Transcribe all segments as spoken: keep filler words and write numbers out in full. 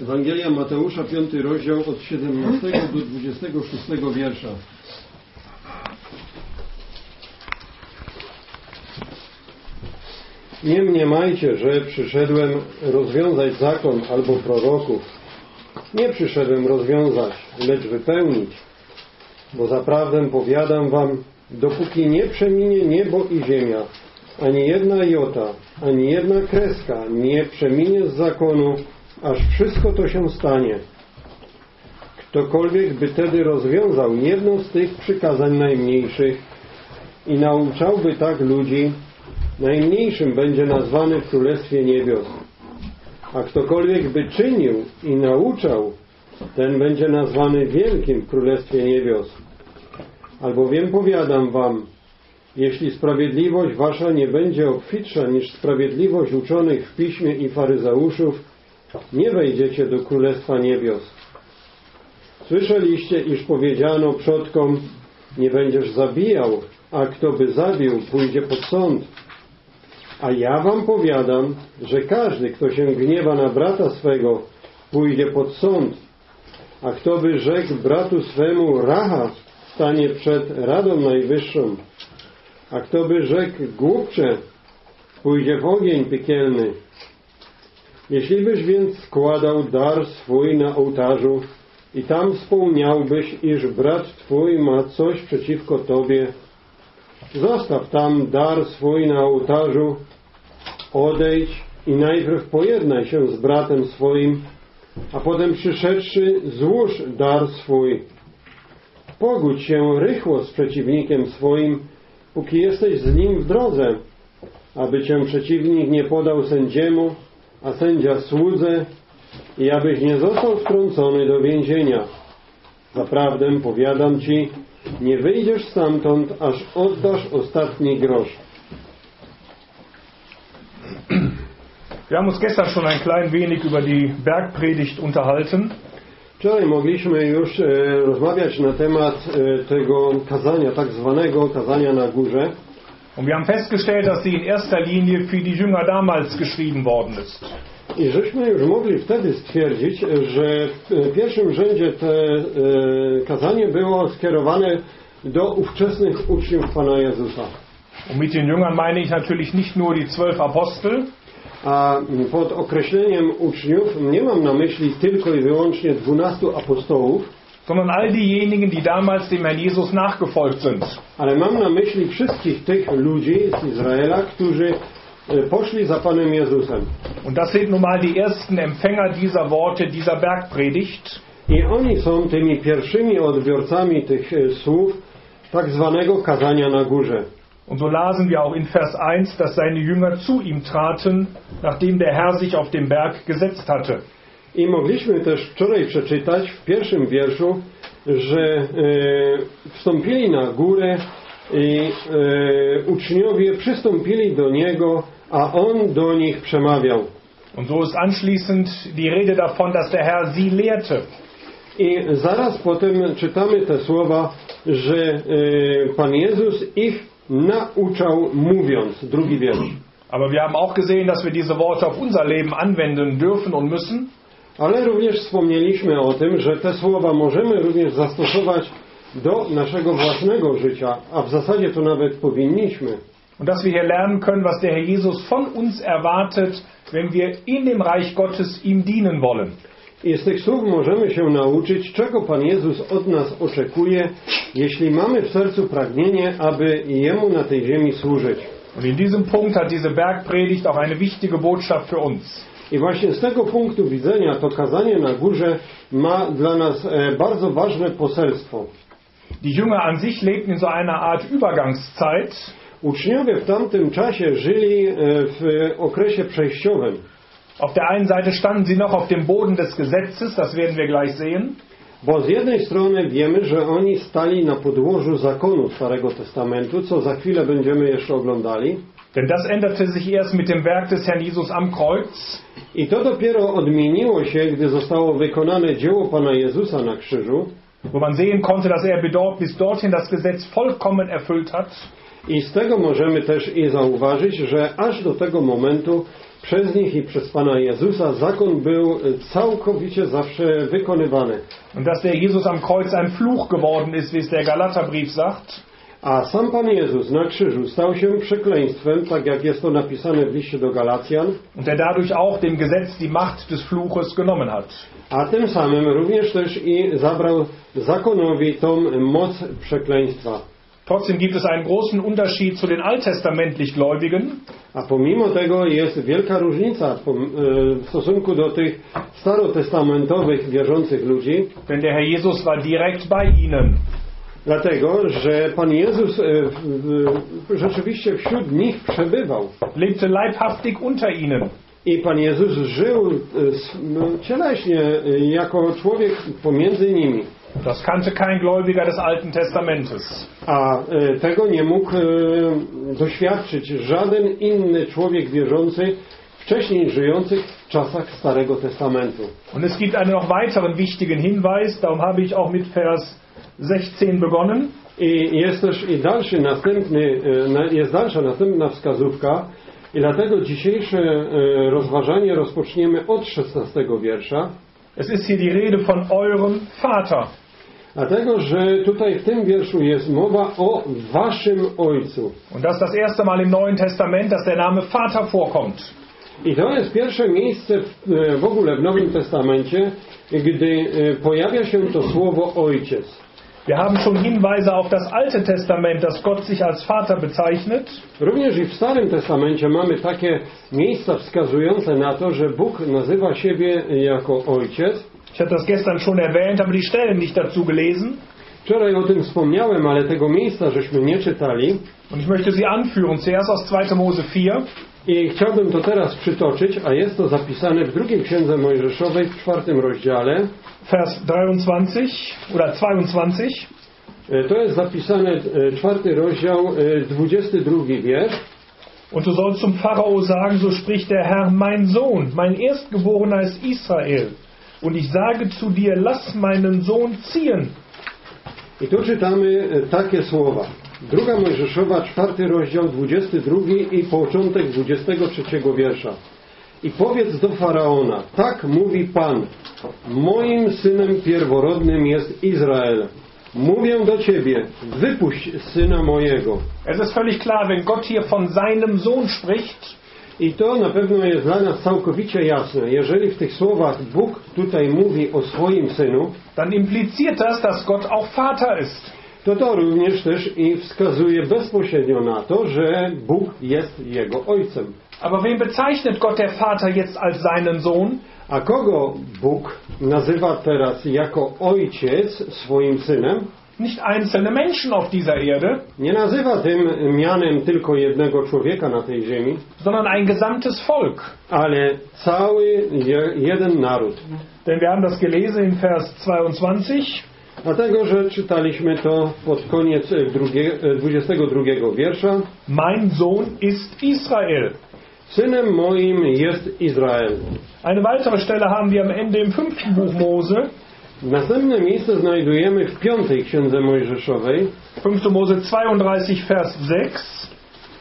Ewangelia Mateusza, piąty rozdział, od siedemnastego do dwudziestego szóstego wiersza. Nie mniemajcie, że przyszedłem rozwiązać zakon albo proroków. Nie przyszedłem rozwiązać, lecz wypełnić. Bo zaprawdę powiadam wam, dopóki nie przeminie niebo i ziemia, ani jedna jota, ani jedna kreska nie przeminie z zakonu, aż wszystko to się stanie. Ktokolwiek by tedy rozwiązał jedną z tych przykazań najmniejszych i nauczałby tak ludzi, najmniejszym będzie nazwany w Królestwie Niebios. A ktokolwiek by czynił i nauczał, ten będzie nazwany wielkim w Królestwie Niebios. Albowiem powiadam wam, jeśli sprawiedliwość wasza nie będzie obfitsza niż sprawiedliwość uczonych w piśmie i faryzeuszów, nie wejdziecie do Królestwa Niebios. Słyszeliście, iż powiedziano przodkom, nie będziesz zabijał, a kto by zabił, pójdzie pod sąd. A ja wam powiadam, że każdy, kto się gniewa na brata swego, pójdzie pod sąd. A kto by rzekł bratu swemu racha, stanie przed Radą Najwyższą. A kto by rzekł głupcze, pójdzie w ogień piekielny. Jeśli byś więc składał dar swój na ołtarzu i tam wspomniałbyś, iż brat twój ma coś przeciwko tobie, zostaw tam dar swój na ołtarzu, odejdź i najpierw pojednaj się z bratem swoim, a potem przyszedłszy złóż dar swój. Pogódź się rychło z przeciwnikiem swoim, póki jesteś z nim w drodze, aby cię przeciwnik nie podał sędziemu, a sędzia słudze, i abyś nie został wtrącony do więzienia. Zaprawdę powiadam ci, nie wyjdziesz stamtąd, aż oddasz ostatni grosz. Wir haben uns gestern schon ein klein wenig über die Bergpredigt unterhalten. Wczoraj mogliśmy już e, rozmawiać na temat e, tego kazania, tak zwanego kazania na górze. Und wir haben festgestellt, dass sie in erster Linie für die Jünger damals geschrieben worden ist. I żeśmy już mogli wtedy stwierdzić, że w pierwszym rzędzie to e, kazanie było skierowane do ówczesnych uczniów Pana Jezusa. Und mit den Jüngern meine ich natürlich nicht nur die zwölf Apostel, A pod określeniem uczniów nie mam na myśli tylko i wyłącznie dwunastu apostołów, sondern all diejenigen, die damals dem Herrn Jesus nachgefolgt sind. ale mam na myśli wszystkich tych ludzi z Izraela, którzy poszli za Panem Jezusem. Und das sind nun mal die ersten Empfänger dieser Worte, dieser Bergpredigt. I oni są tymi pierwszymi odbiorcami tych słów tak zwanego kazania na górze. Und so lasen wir auch in Vers eins, dass seine Jünger zu ihm traten, nachdem der Herr sich auf den Berg gesetzt hatte. I mogliśmy też wczoraj przeczytać w pierwszym wierszu, że e, wstąpili na górę i e, uczniowie przystąpili do Niego, a On do nich przemawiał. Und so ist anschließend die Rede davon, dass der Herr sie lehrte. I zaraz potem czytamy te słowa, że e, Pan Jezus ich nauczał mówiąc. Drugi wiersz. Aber wir haben auch gesehen, dass wir diese Worte auf unser Leben anwenden dürfen und müssen. Ale również wspomnieliśmy o tym, że te słowa możemy również zastosować do naszego własnego życia, a w zasadzie to nawet powinniśmy. Und dass wir hier lernen können, was der Herr Jesus von uns erwartet, wenn wir in dem Reich Gottes ihm dienen wollen. I z tych słów możemy się nauczyć, czego Pan Jezus od nas oczekuje, jeśli mamy w sercu pragnienie, aby Jemu na tej ziemi służyć. Und in diesem Punkt hat diese Bergpredigt auch eine wichtige Botschaft für uns. I właśnie z tego punktu widzenia to kazanie na górze ma dla nas e, bardzo ważne poselstwo. Die Jünger an sich lebten in so einer Art Übergangszeit. Uczniowie w tamtym czasie żyli e, w okresie przejściowym. Auf der einen Seite standen sie noch auf dem Boden des Gesetzes, das werden wir gleich sehen. Bo z jednej strony wiemy, że oni stali na podłożu zakonu Starego Testamentu, co za chwilę będziemy jeszcze oglądali. Denn das änderte sich erst mit dem Werk des Herrn Jesus am Kreuz. I to dopiero odmieniło się, gdy zostało wykonane dzieło Pana Jezusa na krzyżu. Wo man sehen konnte, dass er bis dorthin das Gesetz vollkommen erfüllt hat. I z tego możemy też i zauważyć, że aż do tego momentu przez nich i przez Pana Jezusa zakon był całkowicie zawsze wykonywany. Und dass der Jesus am Kreuz ein Fluch geworden ist, wie es der Galaterbrief sagt. A sam Pan Jezus na krzyżu stał się przekleństwem, tak jak jest to napisane w liście do Galacjan. Und der dadurch auch dem Gesetz die Macht des Fluches genommen hat. A tym samym również też i zabrał zakonowi tą moc przekleństwa. Trotzdem gibt es einen großen Unterschied zu den alttestamentlich Gläubigen. A pomimo tego jest wielka różnica w stosunku do tych starotestamentowych wierzących ludzi. Denn der Herr Jesus war direkt bei ihnen. Dlatego, że Pan Jezus w, w, rzeczywiście wśród nich przebywał. Lebte leibhaftig unter ihnen. I Pan Jezus żył no, cieleśnie jako człowiek pomiędzy nimi. Das kannte kein Gläubiger des Alten Testamentes. A e, tego nie mógł e, doświadczyć żaden inny człowiek wierzący wcześniej żyjących w czasach Starego Testamentu. Und es gibt einen noch weiteren wichtigen Hinweis, darum habe ich auch mit Vers sechzehn begonnen. I jest też i dalszy następny, e, jest dalsza następna wskazówka i dlatego dzisiejsze e, rozważanie rozpoczniemy od szesnastego wiersza. Es ist hier die Rede von eurem Vater. Dlatego, że tutaj w tym wierszu jest mowa o waszym Ojcu. Und das ist das erste Mal im Neuen Testament, dass der Name Vater vorkommt. I to jest pierwsze miejsce w, w ogóle w Nowym Testamencie, gdy pojawia się to słowo Ojciec. Wir haben schon Hinweise auf das Alte Testament, dass Gott sich als Vater bezeichnet. Również i w Starym Testamencie mamy takie miejsca wskazujące na to, że Bóg nazywa siebie jako Ojciec. Ich hatte das gestern schon erwähnt, aber die Stellen nicht dazu gelesen. Wczoraj o tym wspomniałem, ale tego miejsca żeśmy nie czytali. Und ich möchte sie anführen. Zuerst aus zweiter Mose vier. I chciałbym to teraz przytoczyć, a jest to zapisane w drugiej Księdze Mojżeszowej w czwartym rozdziale. Vers dreiundzwanzig oder zweiundzwanzig. To jest zapisane czwarty rozdział, dwudziesty drugi wiersz. Und du sollst zum Pharao sagen, so spricht der Herr, mein Sohn, mein Erstgeborener ist Israel. Und ich sage zu dir, lass meinen Sohn ziehen. I tu czytamy takie słowa. Druga Mojżeszowa, czwarty rozdział, dwudziesty drugi i początek dwudziestego trzeciego wiersza. I powiedz do Faraona, tak mówi Pan, moim synem pierworodnym jest Izrael. Mówię do ciebie, wypuść syna mojego. Es ist völlig klar, wenn Gott hier von seinem Sohn spricht. I to na pewno jest dla nas całkowicie jasne. Jeżeli w tych słowach Bóg tutaj mówi o swoim synu, dann impliziert das, dass Gott auch Vater ist. to to również też i wskazuje bezpośrednio na to, że Bóg jest jego ojcem. Aber wen bezeichnet Gott der Vater jetzt als seinen Sohn? A kogo Bóg nazywa teraz jako ojciec swoim synem? Nicht einzelne Menschen auf dieser Erde, Nie nazywa tym mianem tylko jednego człowieka na tej ziemi, sondern ein gesamtes Volk. ale cały je, jeden naród. Denn wir haben das gelesen in Vers zweiundzwanzig. Dlatego, że czytaliśmy to pod koniec drugie, dwudziestego drugiego wiersza. Mein Sohn ist Israel. Synem moim jest Izrael. Eine weitere Stelle haben wir am Ende im fünften Buch Mose. Następne miejsce znajdujemy w piątej Księdze Mojżeszowej. fünfte Mose zweiunddreißig, Vers sechs.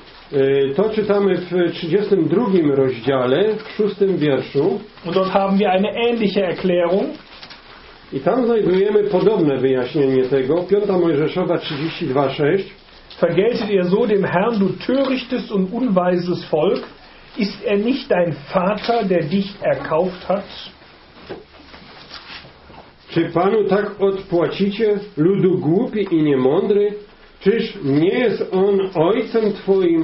To czytamy w trzydziestym drugim rozdziale, w szóstym wierszu. Und dort haben wir eine ähnliche Erklärung. I tam znajdujemy podobne wyjaśnienie tego. Piąta Mojżeszowa trzydzieści dwa, sześć. Vergeltet ihr so dem Herrn, du törichtes und unweises Volk? Ist er nicht dein Vater, der dich erkauft hat? Czy Panu tak odpłacicie, ludu głupi i niemądry? Czyż nie jest On Ojcem Twoim?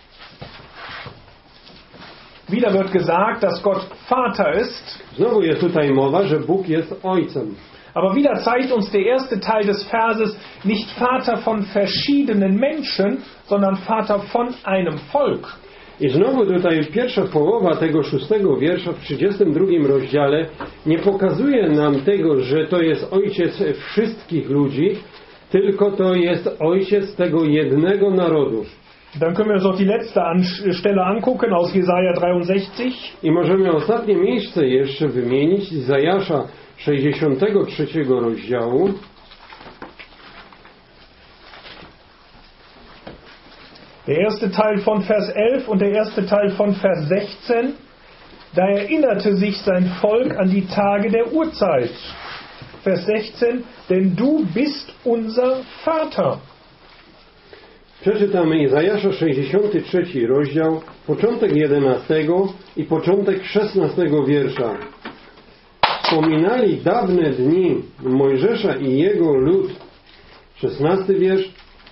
Wieder wird gesagt, dass Gott Vater ist. Znowu jest tutaj mowa, że Bóg jest Ojcem. Aber wieder zeigt uns der erste Teil des Verses nicht Vater von verschiedenen Menschen, sondern Vater von einem Volk. I znowu tutaj pierwsza połowa tego szóstego wiersza w trzydziestym drugim rozdziale nie pokazuje nam tego, że to jest ojciec wszystkich ludzi, tylko to jest ojciec tego jednego narodu. Dann können wir uns auch die letzte An- Stelle angucken aus Jesaja dreiundsechzig. I możemy ostatnie miejsce jeszcze wymienić z Izajasza sześćdziesiątego trzeciego rozdziału. Der erste Teil von Vers elf und der erste Teil von Vers sechzehn. Da erinnerte sich sein Volk an die Tage der Urzeit. Vers sechzehn, denn du bist unser Vater. Przeczytamy Izajasza sześćdziesiąty trzeci rozdział, początek jedenastego i początek szesnastego wiersza. Wspominali dawne dni Mojżesza i jego lud. szesnasty wiersz.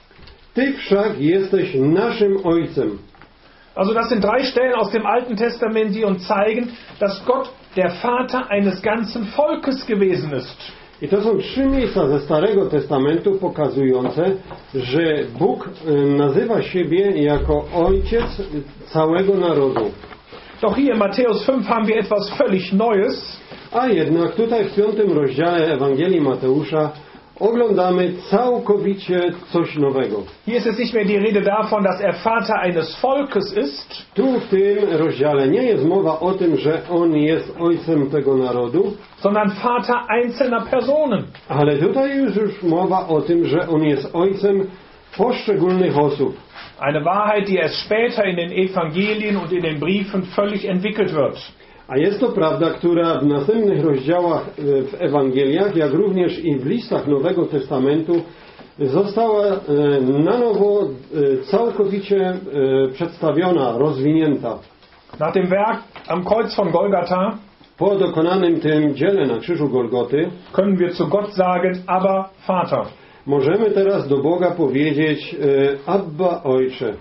Ty wszak jesteś naszym Ojcem. Also das sind drei Stellen aus dem Alten Testament, die uns zeigen, dass Gott der Vater eines ganzen Volkes gewesen ist. I to są trzy miejsca ze Starego Testamentu pokazujące, że Bóg nazywa siebie jako Ojciec całego narodu. Doch hier in Matthäus fünf haben wir etwas völlig Neues. A jednak tutaj w piątym rozdziale Ewangelii Mateusza oglądamy całkowicie coś nowego. Hier ist es nicht mehr die Rede davon, dass er Vater eines Volkes ist, Tu w tym rozdziale nie jest mowa o tym, że On jest Ojcem tego narodu, sondern Vater einzelner Personen. ale tutaj już, już mowa o tym, że On jest Ojcem poszczególnych osób. Eine Wahrheit, die erst später in den Evangelien und in den Briefen völlig entwickelt wird. A jest to prawda, która w następnych rozdziałach w Ewangeliach, jak również i w listach Nowego Testamentu została na nowo całkowicie przedstawiona, rozwinięta. Nach dem Werk am Kreuz von Golgatha Po dokonanym tym dziele na krzyżu Golgoty können wir zu Gott sagen, aber Vater. możemy teraz do Boga powiedzieć Abba, Ojcze.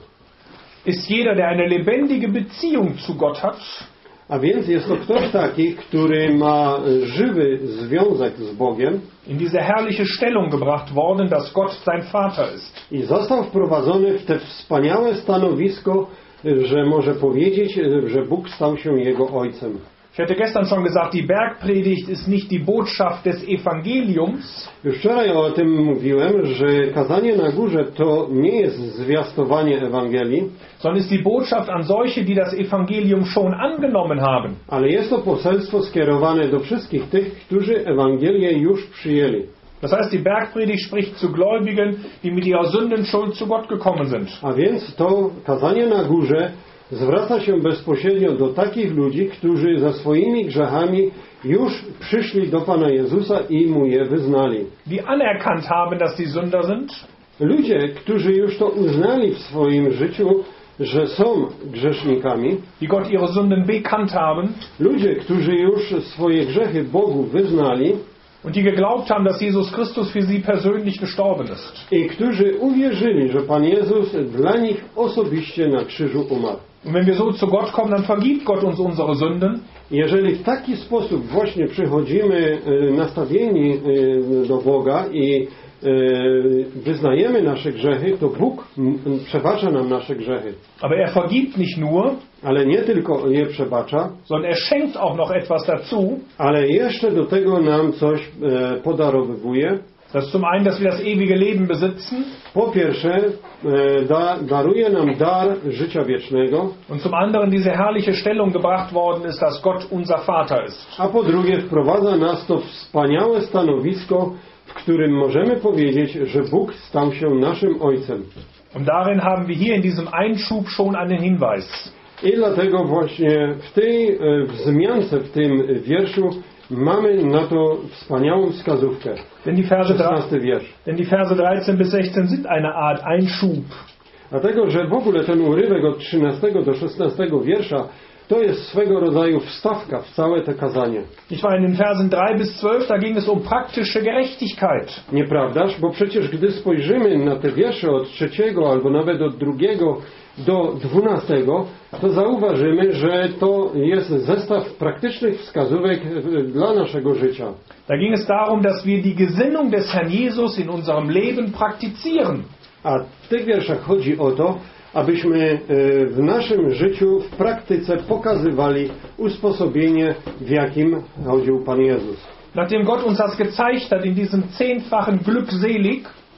Ist jeder, der eine lebendige Beziehung zu Gott hat, A więc jest to ktoś taki, który ma żywy związek z Bogiem in diese herrliche Stellung gebracht worden, dass Gott sein Vater ist. i został wprowadzony w te wspaniałe stanowisko, że może powiedzieć, że Bóg stał się jego Ojcem. Ich hatte gestern schon gesagt, die Bergpredigt ist nicht die Botschaft des Evangeliums, Już wczoraj o tym mówiłem, że kazanie na górze to nie jest zwiastowanie Ewangelii, sondern ist die Botschaft an solche, die das Evangelium schon angenommen haben. ale jest to poselstwo skierowane do wszystkich tych, którzy Ewangelię już przyjęli. Das heißt, die Bergpredigt spricht zu Gläubigen, die mit ihrer Sündenschuld zu Gott gekommen sind. A więc to kazanie na górze zwraca się bezpośrednio do takich ludzi, którzy za swoimi grzechami już przyszli do Pana Jezusa i Mu je wyznali. Die anerkannt haben, dass sie Sünder sind, Ludzie, którzy już to uznali w swoim życiu, że są grzesznikami, die Gott ihre Sünden bekannt haben ludzie, którzy już swoje grzechy Bogu wyznali und die geglaubt haben, dass Jesus Christus für sie persönlich gestorben ist. i którzy uwierzyli, że Pan Jezus dla nich osobiście na krzyżu umarł. Und wenn wir so zu Gott kommen, dann vergibt Gott uns unsere Sünden. Jeżeli w taki sposób właśnie przychodzimy nastawieni do Boga i wyznajemy nasze grzechy, to Bóg przebacza nam nasze grzechy. Aber er vergibt nicht nur, Ale nie tylko je przebacza, sondern er schenkt auch noch etwas dazu. ale jeszcze do tego nam coś podarowuje. Das ist zum einen, dass wir das ewige Leben besitzen Po pierwsze, da, daruje nam dar życia wiecznego, und zum anderen diese herrliche Stellung gebracht worden ist, dass Gott unser Vater ist. a po drugie wprowadza nas to wspaniałe stanowisko, w którym możemy powiedzieć, że Bóg stał się naszym Ojcem. Und darin haben wir hier in diesem Einschub schon einen Hinweis. I dlatego właśnie w tej wzmiance, w tym wierszu mamy na to wspaniałą wskazówkę. Denn die Verse, szesnasty wiersz. denn die Verse dreizehn bis sechzehn sind eine Art Einschub. Dlatego, że w ogóle ten urywek od trzynastego do szesnastego wiersza to jest swego rodzaju wstawka w całe te kazanie. Ich war in den Versen drei bis zwölf, da ging es um praktische Gerechtigkeit. Nieprawdaż? Bo przecież gdy spojrzymy na te wiersze od trzeciego albo nawet od drugiego do dwunastego, to zauważymy, że to jest zestaw praktycznych wskazówek dla naszego życia. Da ging es darum, dass wir die Gesinnung des Herrn Jesus in unserem Leben praktizieren. A w tych wierszach chodzi o to, abyśmy w naszym życiu w praktyce pokazywali usposobienie, w jakim chodził Pan Jezus. Nachdem Gott uns das gezeigt hat in diesem zehnfachen glückselig,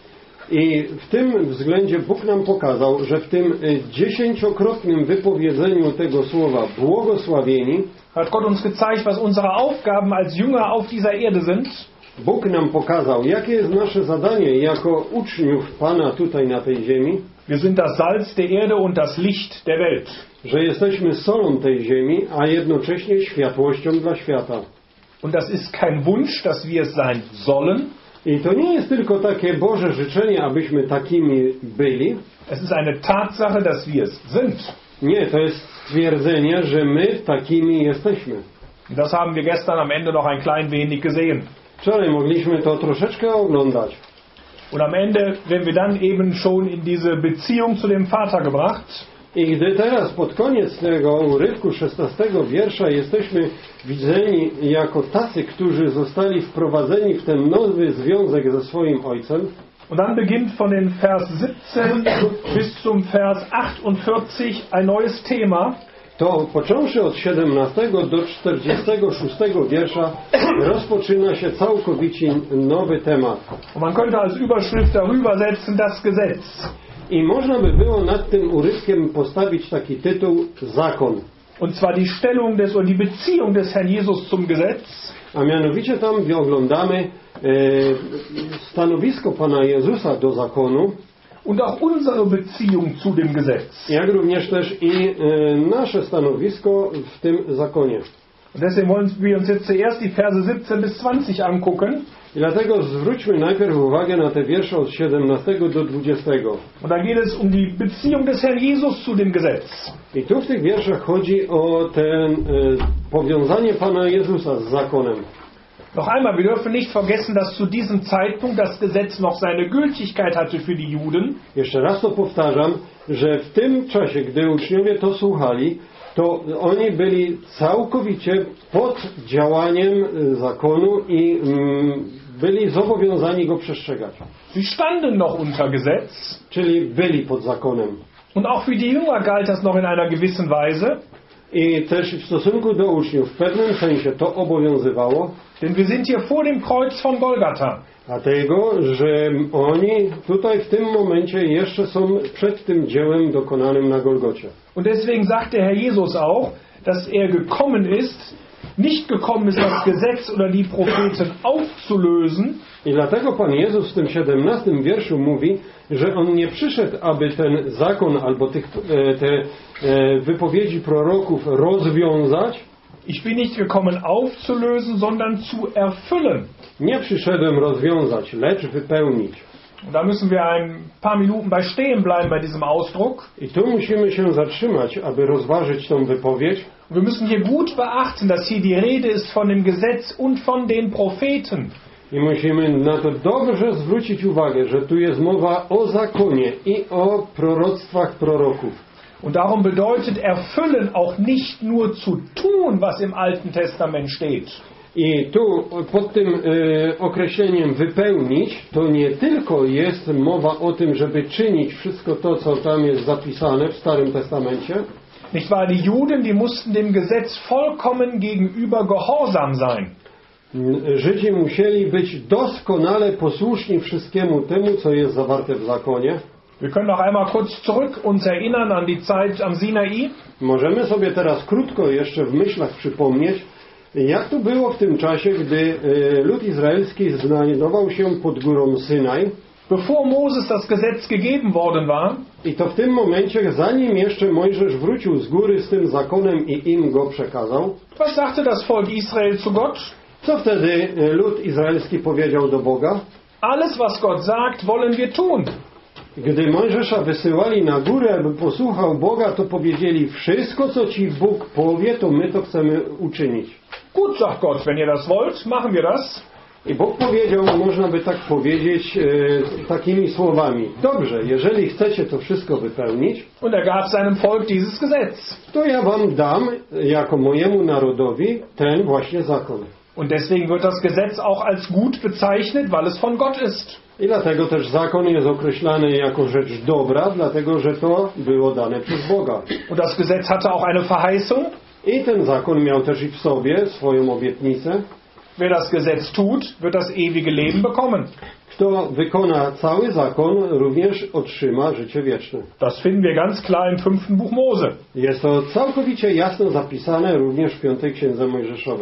I w tym względzie Bóg nam pokazał, że w tym dziesięciokrotnym wypowiedzeniu tego słowa błogosławieni hat Gott uns gezeigt, was unsere Aufgaben als Jünger auf dieser Erde sind. Bóg nam pokazał, jakie jest nasze zadanie jako uczniów Pana tutaj na tej ziemi. Wir sind das Salz der Erde und das Licht der Welt. Że jesteśmy solą tej ziemi, a jednocześnie światłością dla świata. Und das ist kein Wunsch, dass wir es sein sollen. I to nie jest tylko takie Boże życzenie, abyśmy takimi byli. Es ist eine Tatsache, dass wir es sind. Nie, to jest stwierdzenie, że my takimi jesteśmy. Das haben wir gestern am Ende noch ein klein wenig gesehen. Wczoraj mogliśmy to troszeczkę oglądać. Und am Ende, wenn wir dann eben schon in diese Beziehung zu dem Vater gebracht, I gdy teraz pod koniec tego urywku szesnastego wiersza jesteśmy widzeni jako tacy, którzy zostali wprowadzeni w ten nowy związek ze swoim Ojcem, und dann beginnt von den Vers siebzehn bis zum Vers achtundvierzig ein neues Thema. to począwszy od siedemnastego do czterdziestego szóstego wiersza rozpoczyna się całkowicie nowy temat. Und man könnte als Überschrift darüber setzen, das Gesetz. I można by było nad tym urywkiem postawić taki tytuł Zakon. Und zwar die Stellung des und die Beziehung des Herrn Jesus zum Gesetz. A mianowicie tam oglądamy e, stanowisko Pana Jezusa do zakonu. Und auch unsere Beziehung zu dem Gesetz. Jak również też i e, nasze stanowisko w tym zakonie. Und deswegen wollen wir uns jetzt zuerst die Verse siebzehn bis zwanzig angucken. I dlatego zwróćmy najpierw uwagę na te wiersze od siedemnastego do dwudziestego. Und da geht es um die Beziehung des Herrn Jesus zu dem Gesetz. I tu w tych wierszach chodzi o ten e, powiązanie Pana Jezusa z zakonem. Noch einmal, wir dürfen nicht vergessen, dass zu diesem Zeitpunkt das Gesetz noch seine Gültigkeit hatte für die Juden. Jeszcze raz to powtarzam, że w tym czasie, gdy uczniowie to słuchali, to oni byli całkowicie pod działaniem zakonu i mm, byli zobowiązani go przestrzegać. Sie standen noch unter Gesetz. Czyli byli pod zakonem. Und auch für die Jünger galt das noch in einer gewissen Weise. I też w stosunku do uczniów w pewnym sensie to obowiązywało. Denn wir sind hier vor dem Kreuz von Golgatha. Dlatego, że oni tutaj w tym momencie jeszcze są przed tym dziełem dokonanym na Golgocie. Und deswegen sagt der Herr Jesus auch, dass er gekommen ist, nicht gekommen ist, das Gesetz oder die Propheten aufzulösen. I dlatego Pan Jezus w tym siedemnastym wierszu mówi, że On nie przyszedł, aby ten zakon albo tych, te wypowiedzi proroków rozwiązać. Ich bin nicht gekommen aufzulösen, sondern zu erfüllen. Nie przyszedłem rozwiązać, lecz wypełnić. Und da müssen wir ein paar Minuten bei stehen bleiben bei diesem Ausdruck. I tu musimy się zatrzymać, aby rozważyć tą wypowiedź. Wir müssen hier gut beachten, dass hier die Rede ist von dem Gesetz und von den Propheten. I musimy na to dobrze zwrócić uwagę, że tu jest mowa o zakonie i o proroctwach proroków. Und darum bedeutet erfüllen auch nicht nur zu tun, was im Alten Testament steht. I tu pod tym e, określeniem wypełnić, to nie tylko jest mowa o tym, żeby czynić wszystko to, co tam jest zapisane w Starym Testamencie. Nicht wahr? Die Juden, die mussten dem Gesetz vollkommen gegenüber gehorsam sein. Żydzi musieli być doskonale posłuszni wszystkiemu temu, co jest zawarte w zakonie. Wir können noch einmal kurz zurück uns erinnern an die Zeit am Sinai. Możemy sobie teraz krótko jeszcze w myślach przypomnieć, jak to było w tym czasie, gdy lud izraelski znajdował się pod górą Synaj. Bevor Moses das Gesetz gegeben worden war. I to w tym momencie, zanim jeszcze Mojżesz wrócił z góry z tym zakonem i im go przekazał. Was sagte das Volk Israel zu Gott? Co wtedy lud izraelski powiedział do Boga? Alles, was Gott sagt, wollen wir tun. Gdy Mojżesza wysyłali na górę, aby posłuchał Boga, to powiedzieli, wszystko, co Ci Bóg powie, to my to chcemy uczynić. Gut, sagt Gott, wenn ihr das wollt, machen wir das. I Bóg powiedział, można by tak powiedzieć, e, takimi słowami. Dobrze, jeżeli chcecie to wszystko wypełnić, und er gab seinem Volk dieses Gesetz. To ja wam dam, jako mojemu narodowi, ten właśnie zakon. Und deswegen wird das Gesetz auch als gut bezeichnet, weil es von Gott ist. I dlatego też zakon jest określany jako rzecz dobra, dlatego że to było dane przez Boga. Und das Gesetz hatte auch eine Verheißung. I ten zakon miał też i w sobie swoją obietnicę. Wer das Gesetz tut, wird das ewige Leben bekommen. Kto wykona cały zakon, również otrzyma życie wieczne. Das finden wir ganz klar im fünften Buch Mose. Jest to całkowicie jasno zapisane również w piątej księdze Mojżeszowej.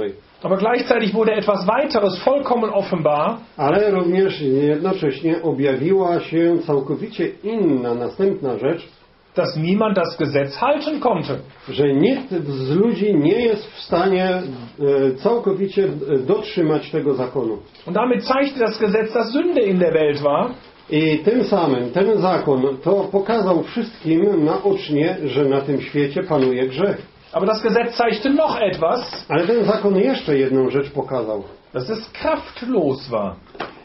Aber gleichzeitig wurde etwas weiteres vollkommen offenbar. Ale również jednocześnie objawiła się całkowicie inna, następna rzecz, Dass niemand das Gesetz halten konnte. że nikt z ludzi nie jest w stanie e, całkowicie dotrzymać tego zakonu. Und damit zeigte das Gesetz, dass Sünde in der Welt war. I tym samym ten zakon to pokazał wszystkim naocznie, że na tym świecie panuje grzech. Aber das Gesetz zeigte noch etwas, Ale ten zakon jeszcze jedną rzecz pokazał, dass es kraftlos war.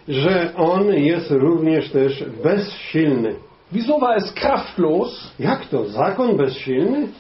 że on jest również też bezsilny. Wieso war es kraftlos? Jak to? Zakon bezsilny?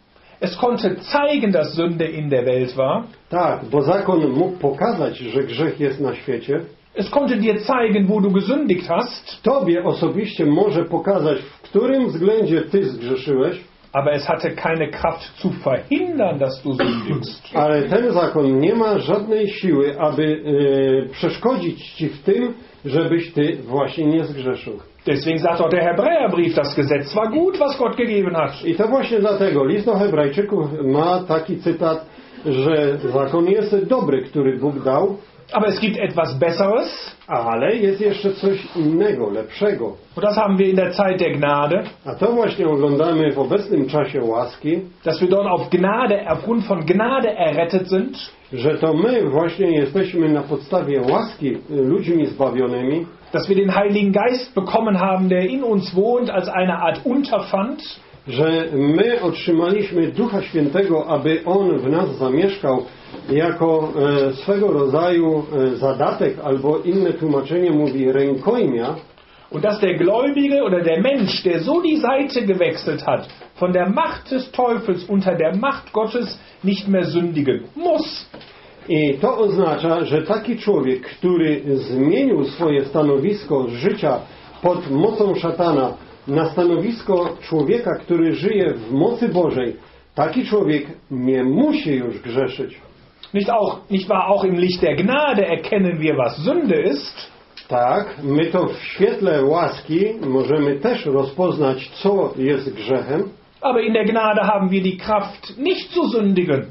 Es konnte zeigen, dass Sünde in der Welt war. Tak, bo zakon mógł pokazać, że grzech jest na świecie. Es konnte dir zeigen, wo du gesündigt hast. Tobie osobiście może pokazać, w którym względzie ty zgrzeszyłeś, Aber es hatte keine Kraft zu verhindern, dass du sündigst. ale ten zakon nie ma żadnej siły, aby e, przeszkodzić ci w tym, żebyś ty właśnie nie zgrzeszył. Deswegen sagt auch der Hebräerbrief, das Gesetz war gut, was Gott gegeben hat. I to właśnie dlatego list do Hebrajczyków ma taki cytat, że zakon jest dobry, który Bóg dał, Aber es gibt etwas Besseres. ale jest jeszcze coś innego, lepszego. Und das haben wir in der Zeit der Gnade. A to właśnie oglądamy w obecnym czasie łaski, Dass wir dort auf Gnade, aufgrund von Gnade errettet sind. że to my właśnie jesteśmy na podstawie łaski ludźmi zbawionymi, Dass wir den Heiligen Geist bekommen haben, der in uns wohnt, als eine Art Unterpfand. że my otrzymaliśmy Ducha Świętego, aby On w nas zamieszkał jako e, swego rodzaju e, zadatek, albo inne tłumaczenie mówi rękojmia. Und dass der Gläubige oder der Mensch, der so die Seite gewechselt hat, von der Macht des Teufels unter der Macht Gottes nicht mehr sündigen muss. I to oznacza, że taki człowiek, który zmienił swoje stanowisko życia pod mocą szatana na stanowisko człowieka, który żyje w mocy Bożej, taki człowiek nie musi już grzeszyć. Nicht, auch, nicht wahr, auch im Licht der Gnade erkennen wir, was Sünde ist. Tak, my to w świetle łaski możemy też rozpoznać, co jest grzechem, Aber in der Gnade haben wir die Kraft, nicht zu sündigen.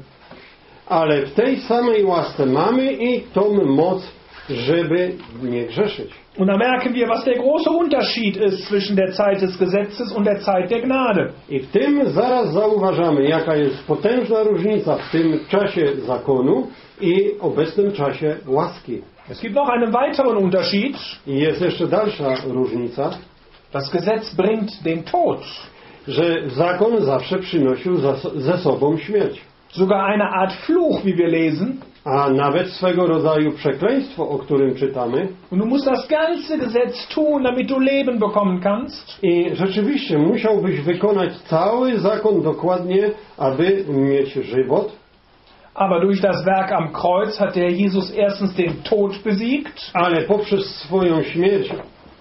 ale w tej samej łasce mamy i tą moc, żeby nie grzeszyć. Und da merken wir, was der große Unterschied ist zwischen der Zeit des Gesetzes und der Zeit der Gnade. I w tym zaraz zauważamy, jaka jest potężna różnica w tym czasie zakonu i obecnym czasie łaski. Es gibt noch einen weiteren Unterschied. I jest jeszcze dalsza różnica, Das Gesetz bringt den Tod. że zakon zawsze przynosił za, ze sobą śmierć. Sogar eine Art Fluch, wie wir lesen. A nawet swego rodzaju przekleństwo, o którym czytamy. Und du musst das ganze Gesetz tun, damit du Leben bekommen kannst. I rzeczywiście musiałbyś wykonać cały zakon dokładnie, aby mieć żywot. Aber durch das Werk am Kreuz hat der Jesus erstens den Tod besiegt. Ale poprzez swoją śmierć,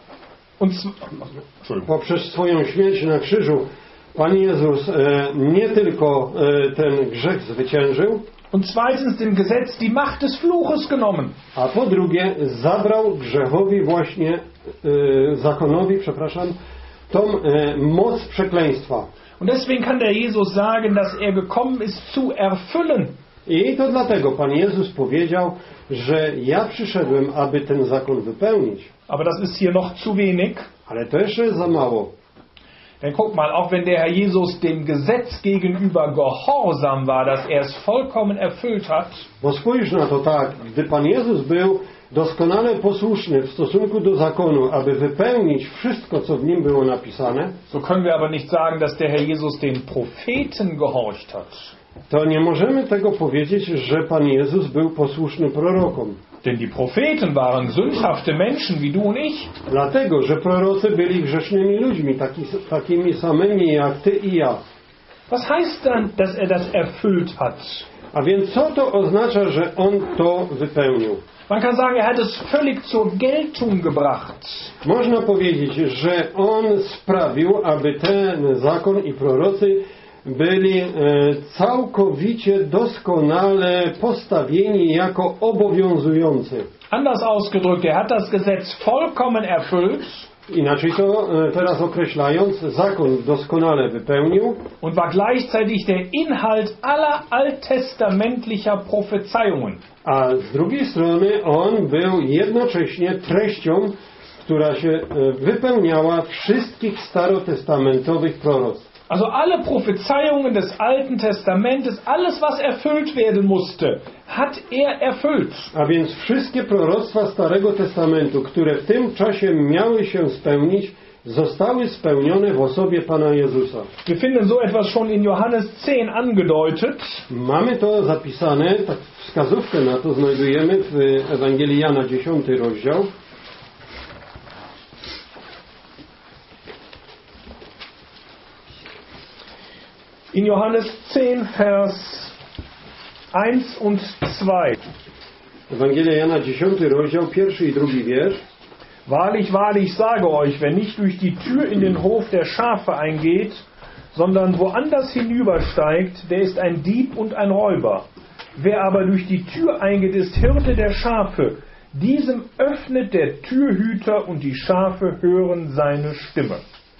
Und z- poprzez swoją śmierć na krzyżu, Pan Jezus e, nie tylko e, ten grzech zwyciężył, Und zweitens dem Gesetz die Macht des Fluches genommen. a po drugie zabrał grzechowi właśnie, e, zakonowi, przepraszam, tą e, moc przekleństwa. Und deswegen kann der Jesus sagen, dass er gekommen ist zu erfüllen. I to dlatego Pan Jezus powiedział, że ja przyszedłem, aby ten zakon wypełnić. Aber das ist hier noch zu wenig. Ale to jeszcze jest za mało. Denn guck mal, auch wenn der Herr Jesus dem Gesetz gegenüber gehorsam war, dass er es vollkommen erfüllt hat, Bo spójrz na to tak, gdy Pan Jezus był doskonale posłuszny w stosunku do zakonu, aby wypełnić wszystko, co w nim było napisane, so können wir aber nicht sagen, dass der Herr Jesus den Propheten gehorcht hat. to nie możemy tego powiedzieć, że Pan Jezus był posłuszny prorokom. Denn die Propheten waren sündhafte Menschen wie du und ich. Dlatego, że prorocy byli grzesznymi ludźmi, taki, takimi samymi jak ty i ja. Was heißt dann, dass er das erfüllt hat? A więc co to oznacza, że On to wypełnił? Man kann sagen, er hat es völlig zur Geltung gebracht. Można powiedzieć, że On sprawił, aby ten zakon i prorocy byli e, całkowicie doskonale postawieni jako obowiązujący. Anders ausgedrückt, er hat das Gesetz vollkommen erfüllt Inaczej to e, teraz określając, zakon doskonale wypełnił und war gleichzeitig der Inhalt aller alttestamentlicher Prophezeiungen. A z drugiej strony on był jednocześnie treścią, która się wypełniała wszystkich starotestamentowych proroctw. Also alle Prophezeiungen des Alten Testamentes, alles was erfüllt werden musste, hat er erfüllt. A więc wszystkie proroctwa Starego Testamentu, które w tym czasie miały się spełnić, zostały spełnione w osobie Pana Jezusa. Wir finden so etwas schon in Johannes zehn angedeutet. Mamy to zapisane, tak wskazówkę na to znajdujemy w Ewangelii Jana, dziesiąty rozdział. In Johannes zehn, Vers eins und zwei. Ewangelia Jana, dziesiąty rozdział, pierwszy i drugi wiersz. Wahrlich, wahrlich, sage euch, wer nicht durch die Tür in den Hof der Schafe eingeht, sondern woanders hinübersteigt, der ist ein Dieb und ein Räuber. Wer aber durch die Tür eingeht, ist Hirte der Schafe. Diesem öffnet der Türhüter und die Schafe hören seine Stimme.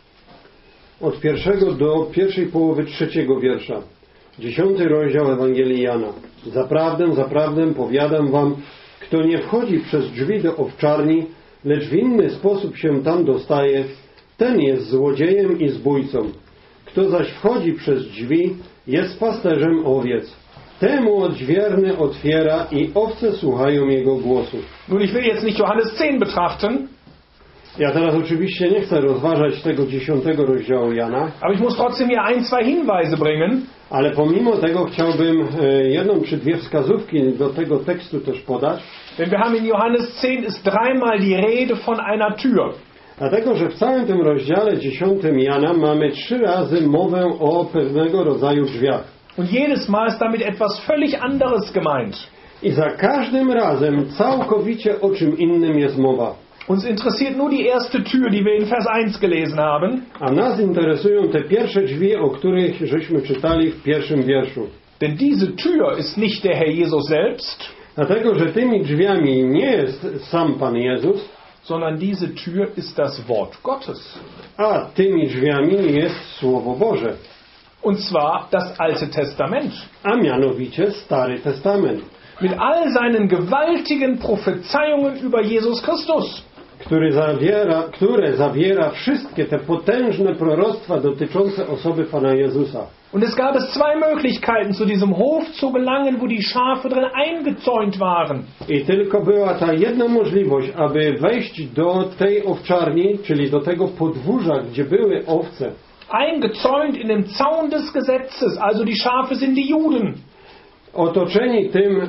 Od pierwszego do pierwszej połowy trzeciego wiersza. Dziesiąty rozdział Ewangelii Jana. Zaprawdę, zaprawdę powiadam wam, kto nie wchodzi przez drzwi do owczarni, lecz w inny sposób się tam dostaje, ten jest złodziejem i zbójcą. Kto zaś wchodzi przez drzwi, jest pasterzem owiec. Temu odźwierny otwiera i owce słuchają jego głosu. Nun, ich will jetzt nicht Johannes zehn betrachten, Ja teraz oczywiście nie chcę rozważać tego dziesiątego rozdziału Jana, aber ich muss trotzdem hier ein, zwei Hinweise bringen. ale pomimo tego chciałbym jedną czy dwie wskazówki do tego tekstu też podać. Denn wir haben in Johannes zehn ist dreimal die Rede von einer Tür. Dlatego, że w całym tym rozdziale dziesiątym Jana mamy trzy razy mowę o pewnego rodzaju drzwiach. Und jedes Mal ist damit etwas völlig anderes gemeint. I za każdym razem całkowicie o czym innym jest mowa. Uns interessiert nur die erste Tür, die wir in Vers eins gelesen haben. A nas interesują te pierwsze drzwi, o których żeśmy czytali w pierwszym wierszu. Denn diese Tür ist nicht der Herr Jesus selbst, Dlatego, że tymi drzwiami nie jest sam Pan Jezus, sondern diese Tür ist das Wort Gottes. a tymi drzwiami jest Słowo Boże, Und zwar das Alte Testament. a mianowicie Stary Testament, Mit all seinen gewaltigen Prophezeiungen über Jesus Christus. który zawiera, które zawiera wszystkie te potężne proroctwa dotyczące osoby Pana Jezusa. Und es gab es zwei Möglichkeiten, zu diesem Hof zu gelangen, wo die Schafe drin eingezäunt waren. I tylko była ta jedna możliwość, aby wejść do tej owczarni, czyli do tego podwórza, gdzie były owce. Eingezäunt in dem Zaun des Gesetzes, also die Schafe sind die Juden. Otoczeni tym e,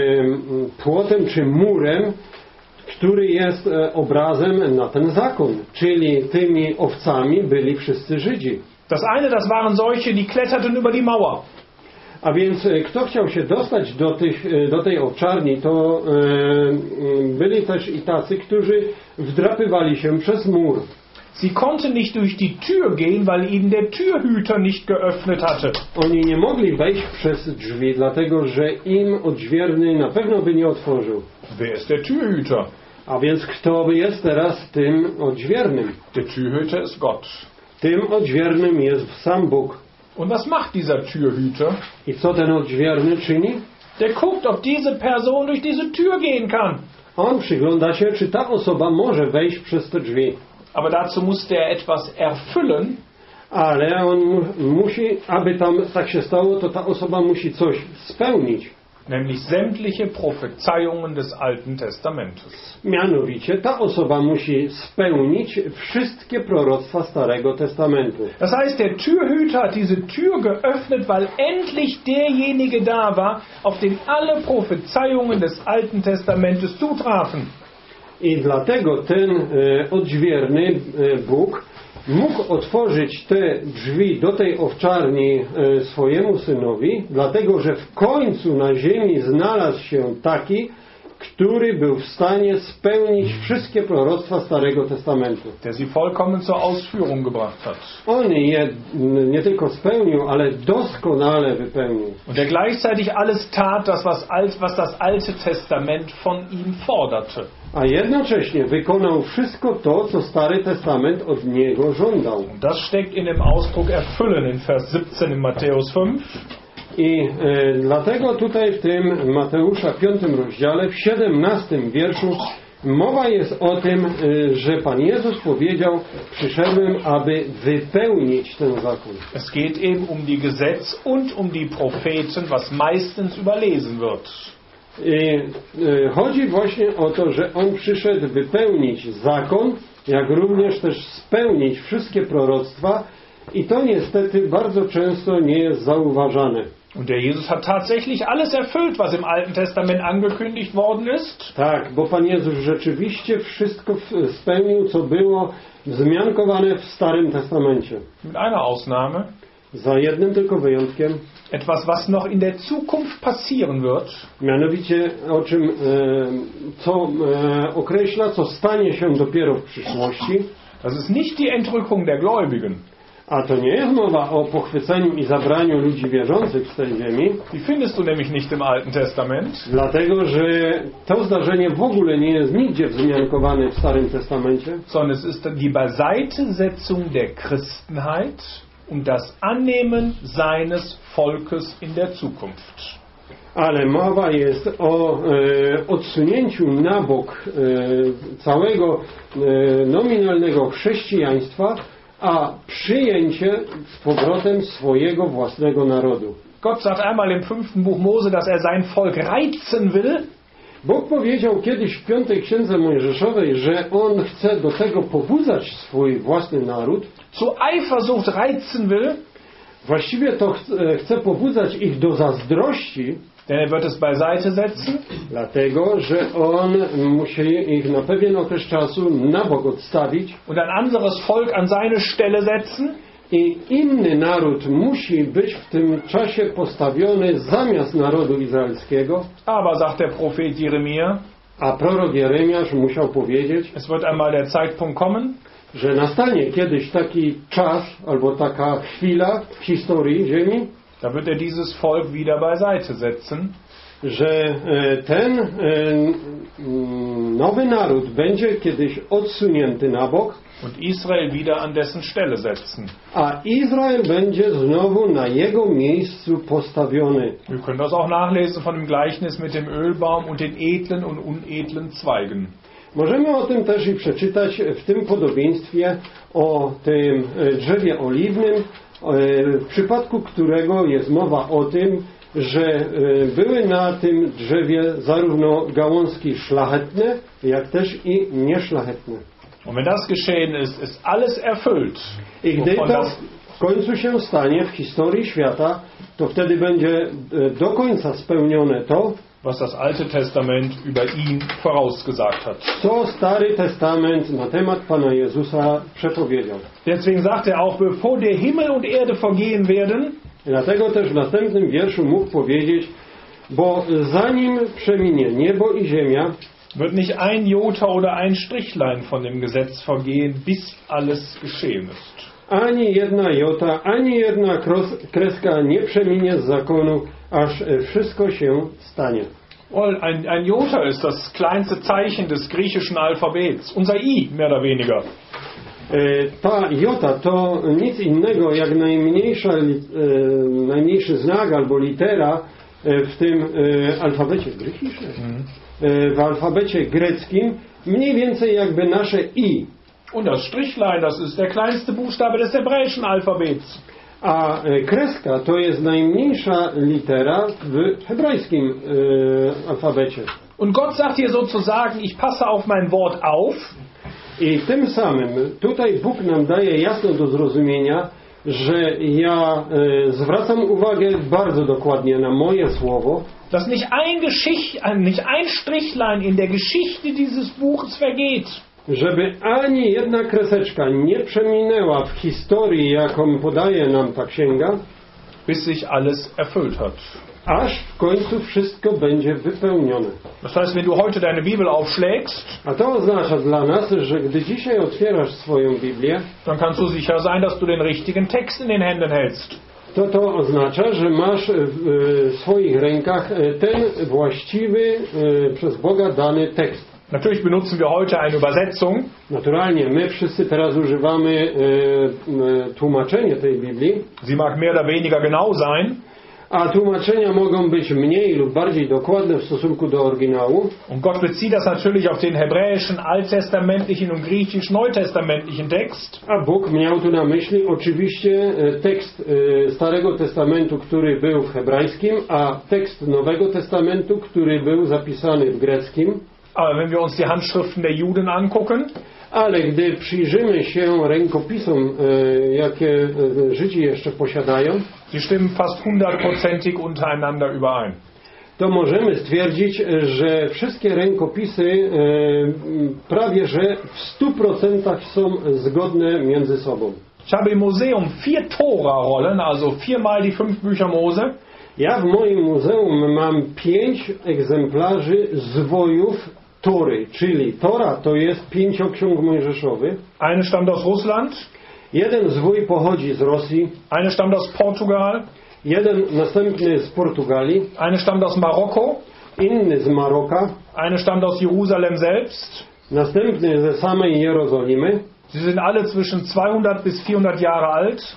płotem czy murem, który jest e, obrazem na ten zakon, czyli tymi owcami byli wszyscy Żydzi. Das eine, das waren solche, die kletterten über die Mauer. A więc e, kto chciał się dostać do, tych, e, do tej owczarni, to e, e, byli też i tacy, którzy wdrapywali się przez mur. Sie konnten nicht durch die Tür gehen, weil ihnen der Türhüter nicht geöffnet hatte. Oni nie mogli wejść przez drzwi, dlatego że im odźwierny na pewno by nie otworzył. Wer ist der Türhüter? A więc kto jest teraz tym odźwiernym? Der Türhüter ist Gott. Tym odźwiernym jest sam Bóg. Und was macht dieser Türhüter? I co ten odźwierny czyni? Der guckt, ob diese Person durch diese Tür gehen kann. On przygląda się, czy ta osoba może wejść przez te drzwi. Aber dazu musste er etwas erfüllen. Ale on mu, musi, aby tam tak się stało, to ta osoba musi coś spełnić. Nämlich sämtliche Prophezeiungen des Alten Testamentes. Mianowicie ta osoba musi spełnić wszystkie proroctwa Starego Testamentu. Das heißt, der Türhüter hat diese Tür geöffnet, weil endlich derjenige da war, auf den alle Prophezeiungen des Alten Testamentes zutrafen. I dlatego ten e, odźwierny e, Bóg mógł otworzyć te drzwi do tej owczarni e, swojemu synowi, dlatego że w końcu na ziemi znalazł się taki, który był w stanie spełnić wszystkie proroctwa Starego Testamentu. Der sie vollkommen zur Ausführung gebracht hat. On je nie tylko spełnił, ale doskonale wypełnił. Und der gleichzeitig alles tat, das was, alt, was das Alte Testament von ihm forderte. A jednocześnie wykonał wszystko to, co Stary Testament od niego żądał. Und das steckt in dem Ausdruck erfüllen in Vers siebzehn in Matthäus fünf. I e, dlatego tutaj w tym Mateusza piątym rozdziale, w siedemnastym wierszu mowa jest o tym, e, że Pan Jezus powiedział: przyszedłem, aby wypełnić ten zakon. Es geht eben um die Gesetz und um die Propheten, was meistens überlesen wird. I e, chodzi właśnie o to, że On przyszedł wypełnić zakon, jak również też spełnić wszystkie proroctwa, i to niestety bardzo często nie jest zauważane. Und der Jesus hat tatsächlich alles erfüllt, was im Alten Testament angekündigt worden ist. Tak, bo Pan Jezus rzeczywiście wszystko spełnił, co było wzmiankowane w Starym Testamencie. Mit einer Ausnahme. Za jednym tylko wyjątkiem. Etwas, was noch in der Zukunft passieren wird. Mianowicie o czym, e, co e, określa, co stanie się dopiero w przyszłości. Das ist nicht die Entrückung der Gläubigen. A to nie jest mowa o pochwyceniu i zabraniu ludzi wierzących z tej ziemi. Die findest du nämlich nicht im Alten Testament. Dlatego, że to zdarzenie w ogóle nie jest nigdzie wzmiankowane w Starym Testamencie. Sondern es ist die Beiseitesetzung der Christenheit und das Annehmen seines Volkes in der Zukunft. Ale mowa jest o e, odsunięciu na bok e, całego e, nominalnego chrześcijaństwa, a przyjęcie z powrotem swojego własnego narodu. Gott sagt einmal im fünften Buch Mose, dass er sein Volk reizen will. Bóg powiedział kiedyś w piątej księdze Mojżeszowej, że On chce do tego pobudzać swój własny naród. Zu Eifersucht reizen will. Właściwie to chce, chce pobudzać ich do zazdrości. Denn er wird es beiseite setzen. Dlatego, że On musi ich na pewien okres czasu na bok odstawić. Und ein anderes Volk an seine Stelle setzen. I inny naród musi być w tym czasie postawiony zamiast narodu izraelskiego. Aber, sagt der Prophet Jeremia, a prorok Jeremiasz musiał powiedzieć, es wird einmal der Zeitpunkt kommen, że nastanie kiedyś taki czas albo taka chwila w historii ziemi, da wird er dieses Volk wieder beiseite setzen. Że ten nowy naród będzie kiedyś odsunięty na bok. Und Israel wieder an dessen Stelle setzen. A Izrael będzie znowu na jego miejscu postawiony. Wir können das auch nachlesen von dem Gleichnis mit dem Ölbaum und den edlen und unedlen Zweigen. Możemy o tym też i przeczytać w tym podobieństwie o tym drzewie oliwnym, w przypadku którego jest mowa o tym, że były na tym drzewie zarówno gałązki szlachetne, jak też i nieszlachetne. Und wenn das geschehen ist, ist alles erfüllt. I gdy to w końcu się stanie w historii świata, to wtedy będzie do końca spełnione to, was das Alte Testament über ihn vorausgesagt hat. Co Stary Testament na temat Pana Jezusa przepowiedział. Deswegen sagt er auch, bevor der Himmel und Erde vergehen werden, dlatego też w następnym wierszu mógł powiedzieć, bo zanim przeminie niebo i ziemia, wird nicht ein Jota oder ein Strichlein von dem Gesetz vergehen, bis alles geschehen ist. Ani jedna jota, ani jedna kreska nie przeminie z zakonu, aż wszystko się stanie. Well, ein, ein Jota ist das kleinste Zeichen des griechischen Alphabets, unser I, mehr oder weniger. Ta jota to nic innego jak najmniejsza, najmniejszy znak albo litera w tym alfabecie greckim. W alfabecie greckim mniej więcej jakby nasze I. Und das Strichlein, das ist der kleinste Buchstabe des hebräischen Alphabets. A kreska to jest najmniejsza litera w hebrajskim e, alfabecie. Und Gott sagt hier sozusagen, ich passe auf mein Wort auf. I tym samym tutaj Bóg nam daje jasno do zrozumienia, że ja e, zwracam uwagę bardzo dokładnie na moje słowo. Dass nicht ein, Geschicht, nicht ein Strichlein in der Geschichte dieses Buches vergeht. Żeby ani jedna kreseczka nie przeminęła w historii, jaką podaje nam ta księga, bis sich alles erfüllt hat. Aż w końcu wszystko będzie wypełnione. Das heißt, wenn du heute deine Bibel aufschlägst, a to oznacza dla nas, że gdy dzisiaj otwierasz swoją Biblię, dann kannst du sicher sein, dass du den richtigen Text in den Händen hältst. To to oznacza, że masz w swoich rękach ten właściwy, przez Boga dany tekst. Natürlich benutzen wir heute eine Übersetzung. Naturalnie, my wszyscy teraz używamy e, e, tłumaczenie tej Biblii. Sie mag mehr oder weniger genau sein. A tłumaczenia mogą być mniej lub bardziej dokładne w stosunku do oryginału. Und Gott bezieht das natürlich auf den hebräischen, alttestamentlichen und griechisch-neutestamentlichen Text. A Bóg miał tu na myśli oczywiście tekst Starego Testamentu, który był w hebrajskim, a tekst Nowego Testamentu, który był zapisany w greckim. Aber wenn wir uns die Handschriften der Juden angucken, ale gdy przyjrzymy się rękopisom, jakie Żydzi jeszcze posiadają, sie stimmen fast hundertprozentig untereinander überein. To możemy stwierdzić, że wszystkie rękopisy prawie że w stu procentach są zgodne między sobą. Ich habe im Museum vier Tora-Rollen, also viermal die fünf Bücher Mose. Ja w moim muzeum mam pięć egzemplarzy zwojów Tory, czyli Tora to jest pięcioksiąg mojżeszowych. Eine stammt aus Russland. Jeden zwój pochodzi z Rosji. Eine stammt aus Portugal. Jeden następny z Portugalii. Eine stammt aus Marokko. Inny z Maroka. Eine stammt aus Jerusalem selbst. Następny ze samej Jerozolimy. Sie sind alle zwischen zweihundert bis vierhundert Jahre alt.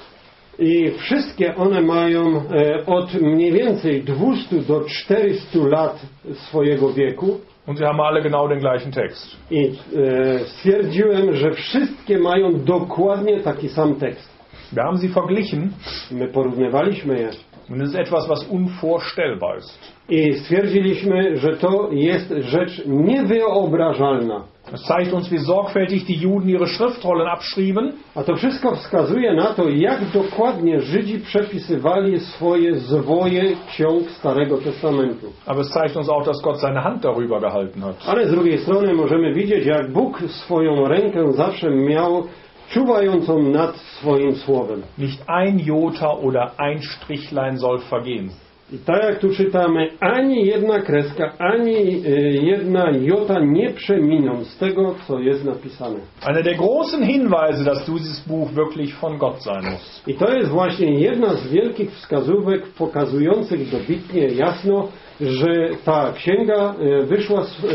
I wszystkie one mają e, od mniej więcej dwieście do czterystu lat swojego wieku. Und sie haben alle genau den gleichen Text. I e, stwierdziłem, że wszystkie mają dokładnie taki sam tekst. Wir haben sie verglichen. My porównywaliśmy je. Und es ist etwas, was unvorstellbar ist. I stwierdziliśmy, że to jest rzecz niewyobrażalna. Es zeigt uns, wie sorgfältig die Juden ihre Schriftrollen abschrieben. A to wszystko wskazuje na to, jak dokładnie Żydzi przepisywali swoje zwoje ksiąg Starego Testamentu. Aber es zeigt uns auch, dass Gott seine Hand darüber gehalten hat. Ale z drugiej strony możemy widzieć, jak Bóg swoją rękę zawsze miał czuwającą nad swoim słowem. Nicht ein Jota oder ein Strichlein soll vergehen. I tak jak tu czytamy, ani jedna kreska, ani jedna jota nie przeminą z tego, co jest napisane. Einer der großen Hinweise, dass dieses Buch wirklich von Gott sein muss. I to jest właśnie jedna z wielkich wskazówek pokazujących dobitnie jasno, że ta księga wyszła z,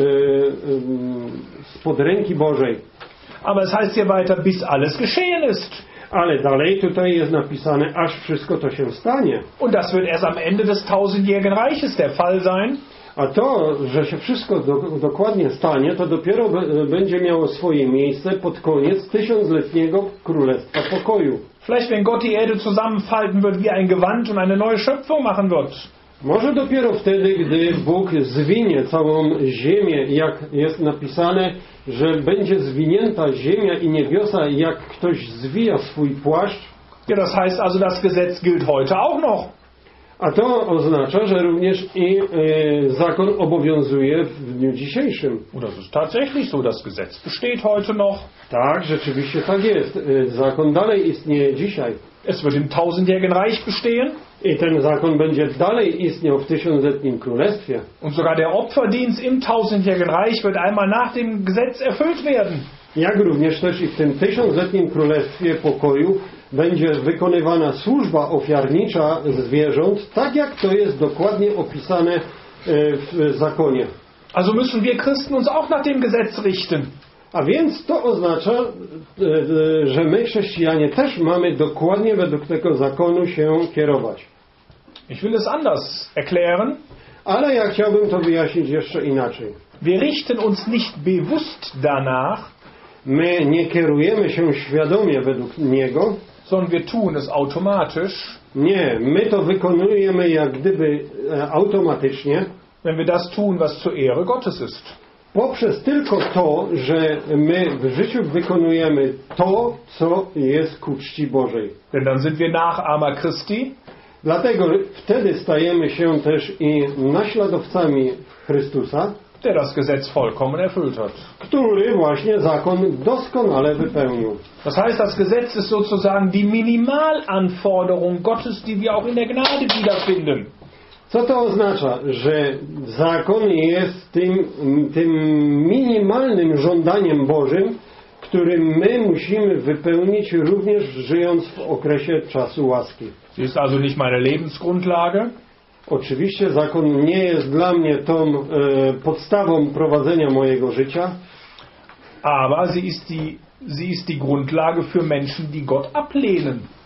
spod ręki Bożej. Aber es heißt hier weiter, bis alles geschehen ist. Ale dalej tutaj jest napisane, aż wszystko to się stanie. Und das wird erst am Ende des tausendjährigen Reiches der Fall sein. A to, że się wszystko do, dokładnie stanie, to dopiero b, będzie miało swoje miejsce pod koniec tysiącletniego Królestwa Pokoju. Vielleicht wenn Gott die Erde zusammenfalten wird wie ein Gewand und eine neue Schöpfung machen wird. Może dopiero wtedy, gdy Bóg zwinie całą ziemię, jak jest napisane, że będzie zwinięta ziemia i niebiosa, jak ktoś zwija swój płaszcz. Ja, das heißt also, das Gesetz gilt heute auch noch. A to oznacza, że również i e, zakon obowiązuje w dniu dzisiejszym. Und das ist tatsächlich so, das Gesetz besteht heute noch. Tak, rzeczywiście tak jest. E, zakon dalej istnieje dzisiaj. Es wird im tausendjährigen Reich bestehen. I ten zakon będzie dalej istniał w tysiącletnim królestwie. Und sogar der Opferdienst im tausendjährigen Reich wird einmal nach dem Gesetz erfüllt werden. Jak również też i w tym tysiącletnim królestwie pokoju będzie wykonywana służba ofiarnicza zwierząt, tak jak to jest dokładnie opisane w zakonie. Also müssen wir Christen uns auch nach dem Gesetz richten. A więc to oznacza, że my chrześcijanie też mamy dokładnie według tego zakonu się kierować. Ich will es anders erklären. Ale ja chciałbym to wyjaśnić jeszcze inaczej. Wir richten uns nicht bewusst danach, my nie kierujemy się świadomie według niego, sondern wir tun es automatisch. Nie, my to wykonujemy jak gdyby e, automatycznie. Wenn wir das tun, was zur Ehre Gottes ist. Poprzez tylko to, że my w życiu wykonujemy to, co jest ku czci Bożej. Denn dann sind wir Nachahmer Christi. Dlatego wtedy stajemy się też i naśladowcami Chrystusa, der das Gesetz vollkommen erfüllt hat. Który właśnie zakon doskonale wypełnił. Das heißt, das Gesetz ist sozusagen die Minimalanforderung Gottes, die wir auch in der Gnade wiederfinden. Co to oznacza? Że zakon jest tym, tym minimalnym żądaniem Bożym, którym my musimy wypełnić również żyjąc w okresie czasu łaski. Sie ist also nicht meine Lebensgrundlage. Oczywiście zakon nie jest dla mnie tą e, podstawą prowadzenia mojego życia. Aber sie ist die, sie ist die Grundlage für Menschen, die Gott ablehnen.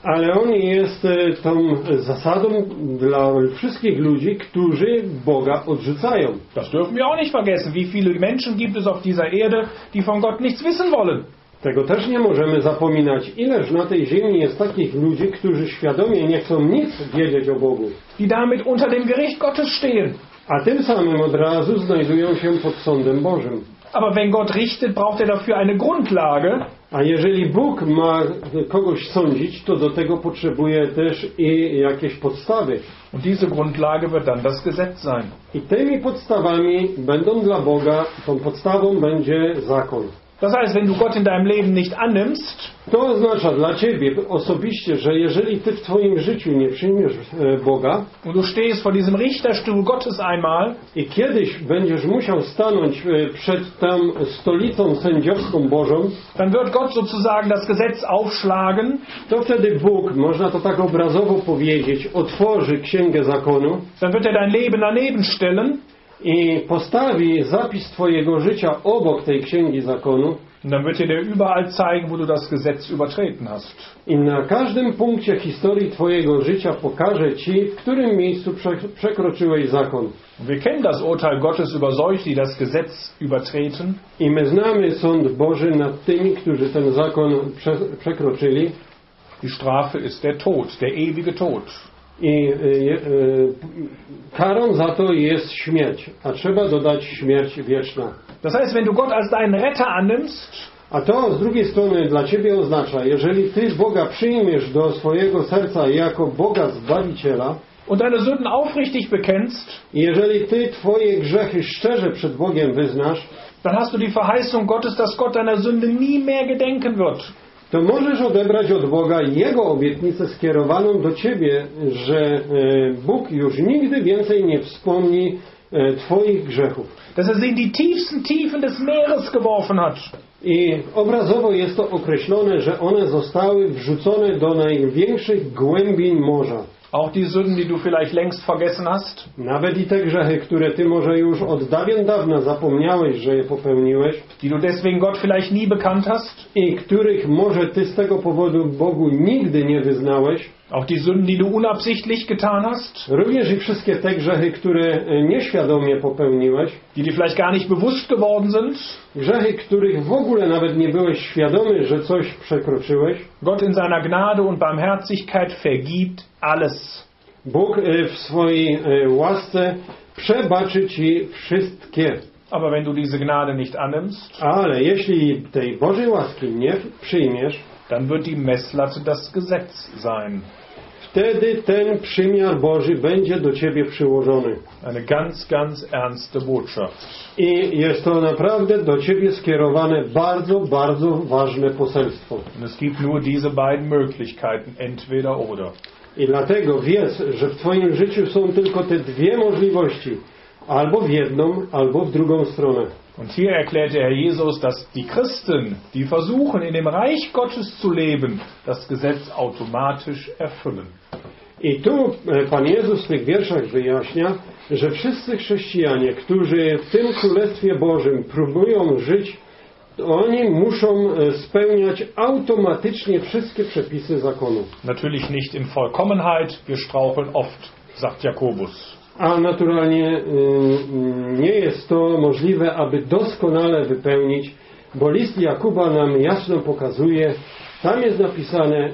Ale on jest e, tą zasadą dla wszystkich ludzi, którzy Boga odrzucają. Das dürfen wir auch nicht vergessen. Wie viele Menschen gibt es auf dieser Erde, die von Gott nichts wissen wollen? Tego też nie możemy zapominać. Ileż na tej ziemi jest takich ludzi, którzy świadomie nie chcą nic wiedzieć o Bogu. Die damit unter dem Gericht Gottes stehen. A tym samym od razu znajdują się pod sądem Bożym. Aber wenn Gott richtet, braucht er dafür eine Grundlage. A jeżeli Bóg ma kogoś sądzić, to do tego potrzebuje też i jakieś podstawy. Und diese Grundlage wird dann das Gesetz sein. I tymi podstawami będą dla Boga, tą podstawą będzie zakon. Das heißt, wenn du Gott in deinem Leben nicht annimmst, To oznacza dla Ciebie osobiście, że jeżeli Ty w Twoim życiu nie przyjmiesz e, Boga und du stehst vor diesem Richterstuhl Gottes einmal, i kiedyś będziesz musiał stanąć e, przed tą stolicą sędziowską Bożą, dann wird Gott sozusagen das Gesetz aufschlagen, to wtedy Bóg, można to tak obrazowo powiedzieć, otworzy Księgę Zakonu dann wird er dein Leben daneben stellen i postawi zapis Twojego życia obok tej Księgi Zakonu und dann wird er dir überall zeigen, wo du das Gesetz übertreten hast. i na każdym punkcie historii Twojego życia pokaże Ci, w którym miejscu prze- przekroczyłeś zakon. Wir kennen das Urteil Gottes über solche, die das Gesetz übertreten. I my znamy sąd Boży nad tymi, którzy ten zakon prze- przekroczyli. Die Strafe ist der Tod, der ewige Tod. I y, y, karą za to jest śmierć, a trzeba dodać śmierć wieczna. Das heißt, wenn du Gott als deinen Retter annimmst, A to z drugiej strony dla Ciebie oznacza, jeżeli Ty Boga przyjmiesz do swojego serca jako Boga Zbawiciela und deine Sünden aufrichtig bekennst, i jeżeli Ty Twoje grzechy szczerze przed Bogiem wyznasz, dann hast du die Verheißung Gottes, dass Gott deiner Sünde nie mehr gedenken wird. to możesz odebrać od Boga Jego obietnicę skierowaną do Ciebie, że e, Bóg już nigdy więcej nie wspomni e, Twoich grzechów. Dass er sie in die tiefsten Tiefen des Meeres geworfen hat. I obrazowo jest to określone, że one zostały wrzucone do największych głębin morza. Auch die Sünden, die du vielleicht längst vergessen hast, Nawet i te grzechy, które Ty może już od dawien dawna zapomniałeś, że je popełniłeś die du deswegen Gott vielleicht nie bekannt hast, i których może Ty z tego powodu Bogu nigdy nie wyznałeś, auch die Sünden, die du unabsichtlich getan hast, również i wszystkie te grzechy, które e, nieświadomie popełniłeś, die dir vielleicht gar nicht bewusst geworden sind, grzechy, których w ogóle nawet nie byłeś świadomy, że coś przekroczyłeś, Gott in seiner Gnade und Barmherzigkeit vergibt alles. Bóg e, w swojej e, łasce przebaczy Ci wszystkie. Aber wenn du diese Gnade nicht annimmst, Ale jeśli tej Bożej łaski nie przyjmiesz, dann wird die Messlatte das Gesetz sein. wtedy ten przymiar Boży będzie do Ciebie przyłożony. Eine ganz, ganz ernste Botschaft. I jest to naprawdę do Ciebie skierowane bardzo, bardzo ważne poselstwo. Und es gibt nur diese beiden Möglichkeiten, entweder oder. I dlatego wiedz, że w Twoim życiu są tylko te dwie możliwości. Albo w jedną, albo w drugą stronę. Und hier erklärt der Herr Jesus, dass die Christen, die versuchen, in dem Reich Gottes zu leben, das Gesetz automatisch erfüllen. I tu e, Pan Jezus w tych wierszach wyjaśnia, że wszyscy chrześcijanie, którzy w tym Królestwie Bożym próbują żyć, to oni muszą e, spełniać automatycznie wszystkie przepisy zakonu. Natürlich nicht in Vollkommenheit, wir straucheln oft, sagt Jakobus. A naturalnie y, y, nie jest to możliwe, aby doskonale wypełnić, bo list Jakuba nam jasno pokazuje, tam jest napisane,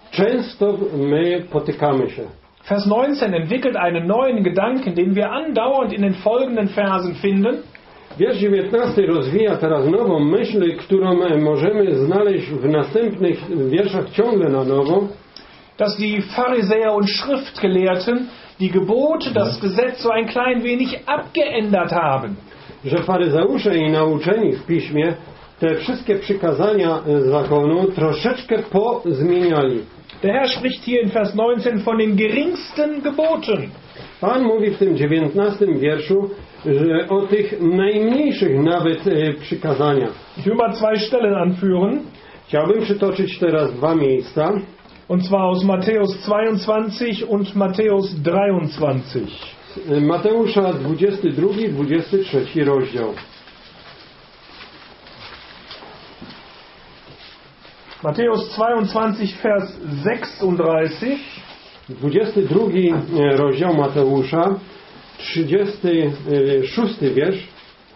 często my potykamy się. Vers neunzehn entwickelt einen neuen Gedanken, den wir andauernd in den folgenden Versen finden. Wiersz dziewiętnasty rozwija teraz nową myśl, którą możemy znaleźć w następnych wierszach ciągle na nowo, Dass die Pharisäer und Schriftgelehrten die Gebote, das Gesetz so ein klein wenig abgeändert haben. że faryzeusze i nauczeni w Piśmie te wszystkie przykazania zakonu troszeczkę pozmieniali. Der Herr spricht hier in Vers neunzehn von den geringsten Geboten. Pan mówi w tym dziewiętnastym wierszu, że o tych najmniejszych nawet e, przykazaniach. Ich will mal zwei Stellen anführen. Chciałbym przytoczyć teraz dwa miejsca. Und zwar aus Matthäus zweiundzwanzig und Matthäus dreiundzwanzig. Mateusza dwudziesty drugi, dwudziesty trzeci rozdział. Matthäus zweiundzwanzig, Vers sechsunddreißig. dwudziesty drugi rozdział Mateusza, trzydziesty szósty wiersz.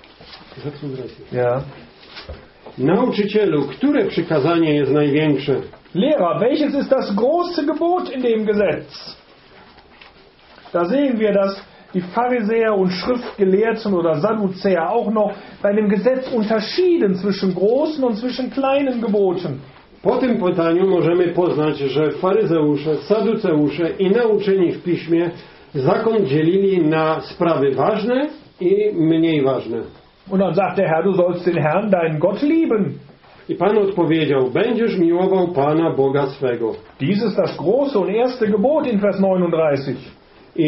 Ja. Nauczycielu, które przykazanie jest największe? Lehrer, welches ist das große Gebot in dem Gesetz? Da sehen wir, dass die Pharisäer und Schriftgelehrten oder Sadduzäer auch noch bei dem Gesetz unterschieden zwischen großen und zwischen kleinen Geboten. Po tym pytaniu możemy poznać, że faryzeusze, saduceusze i nauczeni w piśmie zakon dzielili na sprawy ważne i mniej ważne. Und dann sagt der Herr, du sollst den Herrn, deinen Gott lieben. I Pan odpowiedział, będziesz miłował Pana Boga swego. Dies ist das große und erste Gebot in Vers neununddreißig. I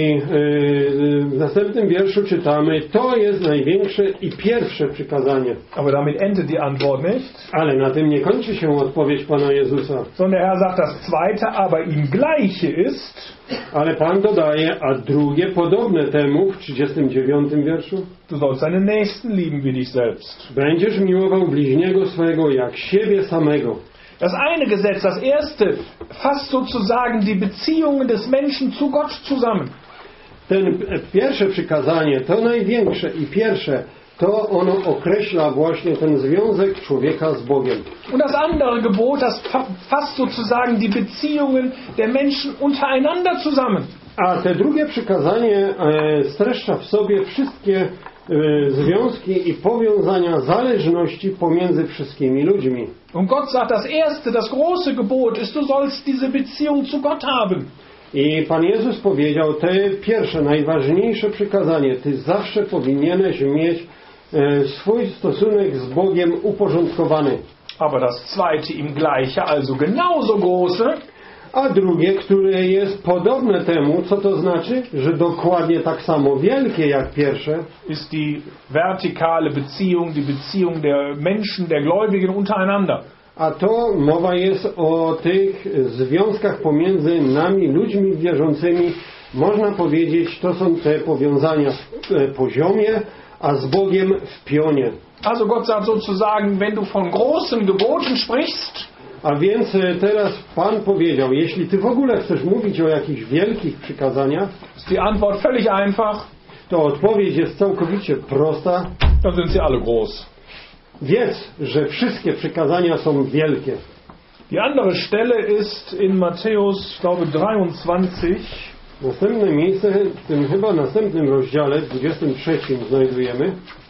yy, w następnym wierszu czytamy, to jest największe i pierwsze przykazanie. Aber damit endet die Antwort nicht. Ale na tym nie kończy się odpowiedź Pana Jezusa. Sondern der Herr sagt, das zweite, aber ihm gleiche ist. Ale Pan dodaje, a drugie podobne temu w trzydziestym dziewiątym wierszu. Du sollst deinen Nächsten lieben wie dich selbst. Będziesz miłował bliźniego swego jak siebie samego. Das eine Gesetz, das erste, fasst sozusagen die Beziehungen des Menschen zu Gott zusammen. Ten pierwsze przykazanie, to największe i pierwsze, to ono określa właśnie ten związek człowieka z Bogiem. Und das andere Gebot, das fasst sozusagen die Beziehungen der Menschen untereinander zusammen. A te drugie przykazanie e, streszcza w sobie wszystkie e, związki i powiązania, zależności pomiędzy wszystkimi ludźmi. Und Gott sagt, das erste, das große Gebot ist, du sollst diese Beziehung zu Gott haben. I Pan Jezus powiedział, te pierwsze, najważniejsze przykazanie, ty zawsze powinieneś mieć e, swój stosunek z Bogiem uporządkowany. Aber das zweite ihm gleiche, also genauso große, a drugie, które jest podobne temu, co to znaczy? Że dokładnie tak samo wielkie jak pierwsze, ist die vertikale Beziehung, die Beziehung der Menschen, der Gläubigen untereinander. a to mowa jest o tych związkach pomiędzy nami, ludźmi wierzącymi. Można powiedzieć, to są te powiązania w poziomie, a z Bogiem w pionie. Also Gott sagt sozusagen, wenn du von großen Geboten sprichst, a więc teraz Pan powiedział, jeśli ty w ogóle chcesz mówić o jakichś wielkich przykazaniach, ist die Antwort völlig einfach, to odpowiedź jest całkowicie prosta. dann sind sie alle groß. Wiedz, że wszystkie przykazania są wielkie. Die andere Stelle ist in Matthäus, ich glaube dreiundzwanzig. Następne miejsce, w tym chyba następnym rozdziale, dwudziestym trzecim znajdujemy.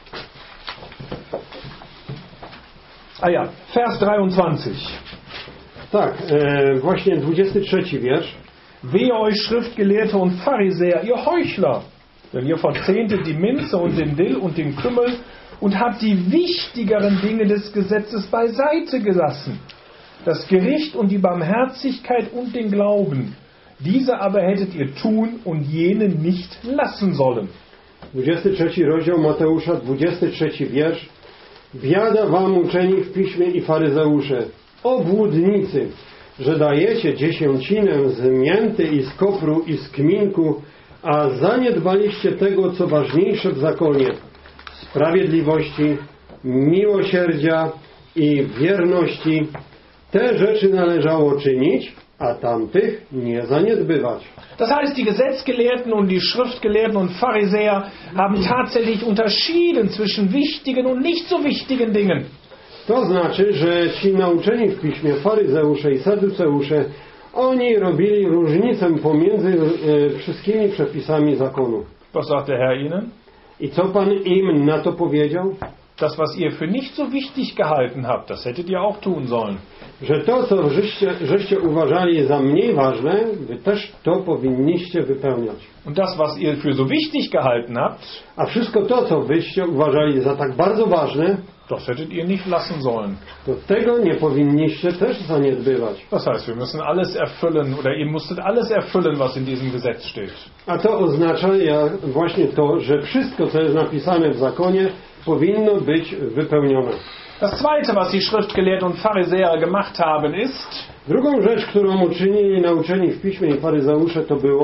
Ah ja, Vers dreiundzwanzig. Tak, e, właśnie dwudziesty trzeci wiersz. Wehe euch Schriftgelehrte und Pharisäer, ihr Heuchler, denn ihr verzehntet die Minze und den Dill und den Kümmel und habt die wichtigeren Dinge des Gesetzes beiseite gelassen, das Gericht und die Barmherzigkeit und den Glauben. Diese aber hättet ihr tun und jene nicht lassen sollen. dwudziesty trzeci rozdział Mateusza, dwudziesty trzeci wiersz. Biada wam uczeni w piśmie i faryzeusze, obłudnicy, że dajecie dziesięcinę z mięty i z kopru i z kminku, a zaniedbaliście tego, co ważniejsze w zakonie, sprawiedliwości, miłosierdzia i wierności. Te rzeczy należało czynić, a tamtych nie zaniedbywać. Das heißt, die Gesetzgelehrten und die Schriftgelehrten und Pharisäer haben tatsächlich unterschieden zwischen wichtigen und nicht so wichtigen Dingen. To znaczy, że ci nauczeni w piśmie, faryzeusze i saduceusze, oni robili różnicę pomiędzy e, wszystkimi przepisami zakonu. Was sagt der Herr ihnen? I co Pan im na to powiedział? Das, was ihr für nicht so wichtig gehalten habt, das hättet ihr auch tun sollen. Że to, co żeście, żeście uważali za mniej ważne, wy też to powinniście wypełniać. Und das, was ihr für so wichtig gehalten habt, A wszystko to, co wyście uważali za tak bardzo ważne, das hättet ihr nicht lassen sollen. to tego nie powinniście też zaniedbywać. Das heißt, wir müssen alles erfüllen, oder ihr musstet alles erfüllen, was in diesem Gesetz steht. A to oznacza ja, właśnie to, że wszystko, co jest napisane w zakonie, powinno być wypełnione. Das zweite, was die Schriftgelehrten und Pharisäer gemacht haben, ist, Drugą rzecz, którą uczynili nauczeni w piśmie i faryzeusze, to było,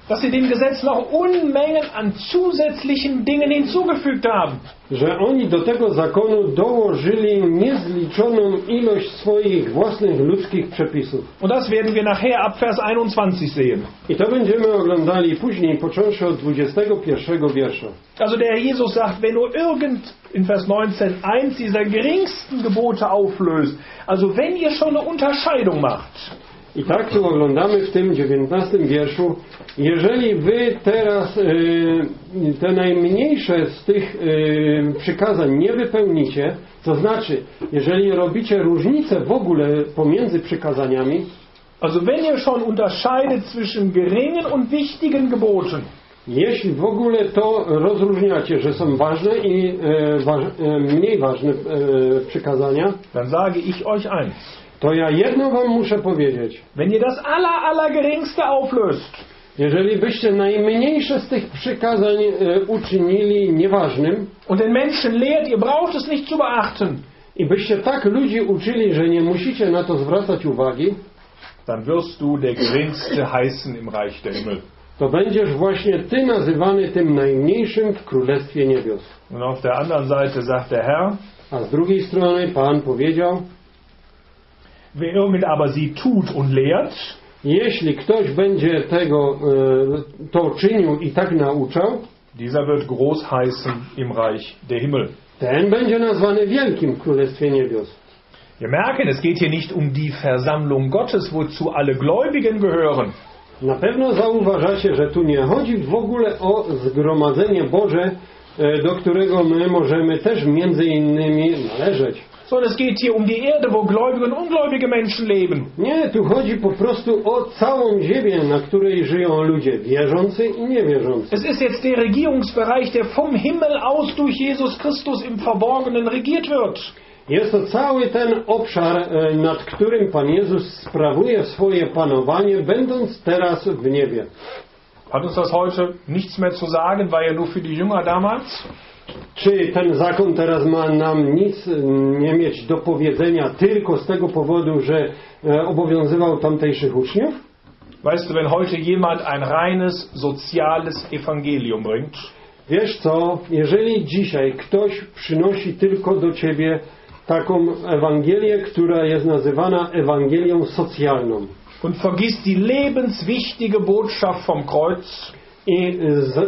dass sie dem Gesetz noch Unmengen an zusätzlichen Dingen hinzugefügt haben. Że oni do tego zakonu dołożyli niezliczoną ilość swoich własnych ludzkich przepisów. Und das werden wir nachher ab Vers einundzwanzig sehen. I to będziemy oglądali później, począwszy od dwudziestego pierwszego wiersza. Also der Herr Jesus sagt, wenn nur irgend, in Vers neunzehn, eins dieser geringsten Gebote auflöst, also wenn ihr schon eine Unterscheidung macht, I tak tu oglądamy w tym dziewiętnastym wierszu, jeżeli wy teraz y, te najmniejsze z tych y, przykazań nie wypełnicie, to znaczy, jeżeli robicie różnicę w ogóle pomiędzy przykazaniami, also wenn ihr schon unterscheidet zwischen geringen und wichtigen Geboten, jeśli w ogóle to rozróżniacie, że są ważne i e, waż, e, mniej ważne e, przykazania, dann sage ich euch eins. to ja jedno wam muszę powiedzieć. Wenn ihr das aller, aller geringste auflöst, Jeżeli byście najmniejsze z tych przykazań e, uczynili nieważnym und den Menschen lehrt, ihr braucht es nicht zu beachten, i byście tak ludzi uczyli, że nie musicie na to zwracać uwagi, dann wirst du der geringste heißen im Reich der Himmel. to będziesz właśnie ty nazywany tym najmniejszym w Królestwie Niebios. Und auf der anderen Seite sagt der Herr, A z drugiej strony Pan powiedział, wer irgend aber sie tut und lehrt, jeśli ktoś będzie tego e, to czynił i tak nauczał, dieser wird groß heißen im Reich der Himmel. ten będzie nazwany wielkim w Królestwie Niebios. Wir merken, es geht hier nicht um die Versammlung Gottes, wozu alle Gläubigen gehören. Na pewno zauważacie, że tu nie chodzi w ogóle o zgromadzenie Boże, e, do którego my możemy też między innymi należeć. Sondern es geht hier um die Erde, wo gläubige und ungläubige Menschen leben. Nie, tu chodzi po prostu o całą ziemię, na której żyją ludzie wierzący i niewierzący. Es ist jetzt der Regierungsbereich, der vom Himmel aus durch Jesus Christus im Verborgenen regiert wird. Jest to cały ten obszar, e, nad którym Pan Jezus sprawuje swoje panowanie, będąc teraz w niebie. Hat uns das heute nichts mehr zu sagen, war ja nur für die Jünger damals? Czy ten zakon teraz ma nam nic nie mieć do powiedzenia tylko z tego powodu, że e, obowiązywał tamtejszych uczniów? Weißt du, wenn heute jemand ein reines soziales Evangelium bringt, Wiesz co, jeżeli dzisiaj ktoś przynosi tylko do ciebie taką Ewangelię, która jest nazywana Ewangelią socjalną und vergisst die lebenswichtige Botschaft vom Kreuz, i z, e,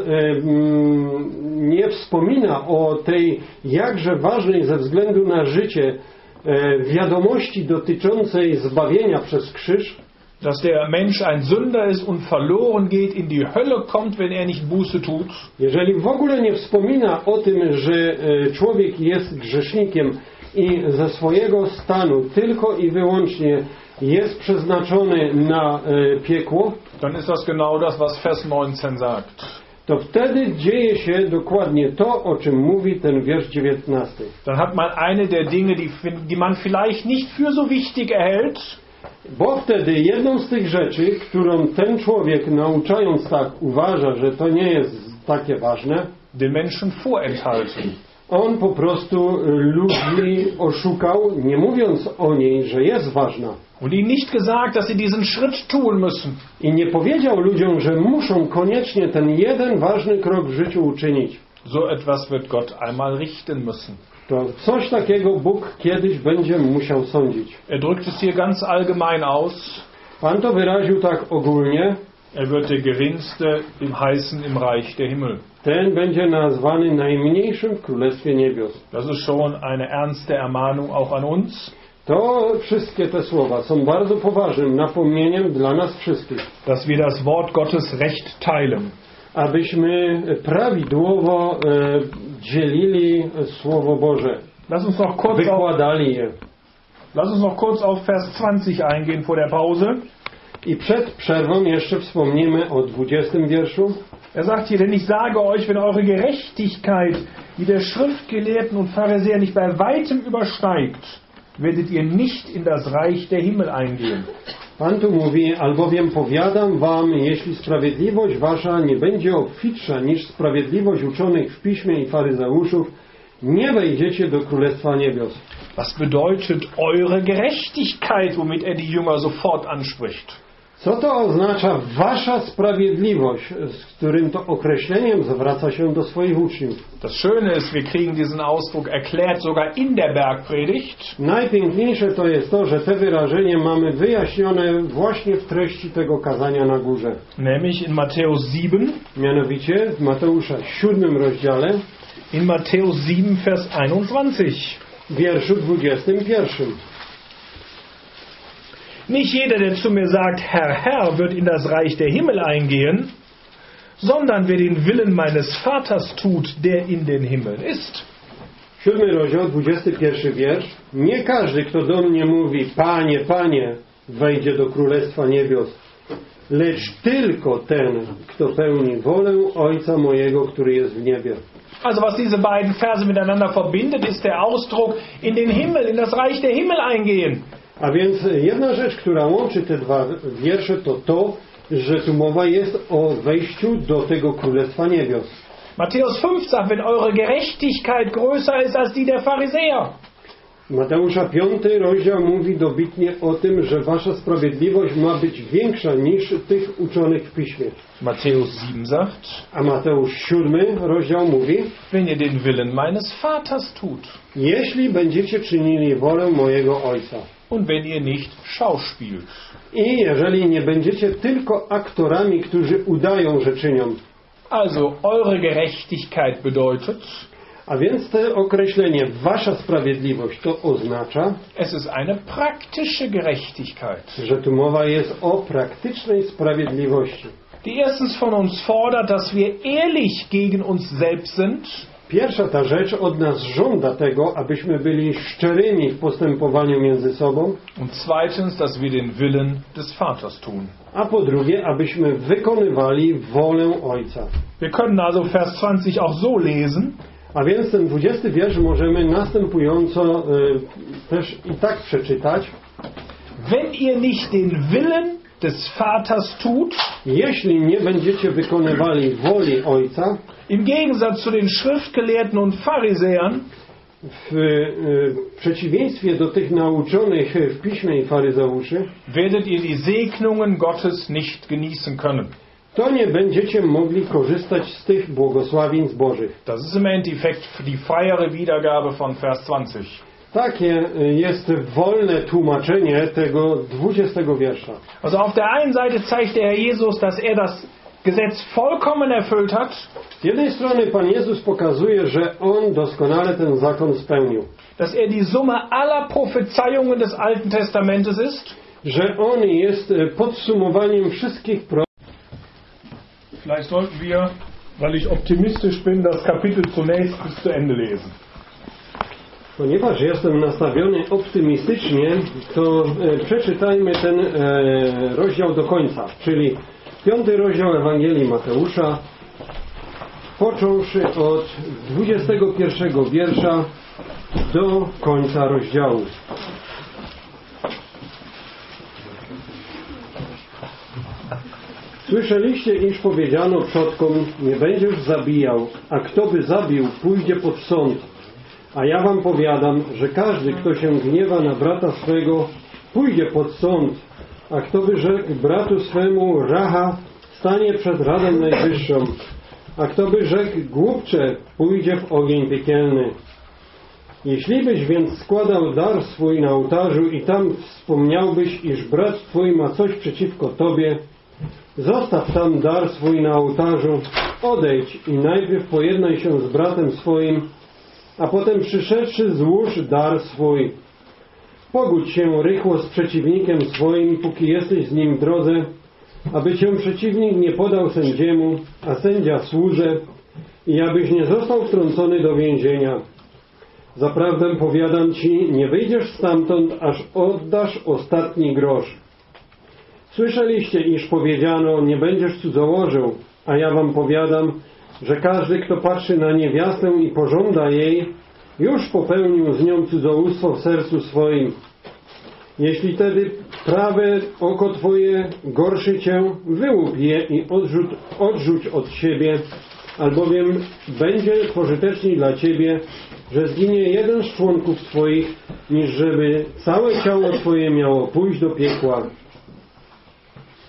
mm, nie wspomina o tej jakże ważnej ze względu na życie e, wiadomości dotyczącej zbawienia przez krzyż, dass der Mensch ein Sünder ist und verloren geht, in die Hölle kommt, wenn er nicht Buße tut, jeżeli w ogóle nie wspomina o tym, że e, człowiek jest grzesznikiem i ze swojego stanu tylko i wyłącznie jest przeznaczony na e, piekło, dann ist das genau das, was Vers neunzehn sagt. to wtedy dzieje się dokładnie to, o czym mówi ten wiersz dziewiętnasty. Dann hat man eine der Dinge, die, die man vielleicht nicht für so wichtig erhält, Bo wtedy jedną z tych rzeczy, którą ten człowiek nauczając tak uważa, że to nie jest takie ważne, den Menschen vorenthalten. on po prostu ludzi oszukał, nie mówiąc o niej, że jest ważna. Und ihnen nicht gesagt, dass sie diesen Schritt tun müssen. I nie powiedział ludziom, że muszą koniecznie ten jeden ważny krok w życiu uczynić. So etwas wird Gott einmal richten müssen. To coś takiego Bóg kiedyś będzie musiał sądzić. Er drückt es hier ganz allgemein aus. Pan to wyraził tak ogólnie. Er wird der geringste im heißen im Reich der Himmel. Ten będzie nazwany najmniejszym w Królestwie Niebios. Das ist schon eine ernste Ermahnung auch an uns. To wszystkie te słowa są bardzo poważnym napomnieniem dla nas wszystkich, Dass wir das Wort Gottes recht teilen. abyśmy prawidłowo e, dzielili Słowo Boże, Lass uns noch kurz auf, wykładali je. lass uns noch kurz auf Vers zwanzig eingehen vor der Pause. I przed przerwą jeszcze wspomnimy o dwudziestym wierszu. Er sagt hier, denn ich sage euch, wenn eure Gerechtigkeit, die der Schriftgelehrten und Pharisäer nicht bei weitem übersteigt, werdet ihr nicht in das Reich der Himmel eingehen. Pan tu mówi, albowiem powiadam wam, jeśli sprawiedliwość wasza nie będzie obfitsza niż sprawiedliwość uczonych w piśmie i faryzeuszów, nie wejdziecie do Królestwa Niebios. Was bedeutet eure Gerechtigkeit, womit er die Jünger sofort anspricht? Co to oznacza wasza sprawiedliwość, z którym to określeniem zwraca się do swoich uczniów? Das Schöne ist, wir kriegen diesen Ausdruck erklärt sogar in der Bergpredigt. Najpiękniejsze to jest to, że te wyrażenie mamy wyjaśnione właśnie w treści tego kazania na górze. Nämlich in Matthäus sieben. Mianowicie w Mateusza siódmym rozdziale, In Matthäus sieben, Vers einundzwanzig. w wierszu dwudziestym pierwszym. Nicht jeder, der zu mir sagt, Herr, Herr, wird in das Reich der Himmel eingehen, sondern wer den Willen meines Vaters tut, der in den Himmeln ist. Siódmy rozdział, dwudziesty pierwszy wiersz. Nie każdy, kto do mnie mówi, Panie, Panie, wejdzie do Królestwa Niebios, lecz tylko ten, kto pełni wolę Ojca mojego, który jest w niebie. Also was diese beiden Verse miteinander verbindet, ist der Ausdruck in den Himmel, in das Reich der Himmel eingehen. A więc jedna rzecz, która łączy te dwa wiersze, to to, że tu mowa jest o wejściu do tego Królestwa Niebios. Matthäus fünf sagt, wenn eure Gerechtigkeit größer ist als die der Pharisäer. Mateusza piąty rozdział mówi dobitnie o tym, że wasza sprawiedliwość ma być większa niż tych uczonych w Piśmie. Matthäus sieben sagt, A Mateusz siódmy rozdział mówi, wenn ihr den Willen meines Vaters tut jeśli będziecie czynili wolę mojego Ojca. und wenn ihr nicht schauspielt. I jeżeli nie będziecie tylko aktorami, którzy udają, że czynią. Also eure Gerechtigkeit bedeutet, A więc to określenie wasza sprawiedliwość to oznacza, es ist eine praktische Gerechtigkeit, że tu mowa jest o praktycznej sprawiedliwości. die erstens von uns fordert, dass wir ehrlich gegen uns selbst sind. Pierwsza ta rzecz od nas żąda tego, abyśmy byli szczerymi w postępowaniu między sobą, Und zweitens, dass wir den Willen des Vaters tun. a po drugie, abyśmy wykonywali wolę Ojca. Wir können also Vers zwanzig auch so lesen. A więc ten dwudziesty wiersz możemy następująco y, też i tak przeczytać. Wenn ihr nicht den Willen des Vaters tut, Jeśli nie będziecie wykonywali woli Ojca, im Gegensatz zu den Schriftgelehrten und Pharisäern, w y, przeciwieństwie do tych nauczonych w Piśmie i faryzeuszy, werdet ihr die Segnungen Gottes nicht genießen können. to nie będziecie mogli korzystać z tych błogosławieństw Bożych. Das ist im Endeffekt die freiere Wiedergabe von Vers zwanzig. Takie jest wolne tłumaczenie tego dwudziestego wiersza. Also auf der einen Seite zeigt der Herr Jesus, dass er das Gesetz vollkommen erfüllt hat. Z jednej strony Pan Jezus pokazuje, że On doskonale ten zakon spełnił. Dass er die Summe aller Prophezeiungen des Alten Testamentes ist. Że On jest podsumowaniem wszystkich proroków. Vielleicht sollten wir, weil ich optimistisch bin, das Kapitel zunächst bis zu Ende lesen. Ponieważ jestem nastawiony optymistycznie, to e, przeczytajmy ten e, rozdział do końca, czyli piąty rozdział Ewangelii Mateusza, począwszy od dwudziestego pierwszego wiersza do końca rozdziału. Słyszeliście, iż powiedziano przodkom, nie będziesz zabijał, a kto by zabił, pójdzie pod sąd. A ja wam powiadam, że każdy, kto się gniewa na brata swego, pójdzie pod sąd, a kto by rzekł bratu swemu racha, stanie przed Radą Najwyższą, a kto by rzekł głupcze, pójdzie w ogień piekielny. Jeśli byś więc składał dar swój na ołtarzu i tam wspomniałbyś, iż brat twój ma coś przeciwko tobie, zostaw tam dar swój na ołtarzu, odejdź i najpierw pojednaj się z bratem swoim, a potem przyszedłszy złóż dar swój. Pogódź się rychło z przeciwnikiem swoim, póki jesteś z nim w drodze, aby cię przeciwnik nie podał sędziemu, a sędzia słudze, i abyś nie został wtrącony do więzienia. Zaprawdę powiadam ci, nie wyjdziesz stamtąd, aż oddasz ostatni grosz. Słyszeliście, iż powiedziano, nie będziesz cudzołożył, a ja wam powiadam, że każdy, kto patrzy na niewiastę i pożąda jej, już popełnił z nią cudzołóstwo w sercu swoim. Jeśli tedy prawe oko twoje gorszy cię, wyłup je i odrzuć, odrzuć od siebie, albowiem będzie pożyteczniej dla ciebie, że zginie jeden z członków twoich, niż żeby całe ciało twoje miało pójść do piekła.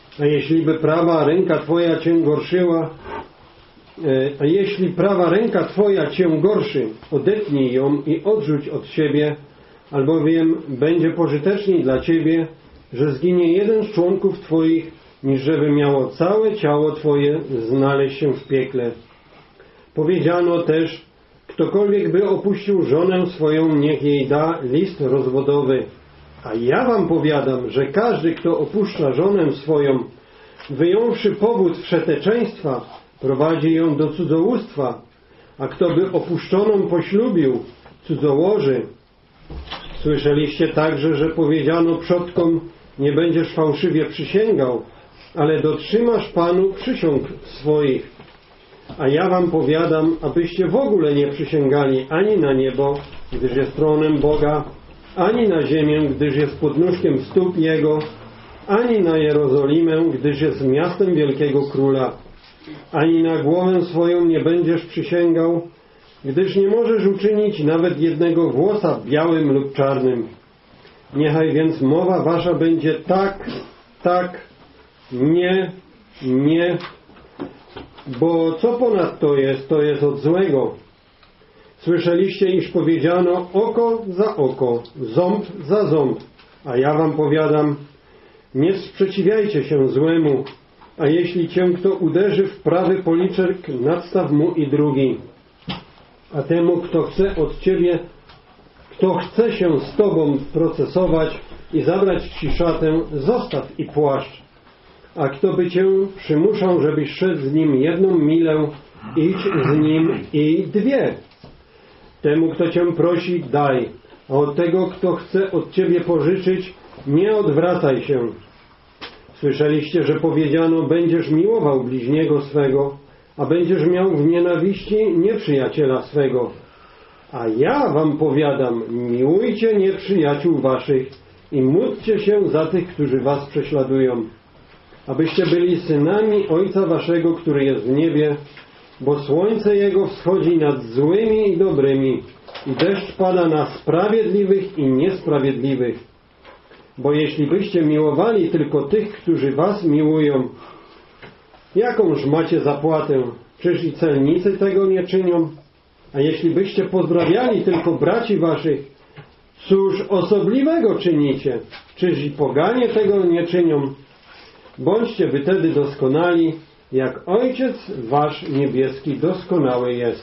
A jeśli by prawa ręka Twoja Cię gorszyła, e, a jeśli prawa ręka Twoja Cię gorszy, odetnij ją i odrzuć od siebie, albowiem będzie pożyteczniej dla Ciebie, że zginie jeden z członków Twoich, niż żeby miało całe ciało Twoje znaleźć się w piekle. Powiedziano też, ktokolwiek by opuścił żonę swoją, niech jej da list rozwodowy. A ja wam powiadam, że każdy, kto opuszcza żonę swoją, wyjąwszy powód wszeteczeństwa, prowadzi ją do cudzołóstwa, a kto by opuszczoną poślubił, cudzołoży. Słyszeliście także, że powiedziano przodkom, nie będziesz fałszywie przysięgał, ale dotrzymasz Panu przysiąg swoich. A ja wam powiadam, abyście w ogóle nie przysięgali ani na niebo, gdyż jest tronem Boga, ani na ziemię, gdyż jest podnóżkiem stóp Jego, ani na Jerozolimę, gdyż jest miastem wielkiego króla. Ani na głowę swoją nie będziesz przysięgał, gdyż nie możesz uczynić nawet jednego włosa białym lub czarnym. Niechaj więc mowa wasza będzie tak, tak, nie, nie, bo co ponadto jest, to jest od złego. Słyszeliście, iż powiedziano oko za oko, ząb za ząb, a ja wam powiadam, nie sprzeciwiajcie się złemu, a jeśli cię kto uderzy w prawy policzek, nadstaw mu i drugi. A temu, kto chce od ciebie, kto chce się z tobą procesować i zabrać ci szatę, zostaw i płaszcz. A kto by cię przymuszał, żebyś szedł z nim jedną milę, idź z nim i dwie. Temu, kto cię prosi, daj, a od tego, kto chce od ciebie pożyczyć, nie odwracaj się. Słyszeliście, że powiedziano, będziesz miłował bliźniego swego, a będziesz miał w nienawiści nieprzyjaciela swego. A ja wam powiadam, miłujcie nieprzyjaciół waszych i módlcie się za tych, którzy was prześladują, abyście byli synami Ojca waszego, który jest w niebie, bo słońce Jego wschodzi nad złymi i dobrymi i deszcz pada na sprawiedliwych i niesprawiedliwych. Bo jeśli byście miłowali tylko tych, którzy was miłują, jakąż macie zapłatę? Czyż i celnicy tego nie czynią? A jeśli byście pozdrawiali tylko braci waszych, cóż osobliwego czynicie? Czyż i poganie tego nie czynią? Bądźcie wy wtedy doskonali, jak Ojciec wasz niebieski doskonały jest.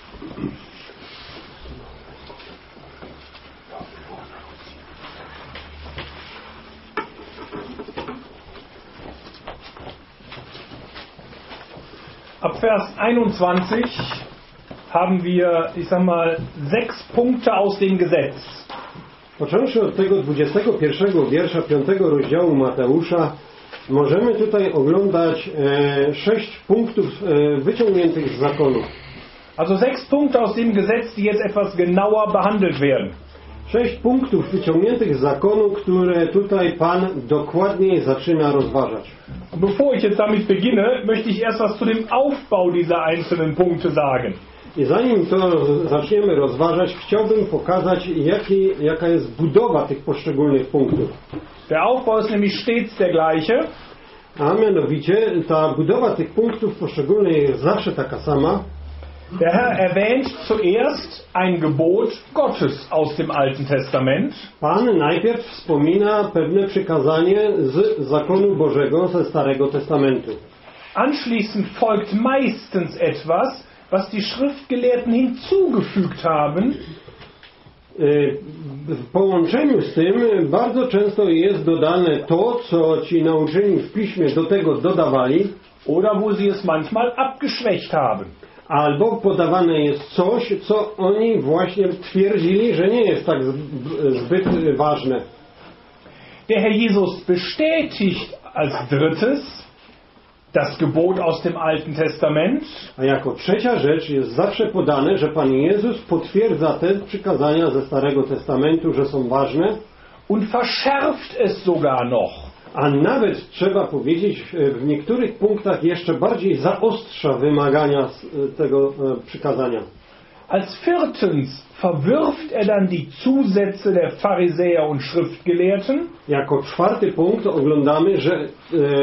Ab Vers einundzwanzig haben wir, ich sag mal, sechs Punkte aus dem Gesetz. Począwszy od tego dwudziestego pierwszego wiersza piątego rozdziału Mateusza, możemy tutaj oglądać e, sześć punktów e, wyciągniętych z zakonu. Also sechs Punkte aus dem Gesetz, die jetzt etwas genauer behandelt werden. Sześć punktów wyciągniętych z zakonu, które tutaj Pan dokładniej zaczyna rozważać. Bevor ich jetzt damit beginne, möchte ich erst was zu dem Aufbau dieser einzelnen Punkte sagen. I zanim to zaczniemy rozważać, chciałbym pokazać, jaki, jaka jest budowa tych poszczególnych punktów. Der Aufbau ist nämlich stets der gleiche. A mianowicie ta budowa tych punktów poszczególnych jest zawsze taka sama. Der Herr erwähnt zuerst ein Gebot Gottes aus dem Alten Testament. Pan najpierw wspomina pewne przykazanie z zakonu Bożego ze Starego Testamentu. Anschließend folgt meistens etwas, was die Schriftgelehrten hinzugefügt haben. W połączeniu z tym bardzo często jest dodane to, co ci nauczeni w Piśmie do tego dodawali, oder wo sie es manchmal abgeschwächt haben. Albo podawane jest coś, co oni właśnie twierdzili, że nie jest tak zbyt ważne. Der Herr Jesus bestätigt als drittes das Gebot aus dem Alten Testament. A jako trzecia rzecz jest zawsze podane, że Pan Jezus potwierdza te przykazania ze Starego Testamentu, że są ważne. Und verschärft es sogar noch. A nawet trzeba powiedzieć, w niektórych punktach jeszcze bardziej zaostrza wymagania tego przykazania. Als viertens verwirft er dann die Zusätze der Pharisäer und Schriftgelehrten. Jako czwarty punkt oglądamy, że e,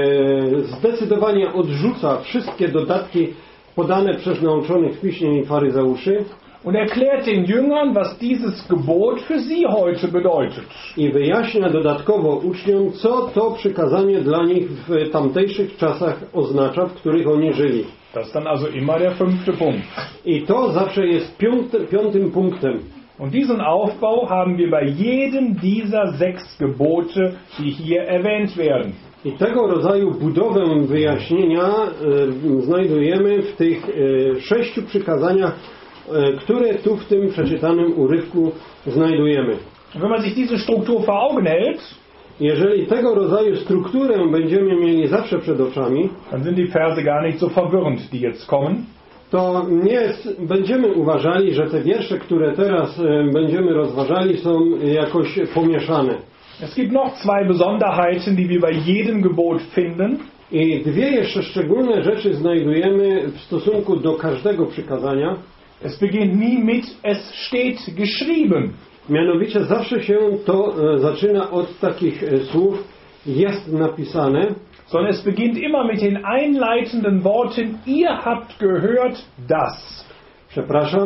zdecydowanie odrzuca wszystkie dodatki podane przez nauczonych w Piśmie i faryzeuszy Und erklärt den Jüngern, was dieses Gebot für sie heute bedeutet. i wyjaśnia dodatkowo uczniom, co to przykazanie dla nich w tamtejszych czasach oznacza, w których oni żyli. Das ist dann also immer der fünfte Punkt. I to zawsze jest piąty, piątym punktem. Und diesen Aufbau haben wir bei jedem dieser sechs Gebote, die hier erwähnt werden. I tego rodzaju budowę wyjaśnienia e, znajdujemy w tych e, sześciu przykazaniach, e, które tu w tym przeczytanym urywku znajdujemy. Wenn man sich diese Struktur vor Augen hält, Jeżeli tego rodzaju strukturę będziemy mieli zawsze przed oczami, dann sind die Verse gar nicht so verwirrend, die jetzt kommen. to nie będziemy uważali, że te wiersze, które teraz e, będziemy rozważali, są jakoś pomieszane. Es gibt noch zwei Besonderheiten, die wir bei jedem Gebot finden. I dwie jeszcze szczególne rzeczy znajdujemy w stosunku do każdego przykazania. Es beginnt nie mit es steht geschrieben. Mianowicie zawsze się to e, zaczyna od takich e, słów jest napisane, Sondern es beginnt immer mit den einleitenden Worten, ihr habt gehört das. przepraszam,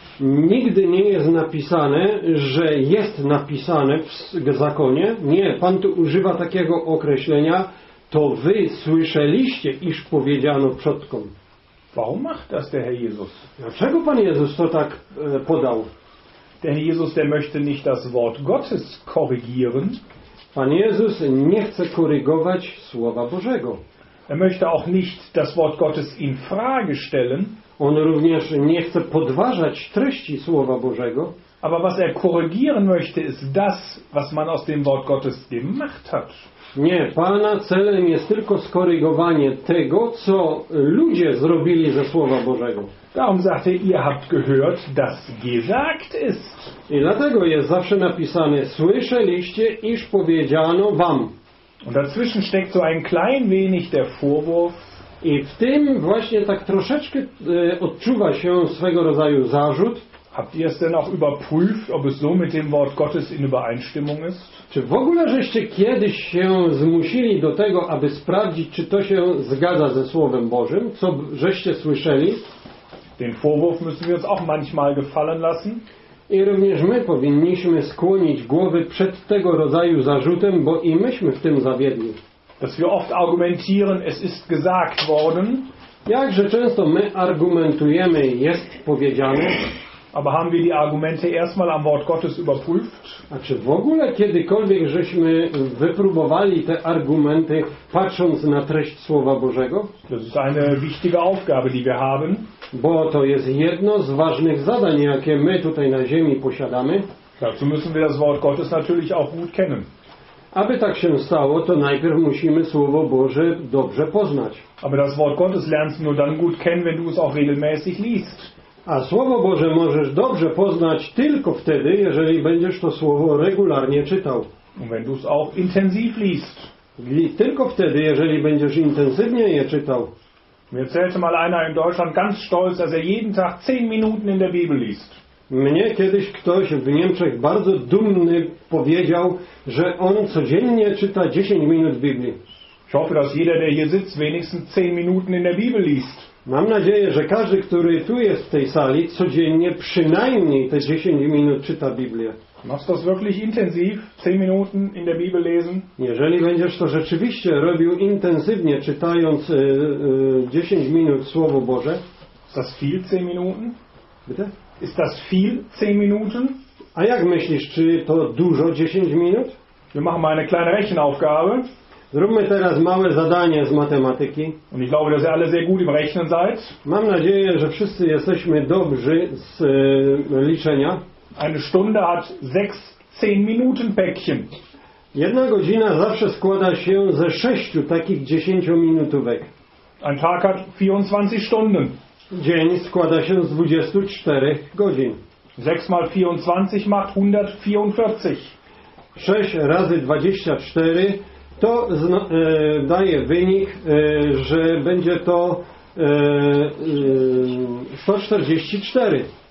nigdy nie jest napisane, że jest napisane w zakonie. Nie, Pan tu używa takiego określenia, to wy słyszeliście, iż powiedziano przodkom. Warum macht das der Herr Jesus? Dlaczego Pan Jezus to tak e, podał? Der Herr Jesus, der möchte nicht das Wort Gottes korrigieren. Pan Jezus nie chce korygować Słowa Bożego. Er möchte auch nicht das Wort Gottes in Frage stellen. On również nie chce podważać treści Słowa Bożego. Aber was er korrigieren möchte, ist das, was man aus dem Wort Gottes gemacht hat. Nie, Pana celem jest tylko skorygowanie tego, co ludzie zrobili ze Słowa Bożego. Darum sagt er, ihr habt gehört, dass gesagt ist. I dlatego jest zawsze napisane, słyszeliście, iż powiedziano wam. Und dazwischen steckt so ein klein wenig der Vorwurf, I w tym właśnie tak troszeczkę e, odczuwa się swego rodzaju zarzut. habt ihr es denn auch überprüft, ob es so mit dem Wort Gottes in Übereinstimmung ist? Czy w ogóle żeście kiedyś się zmusili do tego, aby sprawdzić, czy to się zgadza ze Słowem Bożym, co żeście słyszeli? Den Vorwurf müssen wir uns auch manchmal gefallen lassen. I również my powinniśmy skłonić głowy przed tego rodzaju zarzutem, bo i myśmy w tym zawiedli. Dass wir oft argumentieren, es ist gesagt worden, Jakże często my argumentujemy, jest powiedziane, aber haben wir die Argumente erstmal am Wort Gottes überprüft? a czy w ogóle kiedykolwiek żeśmy wypróbowali te argumenty, patrząc na treść Słowa Bożego? Das ist eine wichtige Aufgabe, die wir haben. Bo to jest jedno z ważnych zadań, jakie my tutaj na ziemi posiadamy. Dazu müssen wir das Wort Gottes natürlich auch gut kennen. Aby tak się stało, to najpierw musimy Słowo Boże dobrze poznać. Aber das Wort Gottes lernst du nur dann gut kennen, wenn du es auch regelmäßig liest. A Słowo Boże możesz dobrze poznać tylko wtedy, jeżeli będziesz to Słowo regularnie czytał. Und wenn du es auch intensiv liest. I tylko wtedy, jeżeli będziesz intensywnie je czytał. Mir erzählte mal einer in Deutschland ganz stolz, dass er jeden Tag zehn Minuten in der Bibel liest. Mnie kiedyś ktoś w Niemczech bardzo dumny powiedział, że on codziennie czyta dziesięć minut Biblii. Ich hoffe, dass jeder, der hier sitzt, wenigstens zehn Minuten in der Bibel liest. Mam nadzieję, że każdy, który tu jest w tej sali, codziennie przynajmniej te dziesięć minut czyta Biblię. Machst du das wirklich intensiv? zehn Minuten in der Bibel lesen? Jeżeli będziesz to rzeczywiście robił intensywnie, czytając y, y, dziesięć minut Słowo Boże. Ist das viel, zehn Minuten? Bitte? Ist das viel, zehn Minuten? A jak myślisz, czy to dużo dziesięć minut? Wir machen mal eine kleine Rechenaufgabe. Zróbmy teraz małe zadanie z matematyki. Und ich glaube, dass ihr alle sehr gut im Rechnen seid. Mam nadzieję, że wszyscy jesteśmy dobrzy z y, liczenia. Eine Stunde hat sechs zehn-Minuten-Päckchen. Jedna godzina zawsze składa się ze sześciu takich dziesięciominutówek. Ein Tag hat vierundzwanzig Stunden. Dzień składa się z dwudziestu czterech godzin. sechs mal vierundzwanzig macht hundertvierundvierzig. sześć razy dwadzieścia cztery to zna, e, daje wynik, e, że będzie to e, e, sto czterdzieści cztery.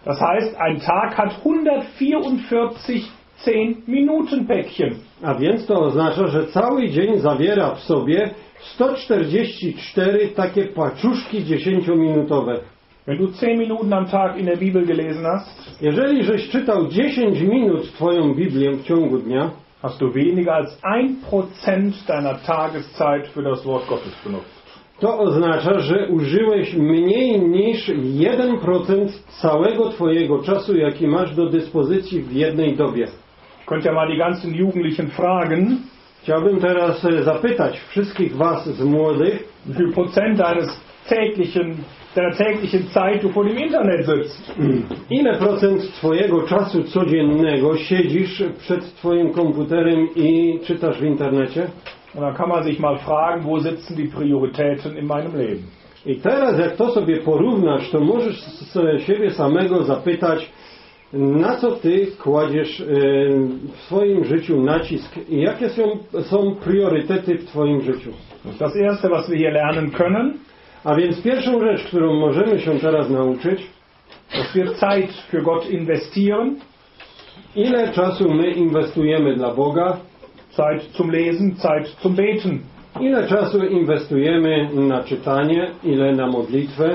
Das heißt, ein Tag hat hundertvierundvierzig zehn-Minuten-Päckchen. A więc to oznacza, że cały dzień zawiera w sobie sto czterdzieści cztery takie paczuszki dziesięciominutowe. Wenn du zehn Minuten am Tag in der Bibel gelesen hast, Jeżeli żeś czytał dziesięć minut Twoją Biblię w ciągu dnia, hast du weniger als ein Prozent deiner Tageszeit für das Wort Gottes benutzt. to oznacza, że użyłeś mniej niż jeden procent całego Twojego czasu, jaki masz do dyspozycji w jednej dobie. Könnt ja mal die ganzen Jugendlichen fragen, Chciałbym teraz e, zapytać wszystkich Was z młodych, wie viel Prozent deines täglichen, deiner täglichen Zeit du vor dem Internet sitzt. ile procent Twojego czasu codziennego siedzisz przed Twoim komputerem i czytasz w internecie? Und dann kann man sich mal fragen, wo sitzen die Prioritäten in meinem Leben? I teraz jak to sobie porównasz, to możesz z siebie samego zapytać, na co Ty kładziesz e, w swoim życiu nacisk i jakie są, są priorytety w Twoim życiu. Das Erste, was wir hier lernen können, A więc pierwszą rzecz, którą możemy się teraz nauczyć, dass wir Zeit für Gott investieren, ile czasu my inwestujemy dla Boga, Zeit zum Lesen, Zeit zum Beten. ile czasu inwestujemy na czytanie, ile na modlitwę.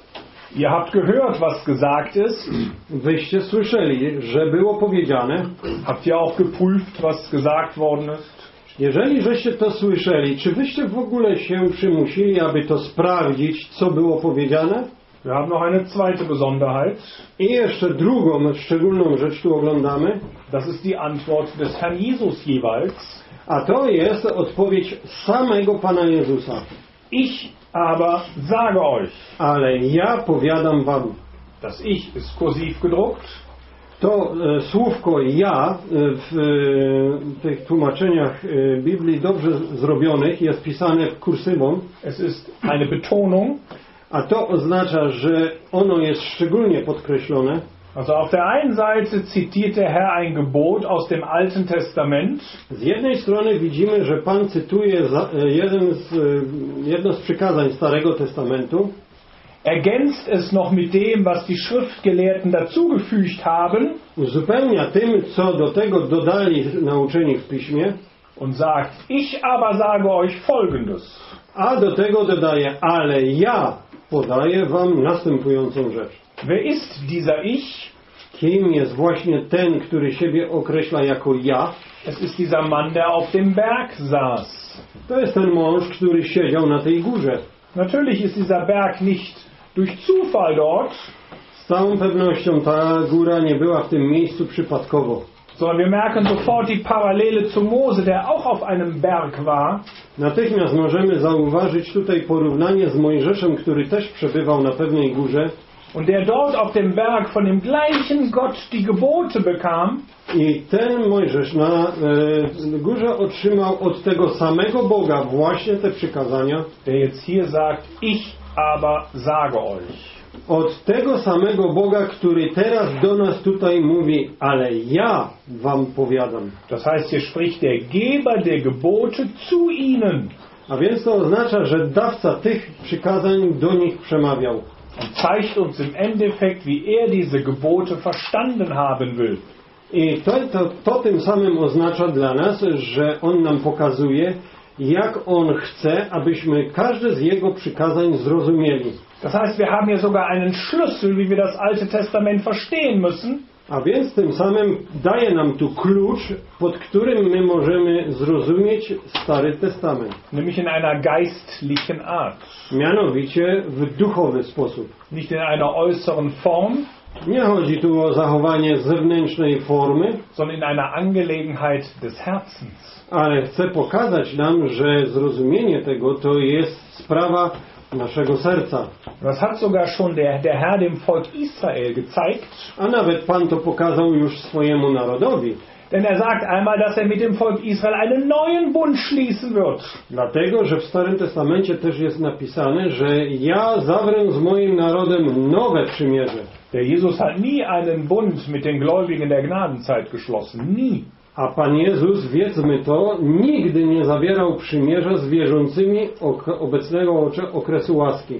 Ihr habt gehört, was gesagt ist. Wyście słyszeli, że było powiedziane, Habt ihr auch geprüft, was gesagt worden ist? jeżeli żeście to słyszeli, czy wyście w ogóle się przymusili, aby to sprawdzić, co było powiedziane? Wir haben noch eine zweite Besonderheit. I jeszcze drugą szczególną rzecz tu oglądamy, Das ist die Antwort des Herrn Jesus jeweils. a to jest odpowiedź samego Pana Jezusa. Ich aber sage euch. Ale ja powiadam wam, Das Ich ist kursiv gedruckt. to e, słówko ja e, w e, tych tłumaczeniach e, Biblii dobrze zrobionych jest pisane kursywą, Es ist eine Betonung. a to oznacza, że ono jest szczególnie podkreślone. Also auf der einen Seite zitiert der Herr ein Gebot aus dem Alten Testament. Z jednej strony widzimy, że Pan cytuje za, e, jeden z, e, jedno z przykazań Starego Testamentu, Ergänzt es noch mit dem, was die Schriftgelehrten dazugefügt haben uzupełnia tym, co do tego dodali nauczeni w Piśmie, und sagt, ich aber sage euch Folgendes. a do tego dodaje, ale ja podaję wam następującą rzecz. Wer ist dieser Ich? Kim jest właśnie ten, który siebie określa jako ja? Es ist dieser Mann, der auf dem Berg saß. To jest ten mąż, który siedział na tej górze. Natürlich ist dieser Berg nicht durch Zufall dort, Z całą pewnością ta góra nie była w tym miejscu przypadkowo. sondern wir merken sofort die Parallele zu Mose, der auch auf einem Berg war. Natychmiast możemy zauważyć tutaj porównanie z Mojżeszem, który też przebywał na pewnej górze Und der dort auf dem Berg von dem gleichen Gott die Gebote bekam. i ten Mojżesz na e, górze otrzymał od tego samego Boga właśnie te przykazania, Der jetzt hier sagt, ich aber sage euch. od tego samego Boga, który teraz do nas tutaj mówi, ale ja wam powiadam. Das heißt, hier spricht der Geber der Gebote zu ihnen A więc to oznacza, że dawca tych przykazań do nich przemawiał. und zeigt uns im Endeffekt, wie er diese Gebote verstanden haben will. I to, to, to tym samym oznacza dla nas, że on nam pokazuje, jak on chce, abyśmy każde z jego przykazań zrozumieli. Das heißt, wir haben hier sogar einen Schlüssel, wie wir das Alte Testament verstehen müssen. A więc tym samym daje nam tu klucz, pod którym my możemy zrozumieć Stary Testament. Nämlich in einer geistlichen Art. Mianowicie w duchowy sposób. Nicht in einer äußeren Form, Nie chodzi tu o zachowanie zewnętrznej formy, sondern in einer Angelegenheit des Herzens. ale chcę pokazać nam, że zrozumienie tego to jest sprawa naszego serca. Das hat sogar schon der, der Herr dem Volk Israel gezeigt. A nawet Pan to pokazał już swojemu narodowi. Denn er sagt einmal, dass er mit dem Volk Israel einen neuen Bund schließen wird. Dlatego, że w Starym Testamencie też jest napisane, że ja zawrę z moim narodem nowe przymierze. Der Jesus hat nie einen Bund mit den Gläubigen der Gnadenzeit geschlossen. Nie. A Pan Jezus, wiedzmy to, nigdy nie zawierał przymierza z wierzącymi ok- obecnego okresu łaski.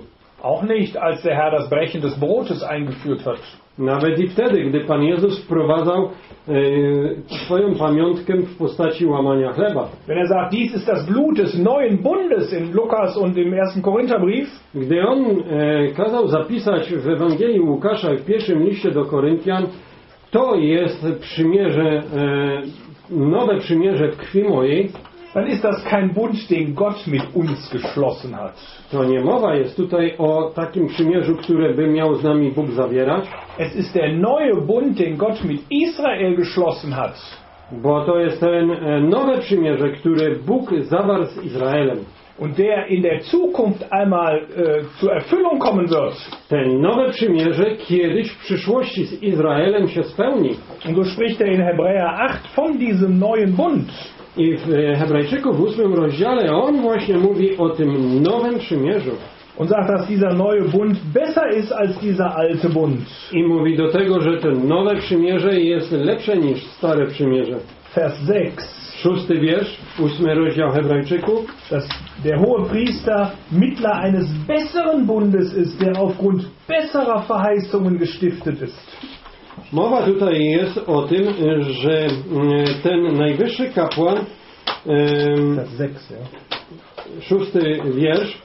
Auch nicht, als der Herr das Brechen des Brotes eingeführt hat. Nawet i wtedy, gdy Pan Jezus wprowadzał e, swoją pamiątkę w postaci łamania chleba. Wenn er sagt, dies ist das Blut des neuen Bundes in Lukas und im ersten Korintherbrief, Gdy on e, kazał zapisać w Ewangelii Łukasza w pierwszym liście do Koryntian, to jest przymierze, e, nowe przymierze w krwi mojej, dann ist das kein Bund, den Gott mit uns geschlossen hat. to nie mowa jest tutaj o takim przymierzu, które by miał z nami Bóg zawierać, Es ist der neue Bund, den Gott mit Israel geschlossen hat. bo to jest ten e, nowe przymierze, które Bóg zawarł z Izraelem. Und der in der Zukunft einmal äh, zur Erfüllung kommen wird. Ten nowe przymierze kiedyś w przyszłości z Izraelem się spełni. Und so spricht er in Hebräer acht von diesem neuen Bund. I w e, Hebrajczyków w ósmym rozdziale on właśnie mówi o tym nowym przymierzu. Und sagt, dass dieser neue Bund besser ist als dieser alte Bund. I mówi do tego, że to nowe przymierze jest lepsze niż stare przymierze. Vers sechs. Szósty wiersz, ósmy rozdział Hebrajczyków. Dass der hohe Priester Mittler eines besseren Bundes ist, der aufgrund besserer Verheißungen gestiftet ist. Mowa tutaj jest o tym, że mm, ten najwyższy kapłan, em, Vers sechs, ja. szósty wiersz,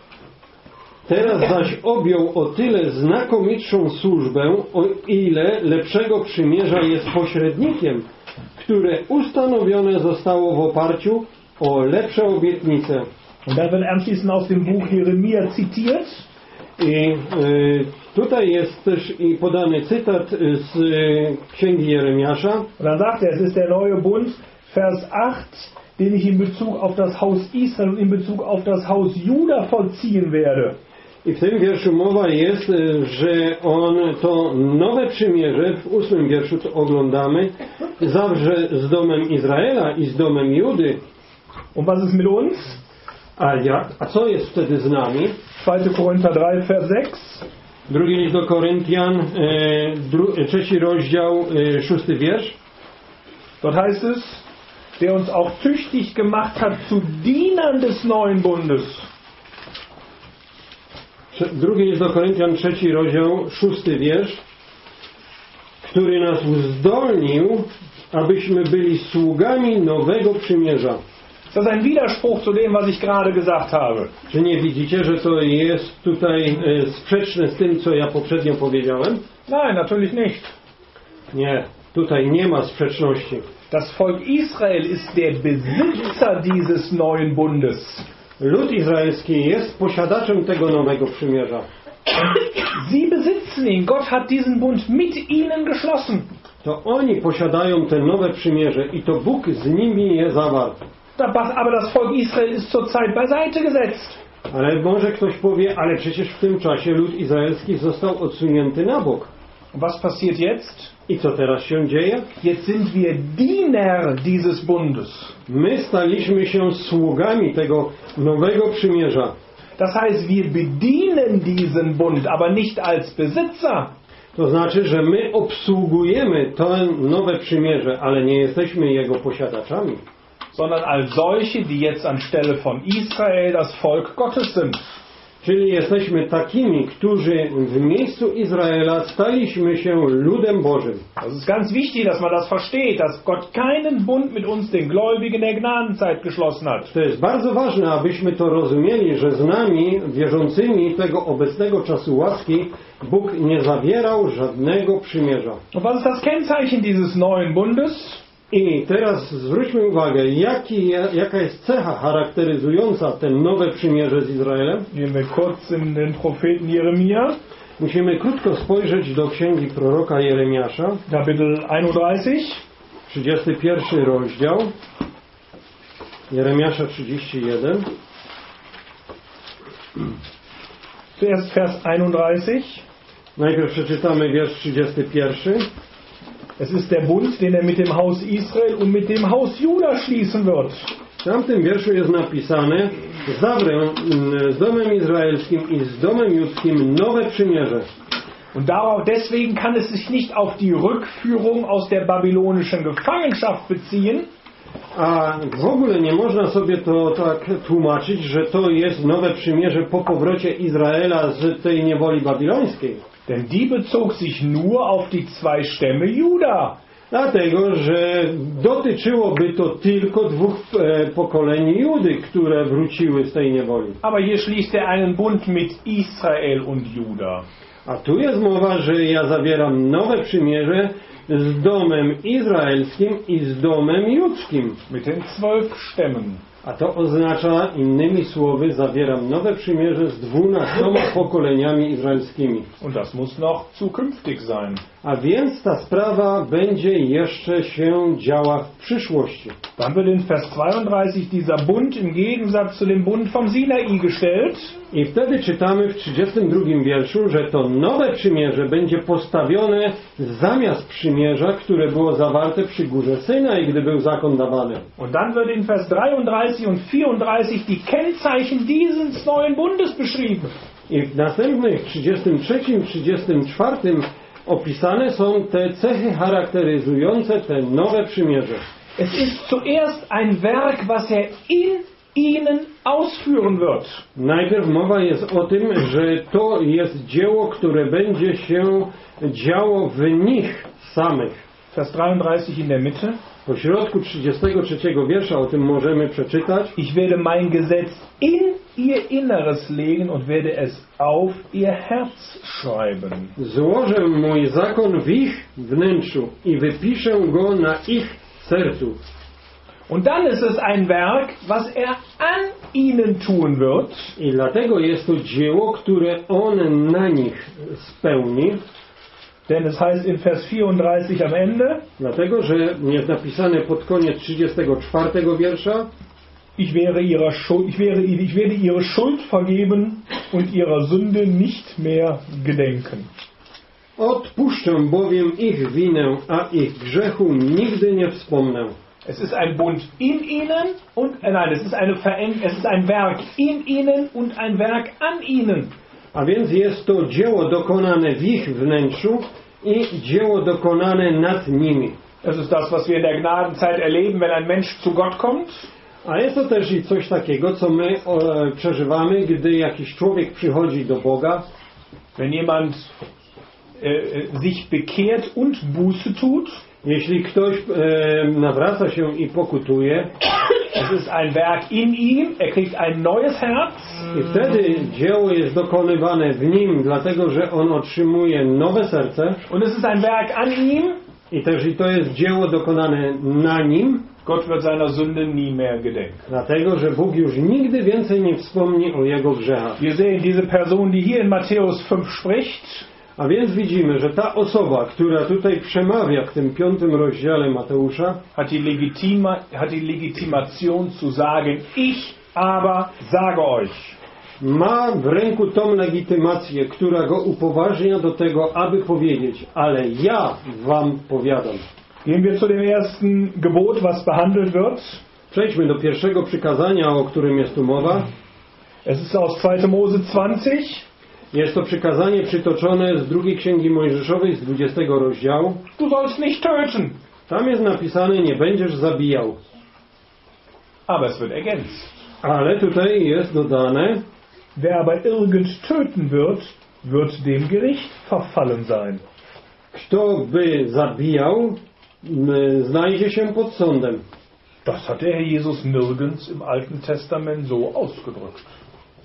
teraz zaś objął o tyle znakomitszą służbę, o ile lepszego przymierza jest pośrednikiem, które ustanowione zostało w oparciu o lepsze obietnice. Und da wird anschließend aus dem Buch Jeremia zitiert. I y, tutaj jest też i podany cytat z y, księgi Jeremiasza. Und dann sagt er, es ist der neue Bund, Vers acht, den ich in Bezug auf das Haus Israel und in Bezug auf das Haus Juda vollziehen werde. I w tym wierszu mowa jest, y, że on to nowe przymierze, w ósmym wierszu to oglądamy, zawrze z domem Izraela i z domem Judy. Und was ist mit uns? A jak? A co jest wtedy z nami? zweiter Korinther drei, Vers sechs. Drugi list do Koryntian, e, dru, trzeci rozdział, e, szósty wiersz. Dort heißt es, der uns auch tüchtig gemacht hat zu Dienern des neuen Bundes. Drugi list do Koryntian, trzeci rozdział, szósty wiersz, który nas uzdolnił, abyśmy byli sługami nowego przymierza. Das ist ein Widerspruch zu dem, was ich gerade gesagt habe. Czy nie widzicie, że to jest tutaj e, sprzeczne z tym, co ja poprzednio powiedziałem? Nein, natürlich nicht. Nie, tutaj nie ma sprzeczności. Das Volk Israel ist der Besitzer dieses neuen Bundes. Lud izraelski jest posiadaczem tego nowego przymierza. Sie besitzen ihn. Gott hat diesen Bund mit ihnen geschlossen. To oni posiadają te nowe przymierze i to Bóg z nimi je zawarł. Aber das Volk Israel ist zurzeit beiseite gesetzt. Ale może ktoś powie, ale przecież w tym czasie lud izraelski został odsunięty na bok. Was passiert jetzt? I co teraz się dzieje? Jetzt sind wir Diener dieses Bundes. My staliśmy się sługami tego nowego przymierza. Das heißt, wir bedienen diesen Bund, aber nicht als Besitzer. To znaczy, że my obsługujemy to nowe przymierze, ale nie jesteśmy jego posiadaczami. Sondern als solche, die jetzt anstelle von Israel das Volk Gottes sind. Czyli jesteśmy takimi, którzy w miejscu Izraela staliśmy się ludem Bożym. Das ist ganz wichtig, dass man das versteht, dass Gott keinen Bund mit uns, den Gläubigen der Gnadenzeit, geschlossen hat. To jest bardzo ważne, abyśmy to rozumieli, że z nami, wierzącymi tego obecnego czasu łaski, Bóg nie zawierał żadnego przymierza. Und was ist das Kennzeichen dieses neuen Bundes? I teraz zwróćmy uwagę, jaki, jaka jest cecha charakteryzująca ten nowe przymierze z Izraelem. Gehen wir kurz in den Propheten Jeremia. Musimy krótko spojrzeć do księgi proroka Jeremiasza, Kapitel einunddreißig. trzydziesty pierwszy rozdział, Jeremiasza trzydzieści jeden. Zuerst Vers einunddreißig. Najpierw przeczytamy wiersz trzydziesty pierwszy. Es ist der Bund, den er mit dem Haus Israel und mit dem Haus Juda schließen wird. W tamtym wierszu jest napisane: zawrę z domem izraelskim i z domem judzkim nowe przymierze. Und darauf, deswegen kann es sich nicht auf die Rückführung aus der babylonischen Gefangenschaft beziehen, A w ogóle nie można sobie to tak tłumaczyć, że to jest nowe przymierze po powrocie Izraela z tej niewoli babilońskiej. Denn die bezog sich nur auf die zwei Stämme Juda. Dlatego, że dotyczyłoby to tylko dwóch e, pokoleń Judy, które wróciły z tej niewoli. Aber hier schließt er einen Bund mit Israel und Juda. A tu jest mowa, że ja zawieram nowe przymierze z domem izraelskim i z domem judzkim. Mit den zwölf Stämmen. A to oznacza, innymi słowy, zawieram nowe przymierze z dwunastoma pokoleniami izraelskimi. Und das muss noch zukünftig sein. A więc ta sprawa będzie jeszcze się działa w przyszłości. Dann wird in Vers zweiunddreißig dieser Bund im Gegensatz zu dem Bund vom Sinai gestellt. I wtedy czytamy w trzydziestym drugim wierszu, że to nowe przymierze będzie postawione zamiast przymierza, które było zawarte przy górze Synaj, gdy był zakon dawany. Und dann wird in Vers dreiunddreißig und vierunddreißig die Kennzeichen dieses neuen Bundes beschrieben. I w następnych trzydziestym trzecim, trzydziestym czwartym opisane są te cechy charakteryzujące te nowe przymierze. Es ist zuerst ein Werk, was er in ihnen ausführen wird. Najpierw mowa jest o tym, że to jest dzieło, które będzie się działo w nich samych. Vers dreiunddreißig in der Mitte. Po środku trzydziestego trzeciego wiersza o tym możemy przeczytać. Ich werde mein Gesetz in ihr Inneres legen und werde es auf ihr Herz schreiben. Złożę mój zakon w ich wnętrzu i wypiszę go na ich sercu. Und dann ist es ein Werk, was er an ihnen tun wird. I dlatego jest to dzieło, które on na nich spełni. Denn es heißt in Vers vierunddreißig am Ende, Dlatego, że jest napisane pod koniec trzydziestego czwartego wiersza: Ich werde ihrer Schuld, ich werde, ich werde ihre Schuld vergeben und ihrer Sünde nicht mehr gedenken. Odpuszczę bowiem ich winę, a ich grzechu nigdy nie wspomnę. Es ist ein Bund in ihnen und äh, nein, es ist eine Vereng- es ist ein Werk in ihnen und ein Werk an ihnen. A więc jest to dzieło dokonane w ich wnętrzu i dzieło dokonane nad nimi. Es ist das, was wir in der Gnadenzeit erleben, wenn ein Mensch zu Gott kommt. A jest to też i coś takiego, co my e, przeżywamy, gdy jakiś człowiek przychodzi do Boga. Wenn jemand äh, sich bekehrt und Buße tut. Jeśli ktoś e, nawraca się i pokutuje, es ist ein Werk in ihm, er kriegt ein neues Herz. I wtedy dzieło jest dokonywane w nim, dlatego że on otrzymuje nowe serce. Und es ist ein Werk an ihm. I też i to jest dzieło dokonane na nim. Gott wird seiner Sünde nie mehr gedenken. Dlatego, że Bóg już nigdy więcej nie wspomni o jego grzechach. Wir sehen diese Person, die hier in Matthäus fünf spricht. A więc widzimy, że ta osoba, która tutaj przemawia w tym piątym rozdziale Mateusza, hat die, Legitima, hat die Legitimation zu sagen, ich aber sage euch. ma w ręku tą legitymację, która go upoważnia do tego, aby powiedzieć, ale ja wam powiadam. Gehen wir zu dem ersten Gebot, was behandelt wird. Przejdźmy do pierwszego przykazania, o którym jest tu mowa. Es ist aus zweiter Mose zwanzig. Jest to przykazanie przytoczone z drugiej Księgi Mojżeszowej z dwudziestego rozdziału. Du sollst nicht töten. Tam jest napisane, nie będziesz zabijał. Aber es wird ergänzt. Ale tutaj jest dodane, wer aber irgend töten wird, wird dem Gericht verfallen sein. Kto by zabijał, m, znajdzie się pod sądem. Das hat der Herr Jesus nirgends im Alten Testament so ausgedrückt.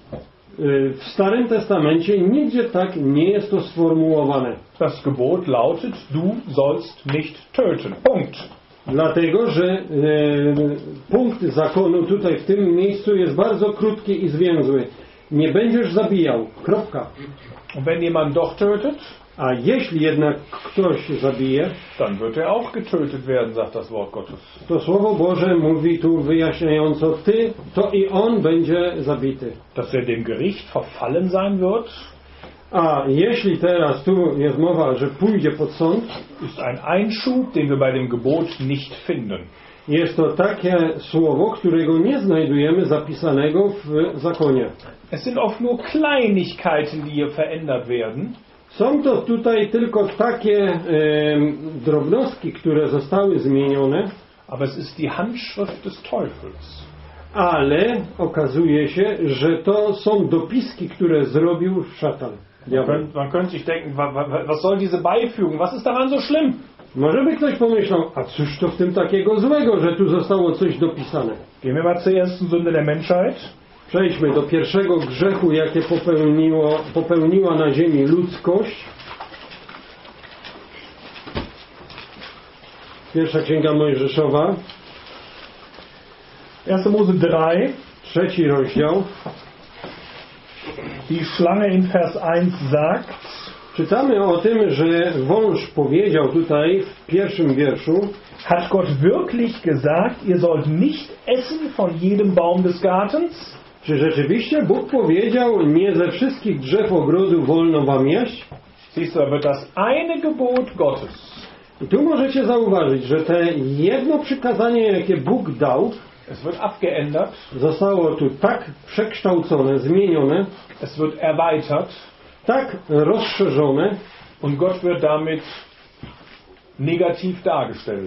W Starym Testamencie nigdzie tak nie jest to sformułowane. Das Gebot lautet, du sollst nicht töten. Punkt. Dlatego, że e, punkt zakonu tutaj w tym miejscu jest bardzo krótki i zwięzły. Nie będziesz zabijał. Kropka. Und wenn jemand doch tötet, a jeśli jednak ktoś zabije, dann wird er auch getötet werden, sagt das Wort Gottes. To Słowo Boże mówi tu wyjaśniająco, ty, to i on będzie zabity. Dass er dem Gericht verfallen sein wird, a jeśli teraz tu jest mowa, że pójdzie pod sąd, ist ein Einschub, den wir bei dem Gebot nicht finden. Jest to takie słowo, którego nie znajdujemy zapisanego w zakonie. Es sind oft nur Kleinigkeiten, die hier verändert werden. Są to tutaj tylko takie e, drobnostki, które zostały zmienione. Aber es ist die Handschrift des Teufels. Ale okazuje się, że to są dopiski, które zrobił szatan. Man könnte, man könnte sich denken, wa, wa, was soll diese Beifügung? Was ist daran so schlimm? Może by ktoś pomyślał, a cóż to w tym takiego złego, że tu zostało coś dopisane. Gehen wir mal zur ersten Sünde der Menschheit. Przejdźmy do pierwszego grzechu, jakie popełniło, popełniła na ziemi ludzkość. Pierwsza Księga Mojżeszowa, erster Mose drei, trzeci rozdział. die Schlange in Vers eins sagt, Czytamy o tym, że wąż powiedział tutaj w pierwszym wierszu: hat Gott wirklich gesagt, ihr sollt nicht essen von jedem Baum des Gartens? Czy rzeczywiście Bóg powiedział, nie ze wszystkich drzew ogrodu wolno wam jeść? Siehst du, da wird das eine Gebot Gottes. I tu możecie zauważyć, że te jedno przykazanie, jakie Bóg dał, Es wird abgeändert, zostało tu tak przekształcone, zmienione, es wird erweitert tak rozszerzone, und Gott wird damit negativ dargestellt.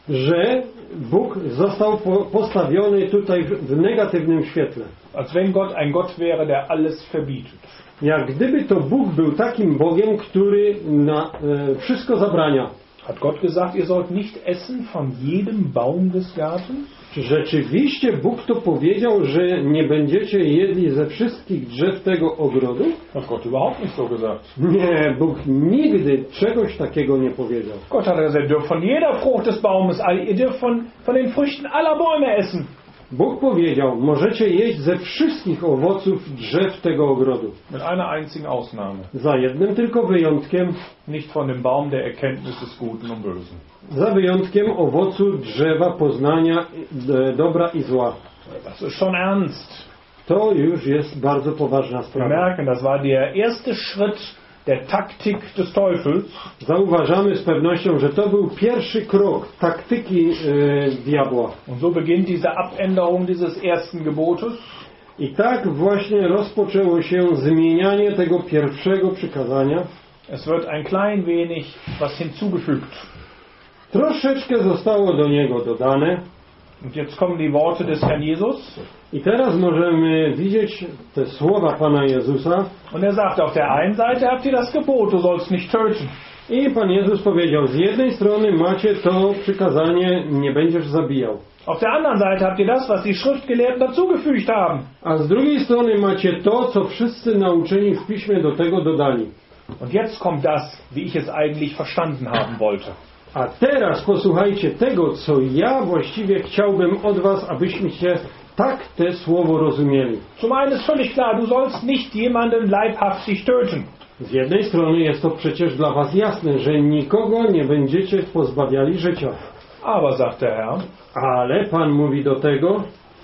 że Bóg został po, postawiony tutaj w, w negatywnym świetle. Als wenn Gott ein Gott wäre, der alles verbietet. Jak gdyby to Bóg był takim Bogiem, który na, e, wszystko zabrania. Hat Gott gesagt, ihr sollt nicht essen von jedem Baum des Gartens? Czy rzeczywiście Bóg to powiedział, że nie będziecie jedli ze wszystkich drzew tego ogrodu? Hat Gott überhaupt nicht so gesagt. Nie, Bóg nigdy czegoś takiego nie powiedział. Gott hat gesagt, ihr dürft von jeder Frucht des Baumes, ihr dürft von, von den Früchten aller Bäume essen. Bóg powiedział, możecie jeść ze wszystkich owoców drzew tego ogrodu. Mit einer einzigen Ausnahme. Za jednym tylko wyjątkiem, Nicht von dem Baum der Erkenntnis des Guten und Bösen. za wyjątkiem owocu drzewa poznania e, dobra i zła. Das ist schon ernst. To już jest bardzo poważna Wir sprawa. merken, das war der erste Schritt der Taktik des Teufels. Zauważamy z pewnością, że to był pierwszy krok taktyki e, diabła. Und so beginnt diese Abänderung dieses ersten Gebotes. I tak właśnie rozpoczęło się zmienianie tego pierwszego przykazania. Es wird ein klein wenig was hinzugefügt. Troszeczkę zostało do niego dodane. Und jetzt kommen die Worte des Herrn Jesus. I teraz możemy widzieć te słowa Pana Jezusa. Und er sagt, auf der einen Seite habt ihr das Gebot, du sollst nicht töten. I Pan Jezus powiedział, z jednej strony macie to przykazanie, nie będziesz zabijał. Auf der anderen Seite habt ihr das, was die Schriftgelehrten dazugefügt haben. A z drugiej strony macie to, co wszyscy nauczeni w Piśmie do tego dodali. Und jetzt kommt das, wie ich es eigentlich verstanden haben wollte. A teraz posłuchajcie tego, co ja właściwie chciałbym od was, abyśmy tak te słowo rozumieli. Zum einen ist völlig klar, du sollst nicht jemanden leibhaftig töten. Z jednej strony jest to przecież dla was jasne, że nikogo nie będziecie pozbawiali życia. Aber, sagt der Herr, Ale Pan mówi do tego,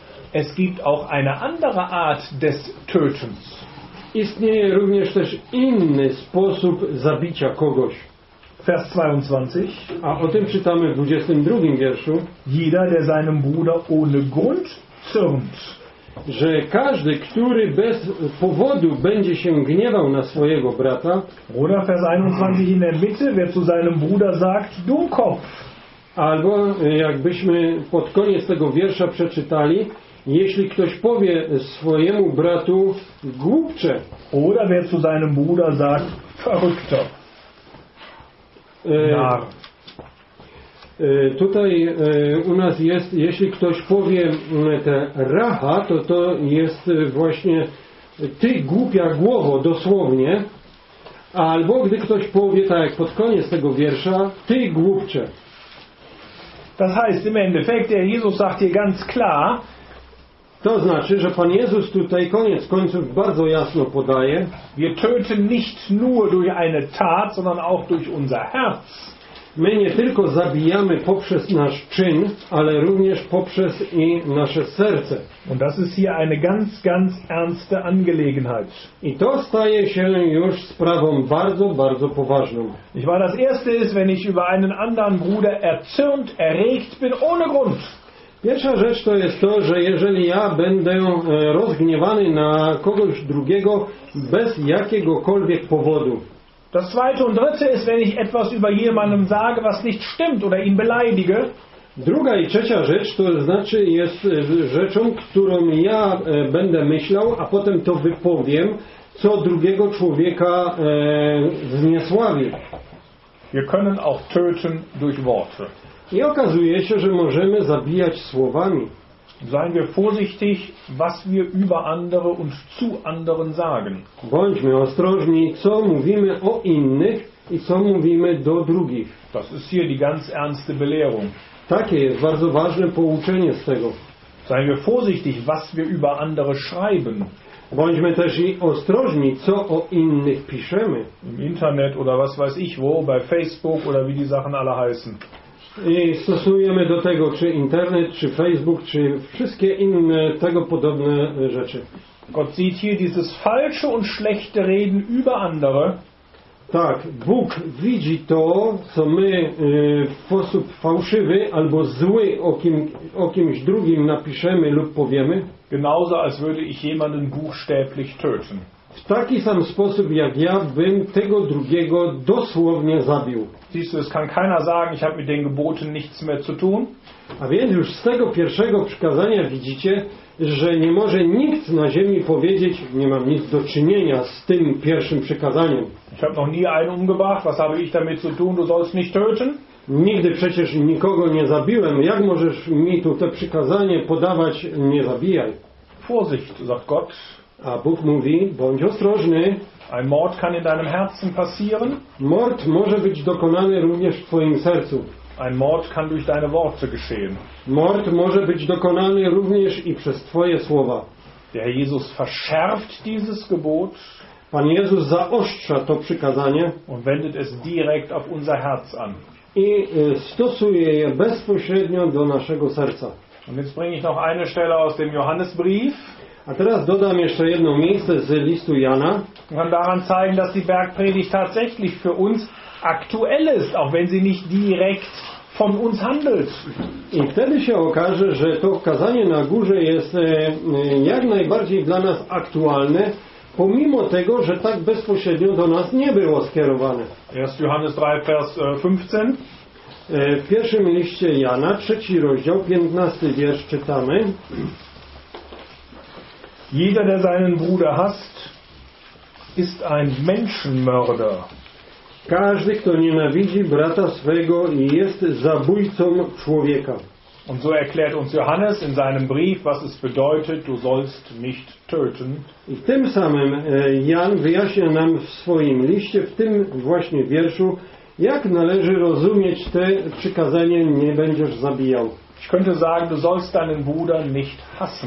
es gibt auch eine andere Art des Tötens. istnieje również też inny sposób zabicia kogoś. Vers zweiundzwanzig. A o tym czytamy w dwudziestym drugim wierszu, Jeder, der seinem Bruder ohne Grund zürnt. że każdy, który bez powodu będzie się gniewał na swojego brata, Oder Vers einundzwanzig in der Mitte, wer zu seinem Bruder sagt, Dummkopf. albo jakbyśmy pod koniec tego wiersza przeczytali, jeśli ktoś powie swojemu bratu głupcze. Oder wer zu seinem Bruder sagt, Verrückter. E, Narr. e, tutaj e, u nas jest, jeśli ktoś powie e, te racha, to to jest e, właśnie ty głupia głowo, dosłownie. Albo gdy ktoś powie, tak jak pod koniec tego wiersza, ty głupcze. Das heißt im Endeffekt, der Jesus sagt hier ganz klar, To znaczy, że Pan Jezus tutaj koniec końców bardzo jasno podaje, wir töten nicht nur durch eine Tat, sondern auch durch unser Herz. my nie tylko zabijamy poprzez nasz czyn, ale również poprzez i nasze serce. Und das ist hier eine ganz, ganz ernste Angelegenheit. I to staje się już sprawą bardzo, bardzo poważną. Ich war das erste ist, wenn ich über einen anderen Bruder erzürnt, erregt bin, ohne Grund. Pierwsza rzecz to jest to, że jeżeli ja będę e, rozgniewany na kogoś drugiego bez jakiegokolwiek powodu. Das zweite und dritte ist, wenn ich etwas über jemanden sage, was nicht stimmt oder ihn beleidige. Druga i trzecia rzecz to znaczy jest rzeczą, którą ja e, będę myślał, a potem to wypowiem, co drugiego człowieka e, zniesławi. Wir können auch töten durch Worte. I okazuje się, że możemy zabijać słowami. Seien wir vorsichtig, was wir über andere und zu anderen sagen. Bądźmy ostrożni, co mówimy o innych i co mówimy do drugich. Das ist hier die ganz ernste Belehrung. Takie jest bardzo ważne pouczenie z tego. Seien wir vorsichtig, was wir über andere schreiben. Bądźmy też i ostrożni, co o innych piszemy. Im Internet oder was weiß ich wo, bei Facebook oder wie die Sachen alle heißen. I stosujemy do tego czy internet, czy Facebook, czy wszystkie inne tego podobne rzeczy. Gott sieht hier dieses falsche und schlechte Reden über andere. Tak, Bóg widzi to, co my y, w sposób fałszywy albo zły o, kim, o kimś drugim napiszemy lub powiemy. Genauso als würde ich jemanden buchstäblich töten. W taki sam sposób, jak ja bym tego drugiego dosłownie zabił. Siehst du, es kann keiner sagen, ich habe mit den Geboten nichts mehr zu tun. A więc już z tego pierwszego przykazania widzicie, że nie może nikt na ziemi powiedzieć, nie mam nic do czynienia z tym pierwszym przykazaniem. Ich habe noch nie einen umgebracht, was habe ich damit zu tun, du sollst nicht töten? Nigdy przecież nikogo nie zabiłem. Jak możesz mi tu te przykazanie podawać, nie zabijaj? Vorsicht, sagt Gott. A Bóg mówi, bądź ostrożny. Ein Mord kann in deinem Herzen passieren. Mord może być dokonany również w twoim sercu. Ein Mord kann durch deine Worte geschehen. Mord może być dokonany również i przez twoje słowa. Der Herr Jesus verschärft dieses Gebot Pan Jezus zaostrza to przykazanie und wendet es direkt auf unser Herz an. i stosuje je bezpośrednio do naszego serca. Und jetzt bringe ich noch eine Stelle aus dem Johannesbrief. A teraz dodam jeszcze jedno miejsce z listu Jana. Man kann daran zeigen, dass die Bergpredigt tatsächlich für uns aktuell ist, auch wenn sie nicht direkt von uns handelt. I wtedy się okaże, że to kazanie na górze jest jak najbardziej dla nas aktualne, pomimo tego, że tak bezpośrednio do nas nie było skierowane. Erst Johannes drei, Vers fünfzehn. W pierwszym liście Jana, trzeci rozdział, piętnasty wiersz czytamy. Jeder, der seinen Bruder hasst, ist ein Menschenmörder. Każdy, kto nienawidzi brata swego, jest zabójcą człowieka. Und so erklärt uns Johannes in seinem Brief, was es bedeutet, du sollst nicht töten. I tym samym Jan wyjaśnia nam w swoim liście, w tym właśnie wierszu, jak należy rozumieć te przykazanie, nie będziesz zabijał. Ich könnte sagen, du sollst deinen Bruder nicht hassen.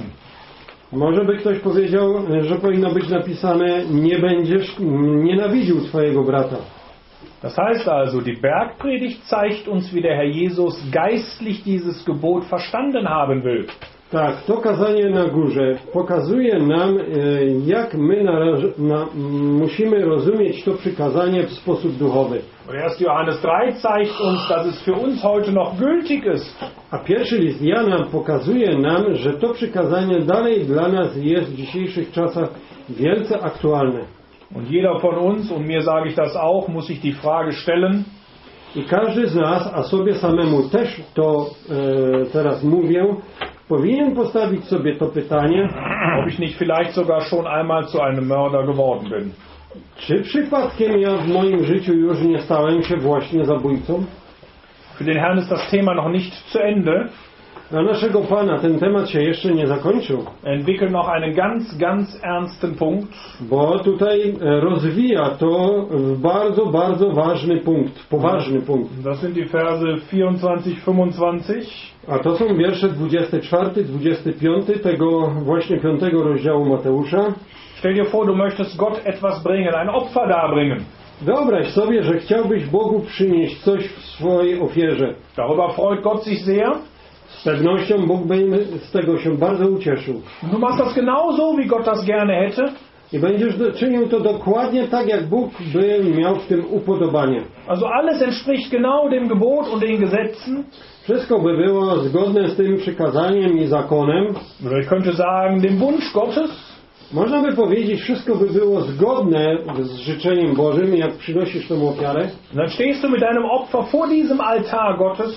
Może by ktoś powiedział, że powinno być napisane, nie będziesz nienawidził twojego brata. Das heißt also, die Bergpredigt zeigt uns, wie der Herr Jesus geistlich dieses Gebot verstanden haben will. Tak, to kazanie na górze pokazuje nam, jak my naraż- na, musimy rozumieć to przykazanie w sposób duchowy. Und erst Johannes drei zeigt uns, dass es für uns heute noch gültig ist. A pierwszy list Jana pokazuje nam, że to przykazanie dalej dla nas jest w dzisiejszych czasach wielce aktualne. Und jeder von uns, und mir sage ich das auch, muss sich die Frage stellen, I każdy z nas, a sobie samemu też to e, teraz mówię, powinien postawić sobie to pytanie, ob ich nicht vielleicht sogar schon einmal zu einem Mörder geworden bin. czy przypadkiem ja w moim życiu już nie stałem się właśnie zabójcą? Für den Herrn ist das Thema noch nicht zu Ende. Dla naszego Pana ten temat się jeszcze nie zakończył, Er entwickelt noch einen ganz, ganz ernsten Punkt. bo tutaj rozwija to w bardzo, bardzo ważny punkt, poważny punkt. Das sind die Verse vierundzwanzig, fünfundzwanzig. A to są wiersze dwudziesty czwarty, dwudziesty piąty tego właśnie piątego rozdziału Mateusza. Stell dir vor, du möchtest Gott etwas bringen, ein Opfer darbringen. Wyobraź sobie, że chciałbyś Bogu przynieść coś w swojej ofierze. Darüber freut Gott sich sehr. Z pewnością Bóg by z tego się bardzo ucieszył. Du machst das genauso, wie Gott das gerne hätte. I będziesz do, czynił to dokładnie tak, jak Bóg by miał w tym upodobanie. Also alles entspricht genau dem Gebot und den Gesetzen. Wszystko by było zgodne z tym przykazaniem i zakonem. Oder ich könnte sagen, dem Wunsch Gottes. Można by powiedzieć, wszystko by było zgodne z życzeniem Bożym, jak przynosisz tą ofiarę. Und dann stehst du mit deinem Opfer vor diesem Altar Gottes.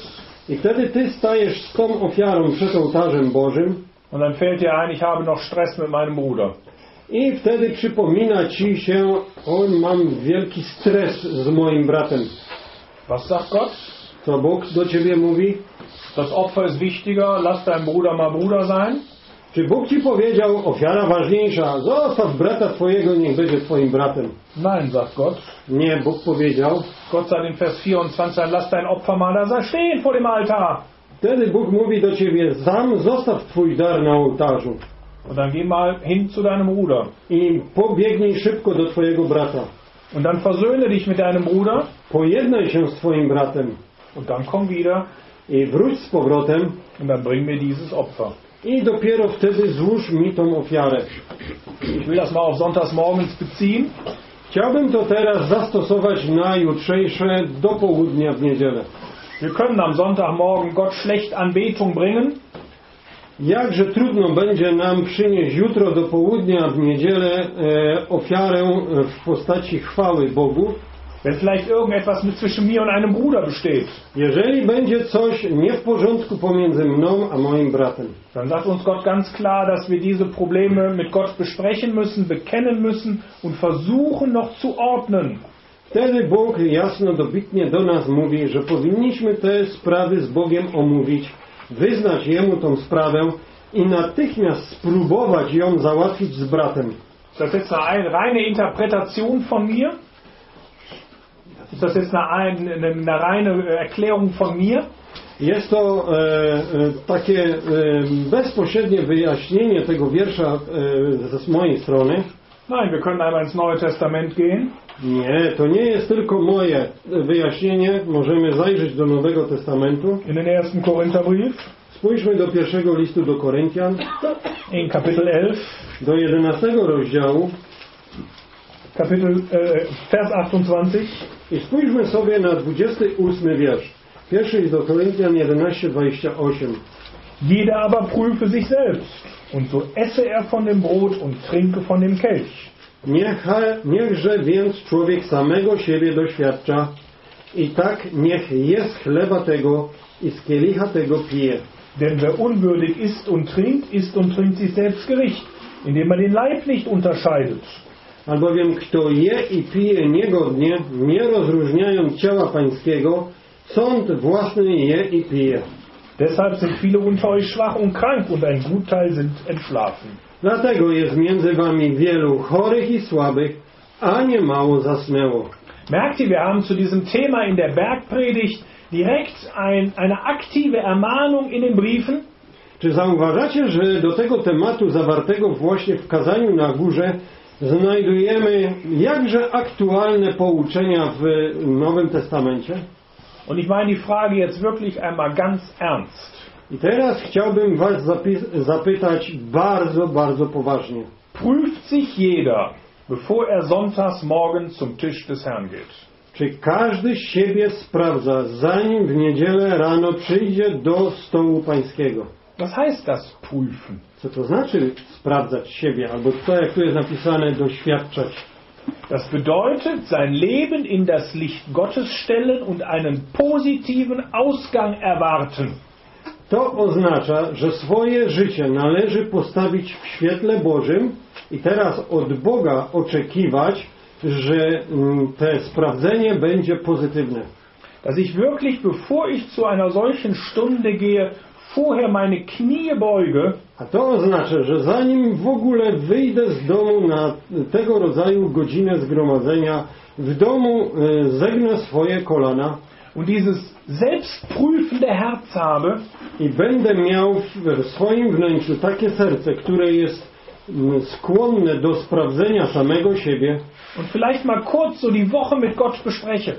I wtedy ty stajesz z tą ofiarą przed ołtarzem Bożym. Und dann fällt dir ein, ich habe noch Stress mit meinem Bruder. I wtedy przypomina ci się, o, mam wielki stres z moim bratem. Was sagt Gott? Co Bóg do ciebie mówi? Das Opfer ist wichtiger, lass dein Bruder mal Bruder sein. Czy Bóg ci powiedział, ofiara ważniejsza, zostaw brata twojego, niech będzie twoim bratem? Nein, sagt Gott. Nie, Bóg powiedział. Gott sagt in Vers vierundzwanzig, lass dein Opfer mal da stehen vor dem Altar. Wtedy Bóg mówi do ciebie, sam zostaw twój dar na ołtarzu. Und dann geh mal hin zu deinem Bruder. I pobiegnij szybko do twojego brata. Und dann versöhne dich mit deinem Bruder. Pojednaj się z twoim bratem. Und dann komm wieder. I wróć z powrotem. Und dann bring mir dieses Opfer. I dopiero wtedy złóż mi tą ofiarę. Ich will das mal auf Sonntagsmorgens beziehen. Chciałbym to teraz zastosować na jutrzejsze do południa w niedzielę. Wir können am Sonntagmorgen Gott schlecht Anbetung bringen. Jakże trudno będzie nam przynieść jutro do południa w niedzielę e, ofiarę w postaci chwały Bogu, wenn vielleicht irgendetwas mit zwischen mir und einem Bruder besteht. Jeżeli będzie coś nie w porządku pomiędzy mną a moim bratem. Dann sagt uns Gott ganz klar, dass wir diese Probleme mit Gott besprechen müssen, bekennen müssen und versuchen noch zu ordnen. Wtedy Bóg jasno, dobitnie do nas mówi, że powinniśmy te sprawy z Bogiem omówić, wyznać Jemu tą sprawę i natychmiast spróbować ją załatwić z bratem. Ist das jetzt eine reine Interpretation von mir? Ist das jetzt eine, eine, eine reine Erklärung von mir? Jest to e, e, takie e, bezpośrednie wyjaśnienie tego wiersza e, z mojej strony. Nein, wir können einmal ins Neue Testament gehen. Nie, to nie jest tylko moje wyjaśnienie. Możemy zajrzeć do Nowego Testamentu. In den ersten Korintherbrief. Spójrzmy do pierwszego listu do Koryntian. In Kapitel elf. Do jedenastego rozdziału. Kapitel, äh, Vers achtundzwanzig. I spójrzmy sobie na dwudziesty ósmy wiersz. Pierwszy list do Koryntian jedenaście, dwadzieścia osiem. Jeder aber prüfe sich selbst, und so esse er von dem Brot und trinke von dem Kelch. Niech, niechże więc człowiek samego siebie doświadcza i tak niech jest chleba tego i z kielicha tego pije. Denn wer unwürdig isst und trinkt, isst und trinkt sich selbst Gericht, indem er den Leib nicht unterscheidet. Albowiem kto je i pije niegodnie, nie rozróżniając ciała pańskiego, sąd własny je i pije. Deshalb sind viele unter euch schwach und krank und ein Gutteil sind entschlafen. Dlatego jest między wami wielu chorych i słabych, a nie mało zasnęło. Merkt ihr, wir haben zu diesem Thema in der Bergpredigt direkt ein, eine aktive Ermahnung in den Briefen? Czy zauważacie, że do tego tematu zawartego właśnie w kazaniu na górze znajdujemy jakże aktualne pouczenia w Nowym Testamencie? Und ich meine die Frage jetzt wirklich einmal ganz ernst. I teraz chciałbym was zapytać bardzo, bardzo poważnie. Prüft sich jeder, bevor er sonntags morgen zum Tisch des Herrn geht? Czy każdy siebie sprawdza, zanim w niedzielę rano przyjdzie do stołu pańskiego? Was heißt das prüfen? Co to znaczy sprawdzać siebie, albo to, jak tu jest napisane, doświadczać? Das bedeutet, sein Leben in das Licht Gottes stellen und einen positiven Ausgang erwarten. To oznacza, że swoje życie należy postawić w świetle Bożym i teraz od Boga oczekiwać, że te sprawdzenie będzie pozytywne. Dass ich wirklich, bevor ich zu einer solchen Stunde gehe, vorher meine Knie beuge. A to oznacza, że zanim w ogóle wyjdę z domu na tego rodzaju godzinę zgromadzenia, w domu zegnę swoje kolana und dieses selbstprüfende Herz habe i będę miał w swoim wnętrzu takie serce, które jest skłonne do sprawdzenia samego siebie und vielleicht mal kurz so die Woche mit Gott bespreche.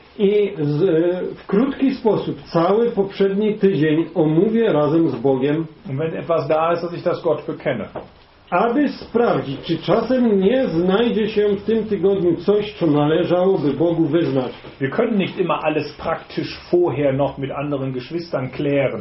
I z, w krótki sposób cały poprzedni tydzień omówię razem z Bogiem, Und wenn etwas da ist, dass ich das Gott bekenne. aby sprawdzić, czy czasem nie znajdzie się w tym tygodniu coś, co należałoby Bogu wyznać. Wir können nicht immer alles praktisch vorher noch mit anderen Geschwistern klären.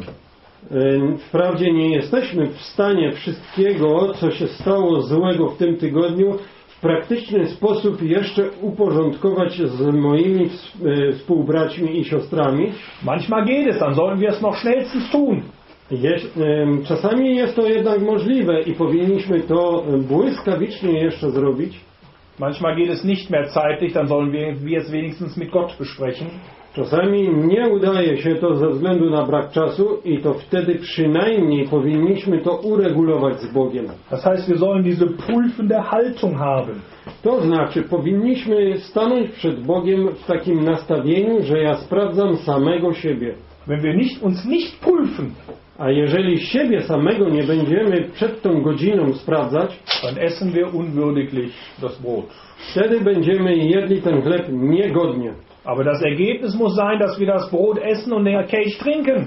Wprawdzie nie jesteśmy w stanie wszystkiego, co się stało złego w tym tygodniu, w w praktyczny sposób jeszcze uporządkować z moimi współbraćmi i siostrami. Manchmal geht es, dann sollten wir es noch schnellstens tun. Jest, czasami jest to jednak możliwe i powinniśmy to błyskawicznie jeszcze zrobić. Manchmal geht es nicht mehr zeitlich, dann sollen wir, wir es wenigstens mit Gott besprechen. Czasami nie udaje się to ze względu na brak czasu i to wtedy przynajmniej powinniśmy to uregulować z Bogiem. Das heißt, wir sollen diese prüfende Haltung haben. To znaczy, powinniśmy stanąć przed Bogiem w takim nastawieniu, że ja sprawdzam samego siebie. Wenn wir nicht, uns nicht prüfen, A jeżeli siebie samego nie będziemy przed tą godziną sprawdzać, dann essen wir unwürdiglich das Brot. wtedy będziemy jedli ten chleb niegodnie. Aber das Ergebnis muss sein, dass wir das Brot essen und den Kelch trinken.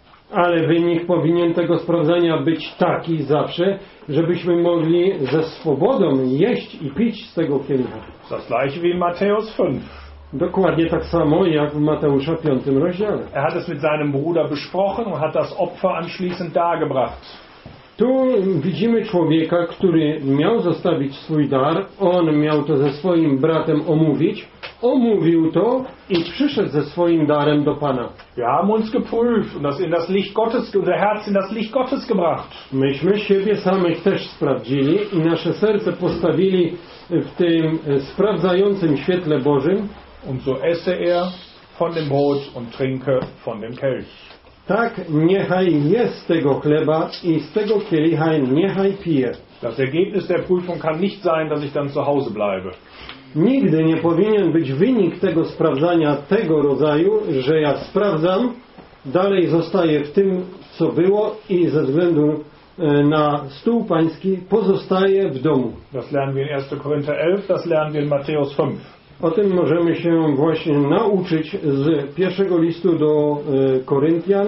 Ale wynik powinien tego sprawdzenia być taki zawsze, żebyśmy mogli ze swobodą jeść i pić z tego kielicha. Das gleiche wie in Matthäus fünf. Dokładnie tak samo jak w Mateusza piątym rozdziale. Er hat es mit seinem Bruder besprochen und hat das Opfer anschließend dargebracht. Tu widzimy człowieka, który miał zostawić swój dar, on miał to ze swoim bratem omówić, omówił to i przyszedł ze swoim darem do Pana. Wir haben uns geprüft und das in das Licht Gottes, unser Herz in das Licht Gottes gebracht. Myśmy siebie samych też sprawdzili i nasze serce postawili w tym sprawdzającym świetle Bożym. Und so esse er von dem Brot und trinke von dem Kelch. Tak, niechaj je z tego chleba i z tego kielicha niechaj pije. Das Ergebnis der Prüfung kann nicht sein, dass ich dann zu Hause bleibe. Nigdy nie powinien być wynik tego sprawdzania tego rodzaju, że ja sprawdzam, dalej zostaję w tym, co było i ze względu na stół pański pozostaję w domu. Das lernen wir in erster Korinther elf, das lernen wir in Matthäus fünf. O tym możemy się właśnie nauczyć z pierwszego listu do Koryntian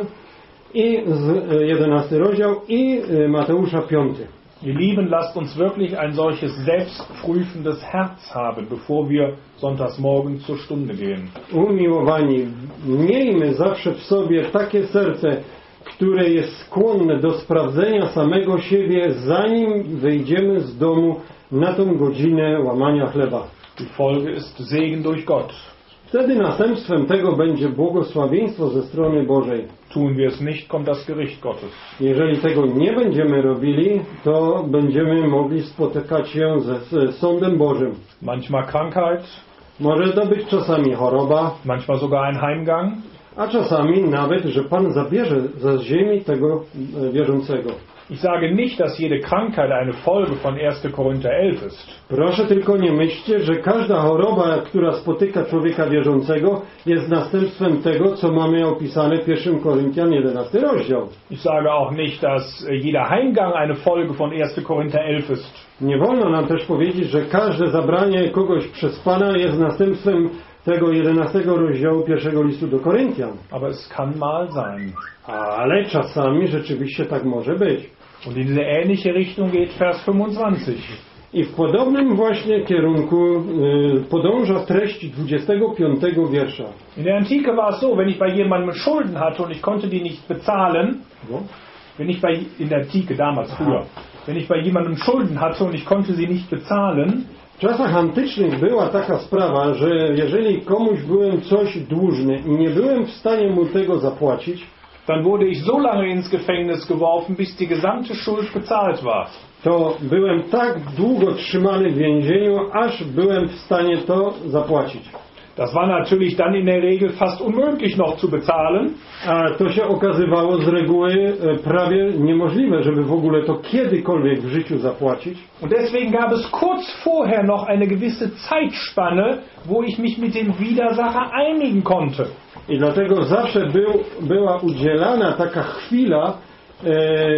i z jedenasty rozdział i Mateusza piąty. Ihr Lieben, lasst uns wirklich ein solches selbstprüfendes Herz haben, bevor wir sonntags morgen zur Stunde gehen. Umiłowani, miejmy zawsze w sobie takie serce, które jest skłonne do sprawdzenia samego siebie, zanim wyjdziemy z domu na tą godzinę łamania chleba. Die Folge ist Segen durch Gott. Wtedy następstwem tego będzie błogosławieństwo ze strony Bożej. Tun wir es nicht, kommt das Gericht Gottes. Jeżeli tego nie będziemy robili, to będziemy mogli spotykać się ze, z sądem Bożym. Manchmal Krankheit, może to być czasami choroba, manchmal sogar ein Heimgang. A czasami nawet, że Pan zabierze ze ziemi tego wierzącego. Ich sage nicht, dass jede Krankheit eine Folge von erster Korinther elf ist. Proszę tylko nie myślcie, że każda choroba, która spotyka człowieka wierzącego, jest następstwem tego, co mamy opisane w pierwszym Koryntian jedenasty rozdział. Ich sage auch nicht, dass jeder Heimgang eine Folge von erster Korinther elf ist. Nie wolno nam też powiedzieć, że każde zabranie kogoś przez Pana jest następstwem tego jedenastego rozdziału pierwszego listu do Koryntian. Aber es kann mal sein. Ale czasami rzeczywiście tak może być. Und in diese ähnliche Richtung geht Vers fünfundzwanzig. I w podobnym właśnie kierunku y, podąża treść dwudziestego piątego wiersza. In der Antike war es so, wenn ich bei jemandem Schulden hatte und ich konnte die nicht bezahlen, No. wenn ich bei, in der Antike damals früher, wenn ich bei jemandem Schulden hatte und ich konnte sie nicht bezahlen, W czasach antycznych była taka sprawa, że jeżeli komuś byłem coś dłużny i nie byłem w stanie mu tego zapłacić, dann wurde ich so lange ins Gefängnis geworfen, bis die gesamte Schuld bezahlt war. to byłem tak długo trzymany w więzieniu, aż byłem w stanie to zapłacić. Das war natürlich dann in der Regel fast unmöglich noch zu bezahlen. A to się okazywało z reguły prawie niemożliwe, żeby w ogóle to kiedykolwiek w życiu zapłacić. Und deswegen gab es kurz vorher noch eine gewisse Zeitspanne, wo ich mich mit dem Widersacher einigen konnte. I dlatego zawsze był, była udzielana taka chwila e,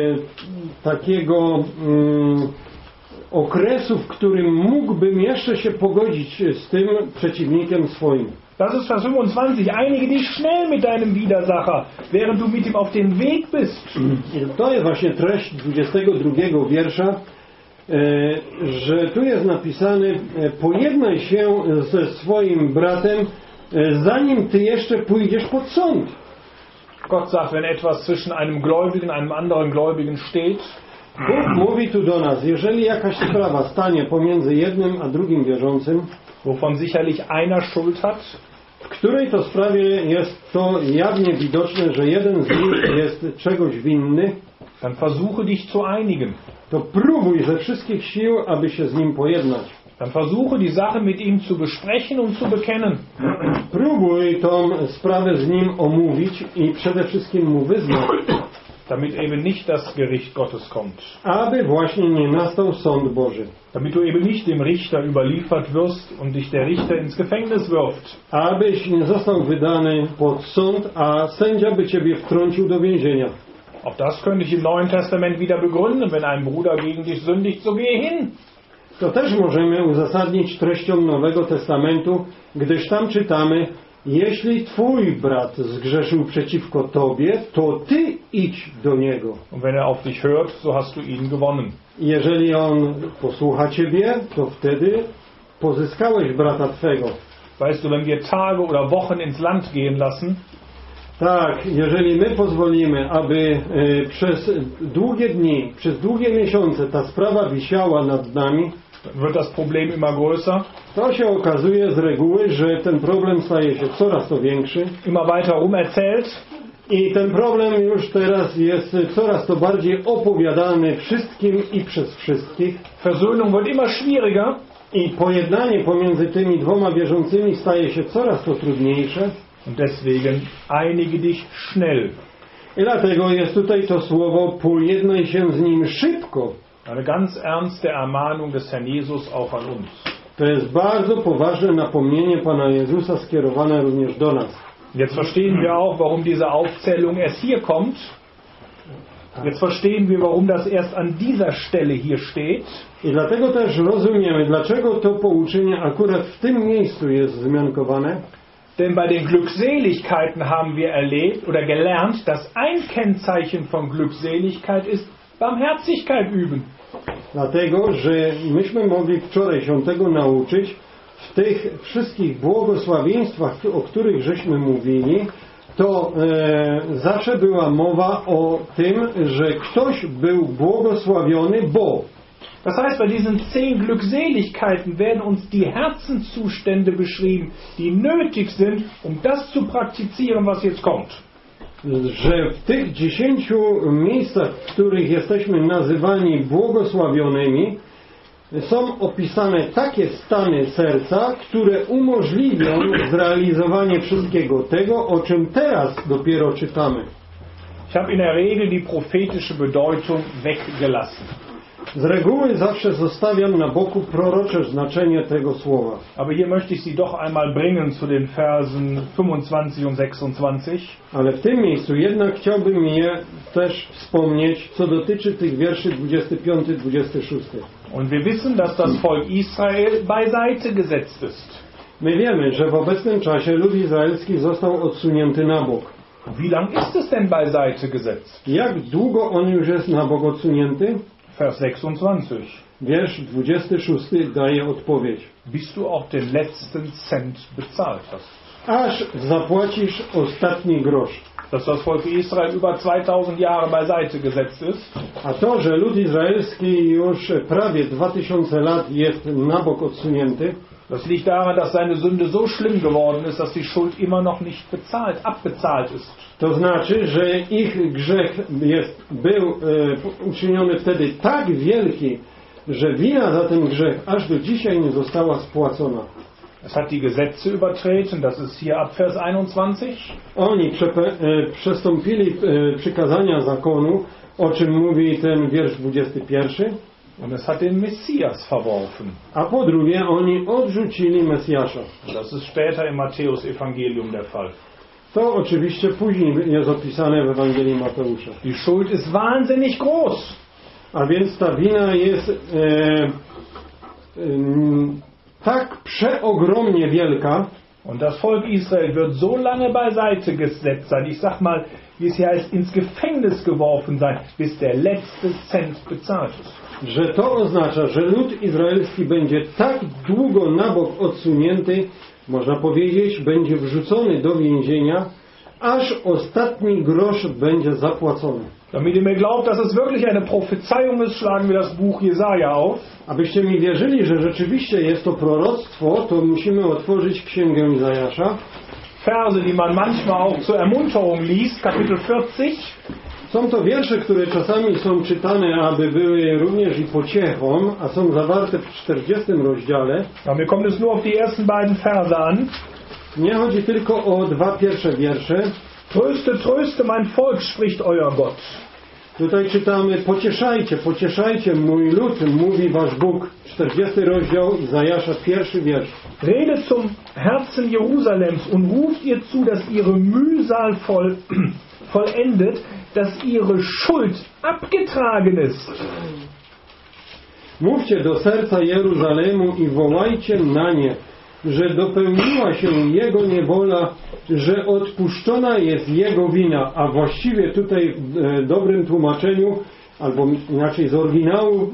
takiego mm, okresu, w którym mógłbym jeszcze się pogodzić z tym przeciwnikiem swoim. Das ist Vers fünfundzwanzig. Einige dich schnell mit deinem Widersacher, während du mit ihm auf dem Weg bist. I to jest właśnie treść dwudziestego drugiego wiersza, e, że tu jest napisane: e, pojednaj się ze swoim bratem, e, zanim ty jeszcze pójdziesz pod sąd. Gott sagt, wenn etwas zwischen einem Gläubigen und einem anderen Gläubigen steht, Bóg mówi tu do nas, jeżeli jakaś sprawa stanie pomiędzy jednym a drugim wierzącym, wovon sicherlich einer Schuld hat, w której to sprawie jest to jawnie widoczne, że jeden z nich jest czegoś winny, dann versuche dich zu einigen. to próbuj ze wszystkich sił, aby się z nim pojednać. Dann versuche die Sache mit ihm zu besprechen und zu bekennen. Próbuj tą sprawę z nim omówić i przede wszystkim mu wyznać, damit eben nicht das Gericht Gottes kommt. aby właśnie nie nastał sąd Boży. Damit du eben nicht dem Richter überliefert wirst und dich der Richter ins Gefängnis wirft. Abyś nie został wydany pod sąd, a sędzia by ciebie wtrącił do więzienia. Auch das könnte ich im Neuen Testament wieder begründen. Wenn ein Bruder gegen dich sündigt, so gehe hin. To też możemy uzasadnić treścią Nowego Testamentu, gdyż tam czytamy: jeśli twój brat zgrzeszył przeciwko tobie, to ty idź do niego. Und wenn er auf dich hört, so hast du ihn gewonnen. Jeżeli on posłucha ciebie, to wtedy pozyskałeś brata twego. Weißt du, wenn wir Tage oder Wochen ins Land gehen lassen, Tak, jeżeli my pozwolimy, aby e, przez długie dni, przez długie miesiące ta sprawa wisiała nad nami, dann wird das Problem immer größer, to się okazuje z reguły, że ten problem staje się coraz to większy immer weiter umerzählt. i ten problem już teraz jest coraz to bardziej opowiadany wszystkim i przez wszystkich Versöhnung wird immer schwieriger. i pojednanie pomiędzy tymi dwoma wierzącymi staje się coraz to trudniejsze. Und deswegen einige dich schnell. I dlatego jest tutaj to słowo pojednaj się z nim szybko. Eine ganz ernste Ermahnung des Herrn Jesus auch an uns. To jest bardzo poważne napomnienie Pana Jezusa skierowane również do nas. Jetzt verstehen wir auch, warum diese Aufzählung erst hier kommt. Jetzt verstehen wir, warum das erst an dieser Stelle hier steht. I dlatego też rozumiemy, dlaczego to pouczenie akurat w tym miejscu jest wzmiankowane. Denn bei den Glückseligkeiten haben wir erlebt oder gelernt, dass ein Kennzeichen von Glückseligkeit ist, Barmherzigkeit üben. Dlatego, że myśmy mogli wczoraj się tego nauczyć, w tych wszystkich błogosławieństwach, o których żeśmy mówili, to e, zawsze była mowa o tym, że ktoś był błogosławiony, bo... Das heißt, bei diesen zehn Glückseligkeiten werden uns die Herzenszustände beschrieben, die nötig sind, um das zu praktizieren, was jetzt kommt. Że w tych dziesięciu miejscach, w których jesteśmy nazywani błogosławionymi, są opisane takie stany serca, które umożliwią zrealizowanie wszystkiego tego, o czym teraz dopiero czytamy. Ich habe in der Regel die prophetische Bedeutung weggelassen. Z reguły zawsze zostawiam na boku prorocze znaczenie tego słowa. Aber hier möchte ich Sie doch einmal bringen zu den Versen fünfundzwanzig und sechsundzwanzig. Ale w tym miejscu jednak chciałbym je też wspomnieć, co dotyczy tych wierszy dwudziesty piąty dwudziesty szósty. Und wir wissen, dass das Volk Israel beiseite gesetzt ist. My wiemy, że w obecnym czasie lud izraelski został odsunięty na bok. Wie lang ist es denn beiseite gesetzt? Jak długo on już jest na bok odsunięty? Vers sechsundzwanzig. Wiersz dwudziesty szósty daje odpowiedź. Bis du auch den letzten Cent bezahlt hast. Aż zapłacisz ostatni grosz. Dass das Volk Israel über zweitausend Jahre beiseite gesetzt ist, A to, że lud izraelski już prawie dwa tysiące lat jest na bok odsunięty, das liegt daran, dass seine Sünde so schlimm geworden ist, dass die Schuld immer noch nicht bezahlt, abbezahlt ist. to znaczy, że ich grzech jest, był e, uczyniony wtedy tak wielki, że wina za ten grzech aż do dzisiaj nie została spłacona. Es hat die Gesetze übertreten, das ist hier ab Vers einundzwanzig. Oni przepe, e, przestąpili e, przykazania zakonu, o czym mówi ten wiersz dwudziesty pierwszy. Und es hat den Messias verworfen. A po drugie, oni odrzucili Mesjasza. Das ist später im Matthäus-Evangelium der Fall. To oczywiście później jest opisane w Ewangelii Mateusza. Die Schuld ist wahnsinnig groß. A więc ta wina jest e, e, tak przeogromnie wielka, Und das Volk Israel wird so lange beiseite gesetzt sein, ich sag mal, wie es hier heißt, ins Gefängnis geworfen sein, bis der letzte Cent bezahlt ist. że to oznacza, że lud izraelski będzie tak długo na bok odsunięty, można powiedzieć, będzie wrzucony do więzienia, aż ostatni grosz będzie zapłacony. Damit ihr mir glaubt, dass es wirklich eine Prophezeiung ist, schlagen wir das Buch Jesaja auf. Abyście mi wierzyli, że rzeczywiście jest to proroctwo, to musimy otworzyć Księgę Izajasza. Verse, die man manchmal auch zur Ermunterung liest, Kapitel vierzig. Są to wiersze, które czasami są czytane, aby były również i pociechą, a są zawarte w czterdziestym rozdziale. Ja, mir kommt es nur auf die ersten beiden Verse an. Nie chodzi tylko o dwa pierwsze wiersze. Tröste, tröste mein Volk, spricht euer Gott. Tutaj czytamy: pocieszajcie, pocieszajcie mój lud, mówi wasz Bóg. czterdziesty rozdział Izajasza, pierwszy wiersz. Redet zum Herzen Jerusalems und ruft ihr zu, dass ihre Mühsal voll, vollendet, dass ihre Schuld abgetragen ist. Mówcie do serca Jeruzalemu i wołajcie na nie, że dopełniła się jego niewola, że odpuszczona jest jego wina, a właściwie tutaj w e, dobrym tłumaczeniu, albo inaczej z oryginału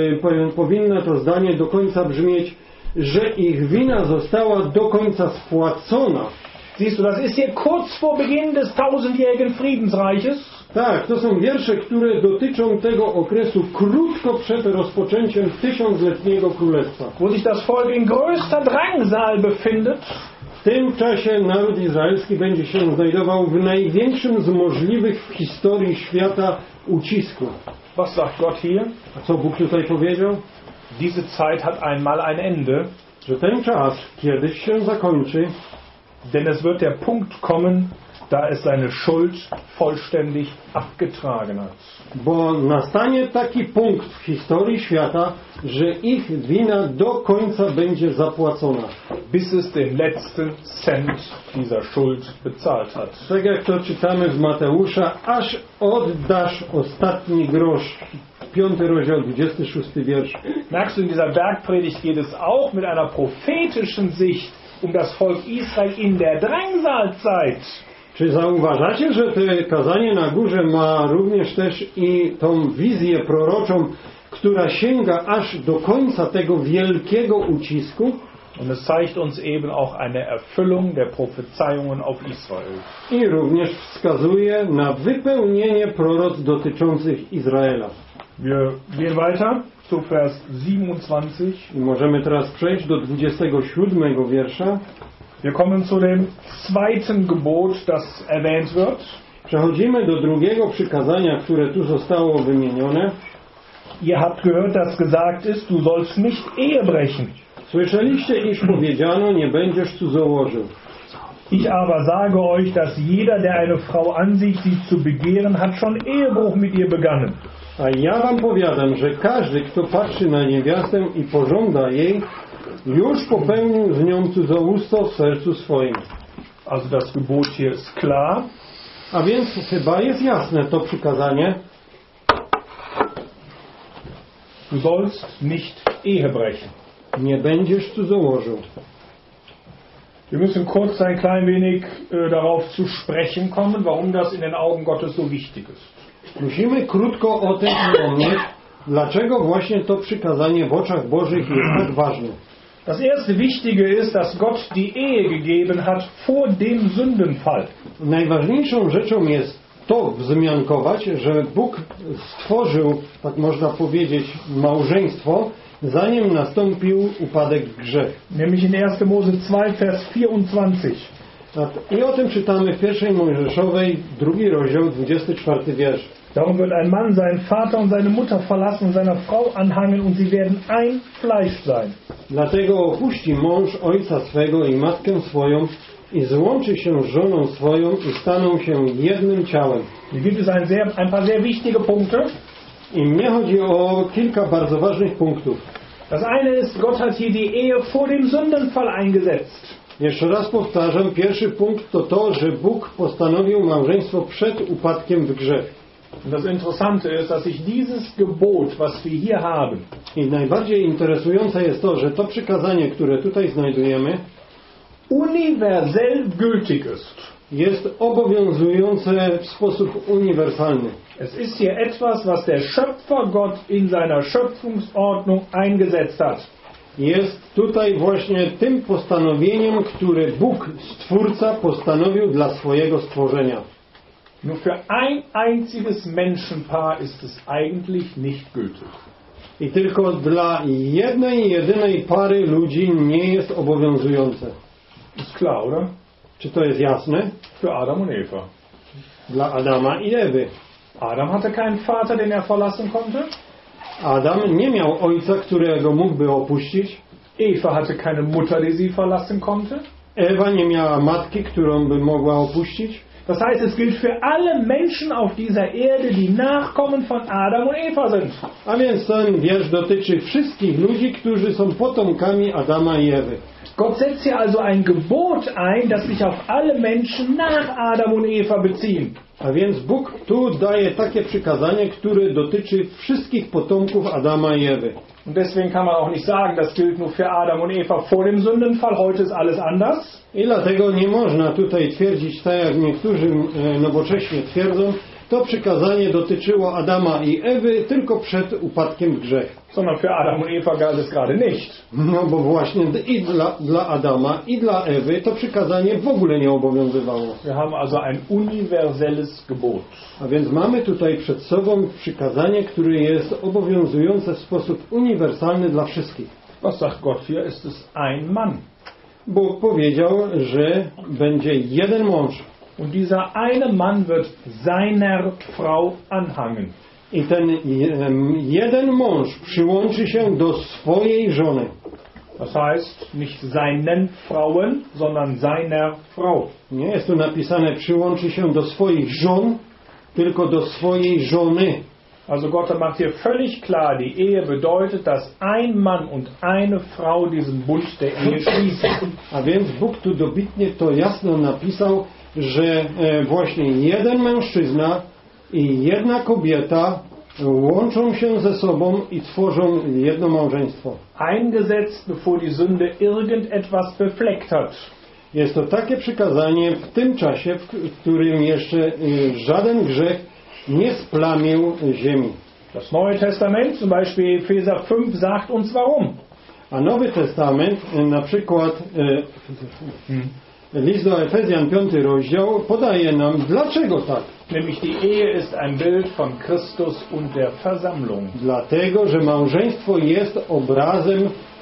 e, powinno to zdanie do końca brzmieć, że ich wina została do końca spłacona. Siehst du, das ist hier kurz vor Beginn des tausendjährigen Friedensreiches. Tak, to są wiersze, które dotyczą tego okresu krótko przed rozpoczęciem tysiącletniego królestwa. Wo sich das Volk in größter Drangsal befindet. W tym czasie naród izraelski będzie się znajdował w największym z możliwych w historii świata ucisku. Was sagt Gott hier? A co Bóg tutaj powiedział? Diese Zeit hat einmal ein Ende. Że ten czas kiedyś się zakończy. Denn es wird der Punkt kommen, da es seine Schuld vollständig abgetragen hat. Bo nastanie taki punkt w historii świata, że ich wina do końca będzie zapłacona. Bis es den letzten Cent dieser Schuld bezahlt hat. Tak jak to czytamy z Mateusza, aż oddasz ostatni grosz. Piąty rozdział, dwudziesty szósty wiersz. Merkst du, in dieser Bergpredigt geht es auch mit einer prophetischen Sicht um das Volk Israel in der Drangsalzeit. Czy zauważacie, że to kazanie na górze ma również też i tą wizję proroczą, która sięga aż do końca tego wielkiego ucisku? Und es zeigt uns eben auch eine Erfüllung der Prophezeiungen auf Israel. I również wskazuje na wypełnienie proroc dotyczących Izraela. Wir gehen weiter zu Vers siebenundzwanzig. I możemy teraz przejść do dwudziestego siódmego wiersza. Wir kommen zu dem zweiten Gebot, das erwähnt wird. Przechodzimy do drugiego przykazania, które tu zostało wymienione. Ihr habt gehört, dass gesagt ist, du sollst nicht Ehe brechen. Słyszeliście, iż powiedziano, nie będziesz cudzołożył. Ich aber sage euch, dass jeder, der eine Frau ansieht, sie zu begehren, hat schon Ehebruch mit ihr begangen. A ja wam powiadam, że każdy, kto patrzy na niewiastę i pożąda jej, już popełnił z nią cudzołóstwo w sercu swoim. Also das Gebot hier ist klar. A więc chyba jest jasne to przykazanie. Du sollst nicht Ehe brechen. Nie będziesz cudzołożył. Wir müssen kurz ein klein wenig äh, darauf zu sprechen kommen, warum das in den Augen Gottes so wichtig ist. Musimy krótko o tym wspomnieć, dlaczego właśnie to przykazanie w oczach Bożych jest tak ważne. Das erste Wichtige ist, dass Gott die Ehe gegeben hat vor dem Sündenfall. Najważniejszą rzeczą jest to wzmiankować, że Bóg stworzył, tak można powiedzieć, małżeństwo, zanim nastąpił upadek w grzech. Nämlich in erster Mose zwei, Vers vierundzwanzig. I o tym czytamy w pierwszej Mojżeszowej, drugi rozdział, dwudziesty czwarty wiersz. Darum wird ein Mann seinen Vater und seine Mutter verlassen und seiner Frau anhangen und sie werden ein Fleisch sein. Dlatego opuści mąż ojca swego i matkę swoją i złączy się z żoną swoją i staną się jednym ciałem. Hier gibt es ein, sehr, ein paar sehr wichtige Punkte. I mnie chodzi o kilka bardzo ważnych punktów. Das eine ist, Gott hat hier die Ehe vor dem Sündenfall eingesetzt. Jeszcze raz powtarzam, pierwszy punkt to to, że Bóg postanowił małżeństwo przed upadkiem w grzech. Und das Interessante ist, dass sich dieses Gebot, was wir hier haben, I najbardziej interesujące jest to, że to przykazanie, które tutaj znajdujemy, universell gültig ist. jest obowiązujące w sposób uniwersalny. Es ist hier etwas, was der Schöpfer Gott in seiner Schöpfungsordnung eingesetzt hat. Jest tutaj właśnie tym postanowieniem, które Bóg, Stwórca, postanowił dla swojego stworzenia. Nur für ein einziges Menschenpaar ist es eigentlich nicht gültig. I tylko dla jednej, jedynej pary ludzi nie jest obowiązujące. Ist klar, oder? Czy to jest jasne? Für Adam und Eva. Dla Adama i Ewy. Adam hatte keinen Vater, den er verlassen konnte. Adam nie miał ojca, którego mógłby opuścić. Eva hatte keine Mutter, die sie verlassen konnte. Ewa nie miała matki, którą by mogła opuścić. Das heißt, es gilt für alle Menschen auf dieser Erde, die Nachkommen von Adam und Eva sind. A więc ten wiersz dotyczy wszystkich ludzi, którzy są potomkami Adama i Ewy. Gott setzt hier also ein Gebot ein, das sich auf alle Menschen nach Adam und Eva beziehen. A więc Bóg tu daje takie przykazanie, które dotyczy wszystkich potomków Adama i Ewy. Und deswegen kann man auch nicht sagen, das gilt nur für Adam und Eva vor dem Sündenfall, heute ist alles anders. I dlatego nie można tutaj twierdzić, tak jak niektórzy e, nowocześnie twierdzą, to przykazanie dotyczyło Adama i Ewy tylko przed upadkiem w grzech. Sondern für Adam und Eva galt es gerade nicht. No bo właśnie i dla, dla Adama, i dla Ewy to przykazanie w ogóle nie obowiązywało. Wir haben also ein universelles Gebot. A więc mamy tutaj przed sobą przykazanie, które jest obowiązujące w sposób uniwersalny dla wszystkich. Was sagt Gott hier? Ist es ein Mann. Bóg powiedział, że będzie jeden mąż. Und dieser eine Mann wird seiner Frau anhangen. I ten jeden mąż przyłączy się do swojej żony. Das heißt, nicht seinen Frauen, sondern seiner Frau. Nie jest tu napisane przyłączy się do swoich żon, tylko do swojej żony. Also Gott macht hier völlig klar, die Ehe bedeutet, dass ein Mann und eine Frau diesen Bund der Ehe schließen. A więc Bóg tu dobitnie to jasno napisał, że właśnie jeden mężczyzna i jedna kobieta łączą się ze sobą i tworzą jedno małżeństwo. Eingesetzt, bevor die Sünde irgendetwas befleckt hat. Jest to takie przykazanie w tym czasie, w którym jeszcze żaden grzech nie splamił ziemi. Das Neue Testament, zum Beispiel Epheser fünf, sagt uns warum. A Nowy Testament, na przykład list do Efezjan, piąty rozdział, podaje nam, dlaczego tak. Nämlich die Ehe ist ein Bild von Christus und der Versammlung. Dlatego, że małżeństwo jest obrazem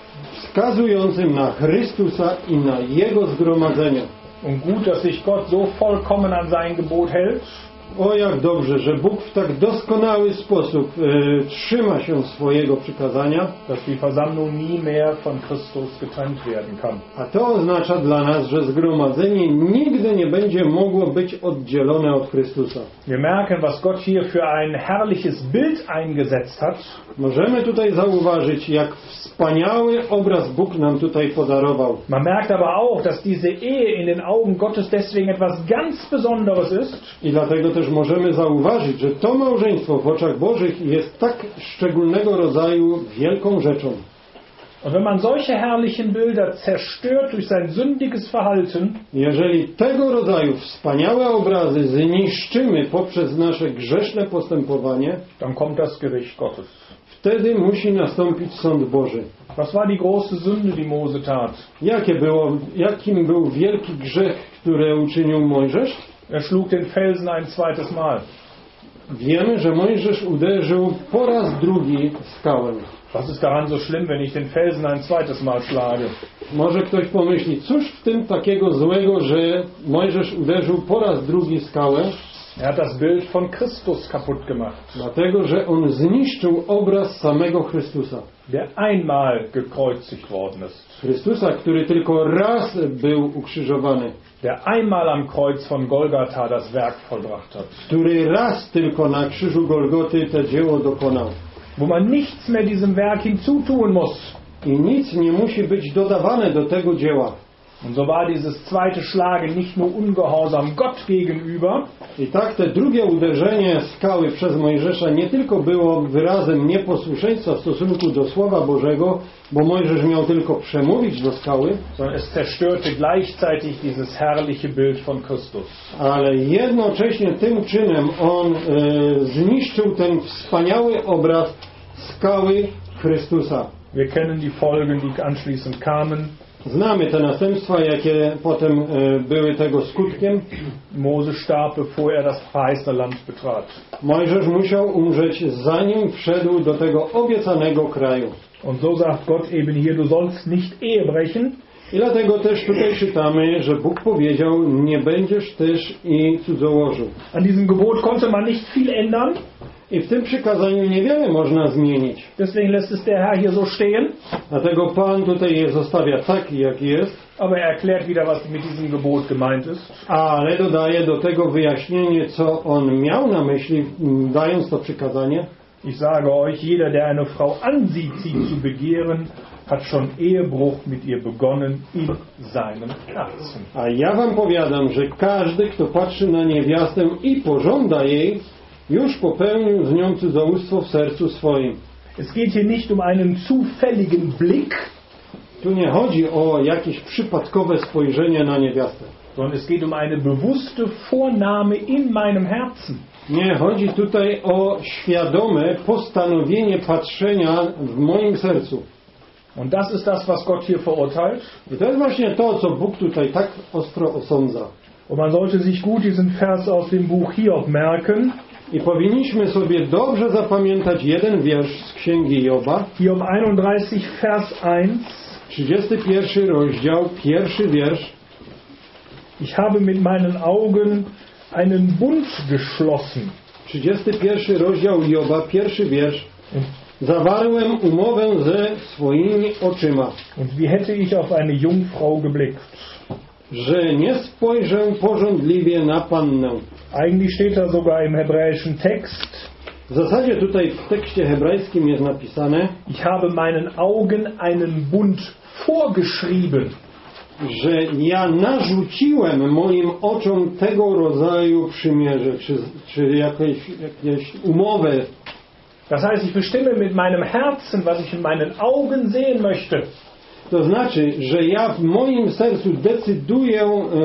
wskazującym na Chrystusa i na Jego zgromadzenie. Und gut, dass sich Gott so vollkommen an sein Gebot hält. O jak dobrze, że Bóg w tak doskonały sposób e, trzyma się swojego przykazania, dass die Versammlung nie mehr von Christus getrennt werden kann. a to oznacza dla nas, że zgromadzenie nigdy nie będzie mogło być oddzielone od Chrystusa. Wir merken, was Gott hier für ein herrliches Bild eingesetzt hat. Możemy tutaj zauważyć, jak wspaniały obraz Bóg nam tutaj podarował. Man merkt aber auch, dass diese Ehe in den Augen Gottes deswegen etwas ganz Besonderes ist. I dlatego też możemy zauważyć, że to małżeństwo w oczach Bożych jest tak szczególnego rodzaju wielką rzeczą. Und wenn man solche herrlichen Bilder zerstört durch sein sündiges Verhalten, jeżeli tego rodzaju wspaniałe obrazy zniszczymy poprzez nasze grzeszne postępowanie, dann kommt das Gericht Gottes. wtedy musi nastąpić sąd Boży. Was war die große Sünde, die Mose tat? Jakie było, jakim był wielki grzech, który uczynił Mojżesz? Er schlug den Felsen ein zweites Mal. Wiemy, że Mojżesz uderzył po raz drugi skałę. Was ist daran so schlimm, wenn ich den Felsen ein zweites Mal schlage? Może ktoś pomyśli, cóż w tym takiego złego, że Mojżesz uderzył po raz drugi skałę? Er hat das Bild von Christus kaputt gemacht, Dlatego, że on zniszczył obraz samego Chrystusa. der einmal gekreuzigt worden ist, Chrystusa, który tylko raz był ukrzyżowany. der einmal am Kreuz von Golgatha das Werk vollbracht hat, Który raz tylko na krzyżu Golgoty to dzieło dokonał. wo man nichts mehr diesem Werk hinzutun muss. I nic nie musi być dodawane do tego dzieła. Und so war dieses zweite Schlagen nicht nur ungehorsam Gott gegenüber, I tak te drugie uderzenie skały przez Mojżesza nie tylko było wyrazem nieposłuszeństwa w stosunku do Słowa Bożego, bo Mojżesz miał tylko przemówić do skały, sondern es zerstörte gleichzeitig dieses herrliche Bild von Christus. ale jednocześnie tym czynem on e, zniszczył ten wspaniały obraz skały Chrystusa. Wir kennen die Folgen, die anschließend kamen. Znamy te następstwa, jakie potem e, były tego skutkiem. Mose starb, bevor er das verheißene Land betrat. Mojżesz musiał umrzeć, zanim wszedł do tego obiecanego kraju. Und so sagt Gott eben hier, du sollst nicht Ehe brechen. I dlatego też tutaj czytamy, że Bóg powiedział, nie będziesz też i cudzołożył. An diesem Gebot konnte man nicht viel ändern. I w tym przykazaniu niewiele można zmienić. Deswegen lässt es der Herr hier so stehen. Dlatego Pan tutaj je zostawia taki, jak jest. Aber er erklärt wieder, was mit diesem Gebot gemeint ist. Ale dodaje do tego wyjaśnienie, co on miał na myśli, dając to przykazanie. Ich sage euch, jeder, der eine Frau ansieht, sie zu begehren, hat schon Ehebruch mit ihr begonnen in seinem Herzen. A ja wam powiadam, że każdy, kto patrzy na niewiastę i pożąda jej, już popełnił z nią cudzołóstwo w sercu swoim. Es geht hier nicht um einen zufälligen Blick, Tu nie chodzi o jakieś przypadkowe spojrzenie na niewiastę. sondern es geht um eine bewusste Vornahme in meinem Herzen. Nie, chodzi tutaj o świadome postanowienie patrzenia w moim sercu. Und das ist das, was Gott hier verurteilt. I to jest właśnie to, co Bóg tutaj tak ostro osądza. Und man sollte sich gut diesen Vers aus dem Buch Hiob merken. I powinniśmy sobie dobrze zapamiętać jeden wiersz z Księgi Joba. Hiob einunddreißig, Vers eins. trzydziesty pierwszy rozdział, pierwszy wiersz. Ich habe mit meinen Augen einen Bund geschlossen. trzydziesty pierwszy rozdział Joba, pierwszy wiersz. Zawarłem umowę ze swoimi oczyma, Und wie hätte ich auf eine Jungfrau geblickt? że nie spojrzę pożądliwie na pannę. Eigentlich steht da sogar im hebräischen Text, W zasadzie tutaj w tekście hebrajskim jest napisane, ich habe meinen Augen einen Bund vorgeschrieben. że ja narzuciłem moim oczom tego rodzaju przymierze, czy, czy jakieś, jakieś umowę. Das heißt, ich bestimme mit meinem Herzen, was ich in meinen Augen sehen möchte. To znaczy, że ja w moim sercu decyduję,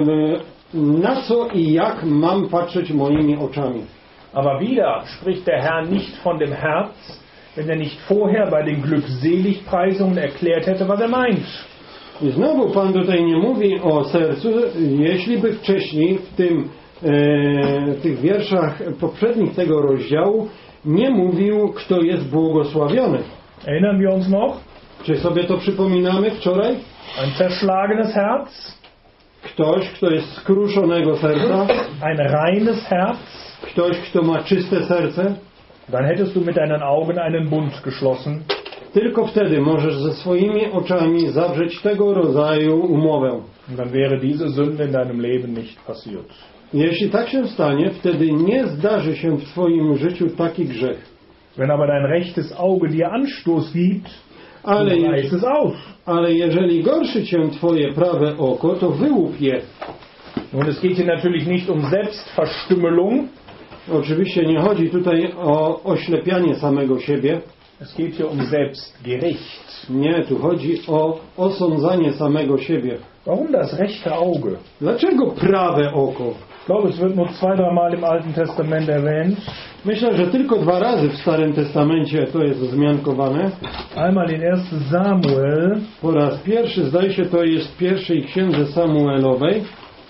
na co i jak mam patrzeć moimi oczami. Aber wieder spricht der Herr nicht von dem Herz, wenn er nicht vorher bei den Glückseligpreisungen erklärt hätte, was er meint. I znowu Pan tutaj nie mówi o sercu, jeśli by wcześniej w tym, e, w tych wierszach poprzednich tego rozdziału nie mówił, kto jest błogosławiony. Erinnern wir uns noch? Czy sobie to przypominamy wczoraj? Ein zerschlagenes Herz, Ktoś, kto jest skruszonego serca, ein reines Herz, ktoś, kto ma czyste serce. dann hättest du mit deinen Augen einen Bund geschlossen. Tylko wtedy możesz ze swoimi oczami zawrzeć tego rodzaju umowę. Und dann wäre diese Sünde in deinem Leben nicht passiert. Jeśli tak się stanie, wtedy nie zdarzy się w twoim życiu taki grzech. Wenn aber dein rechtes Auge dir Anstoß gibt, Ale, du je, reißt es aus. ale jeżeli gorszy cię twoje prawe oko, to wyłup je. Nun, es geht hier natürlich nicht um Selbstverstümmelung. Oczywiście nie chodzi tutaj o oślepianie samego siebie. Es geht hier um Selbstgericht. Nie, tu chodzi o osądzanie samego siebie. Warum das rechte Auge? Dlaczego prawe oko? Ich glaube, es wird nur zwei, dreimal im Alten Testament erwähnt. Myślę, że tylko dwa razy w Starym Testamencie to jest wzmiankowane. Einmal in erster Samuel, Po raz pierwszy, zdaje się, to jest w pierwszej księdze Samuelowej.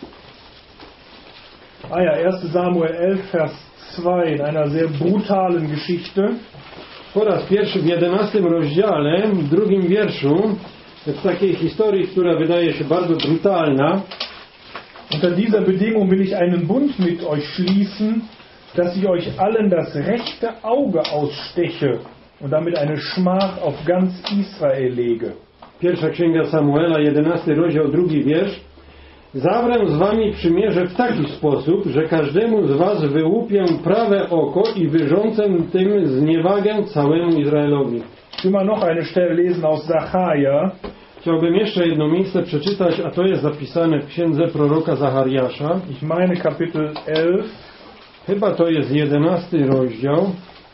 ah ja, erster Samuel elf, Vers zwei, in einer sehr brutalen Geschichte. Po raz pierwszy w jedenastym rozdziale, w drugim wierszu, w takiej historii, która wydaje się bardzo brutalna. Unter dieser Bedingung will ich einen Bund mit euch schließen, dass ich euch allen das rechte Auge aussteche und damit eine Schmach auf ganz Israel lege. Pierwsza księga Samuela, jedenasty rozdział, drugi wiersz. Zawrę z wami przymierze w taki sposób, że każdemu z was wyłupię prawe oko i wyrządzę tym zniewagę całemu Izraelowi. Ich will mal noch eine Stelle lesen aus Zacharia. Chciałbym jeszcze jedno miejsce przeczytać, a to jest zapisane w księdze proroka Zachariasza. Ich meine Kapitel elf. Chyba to jest jedenasty rozdział.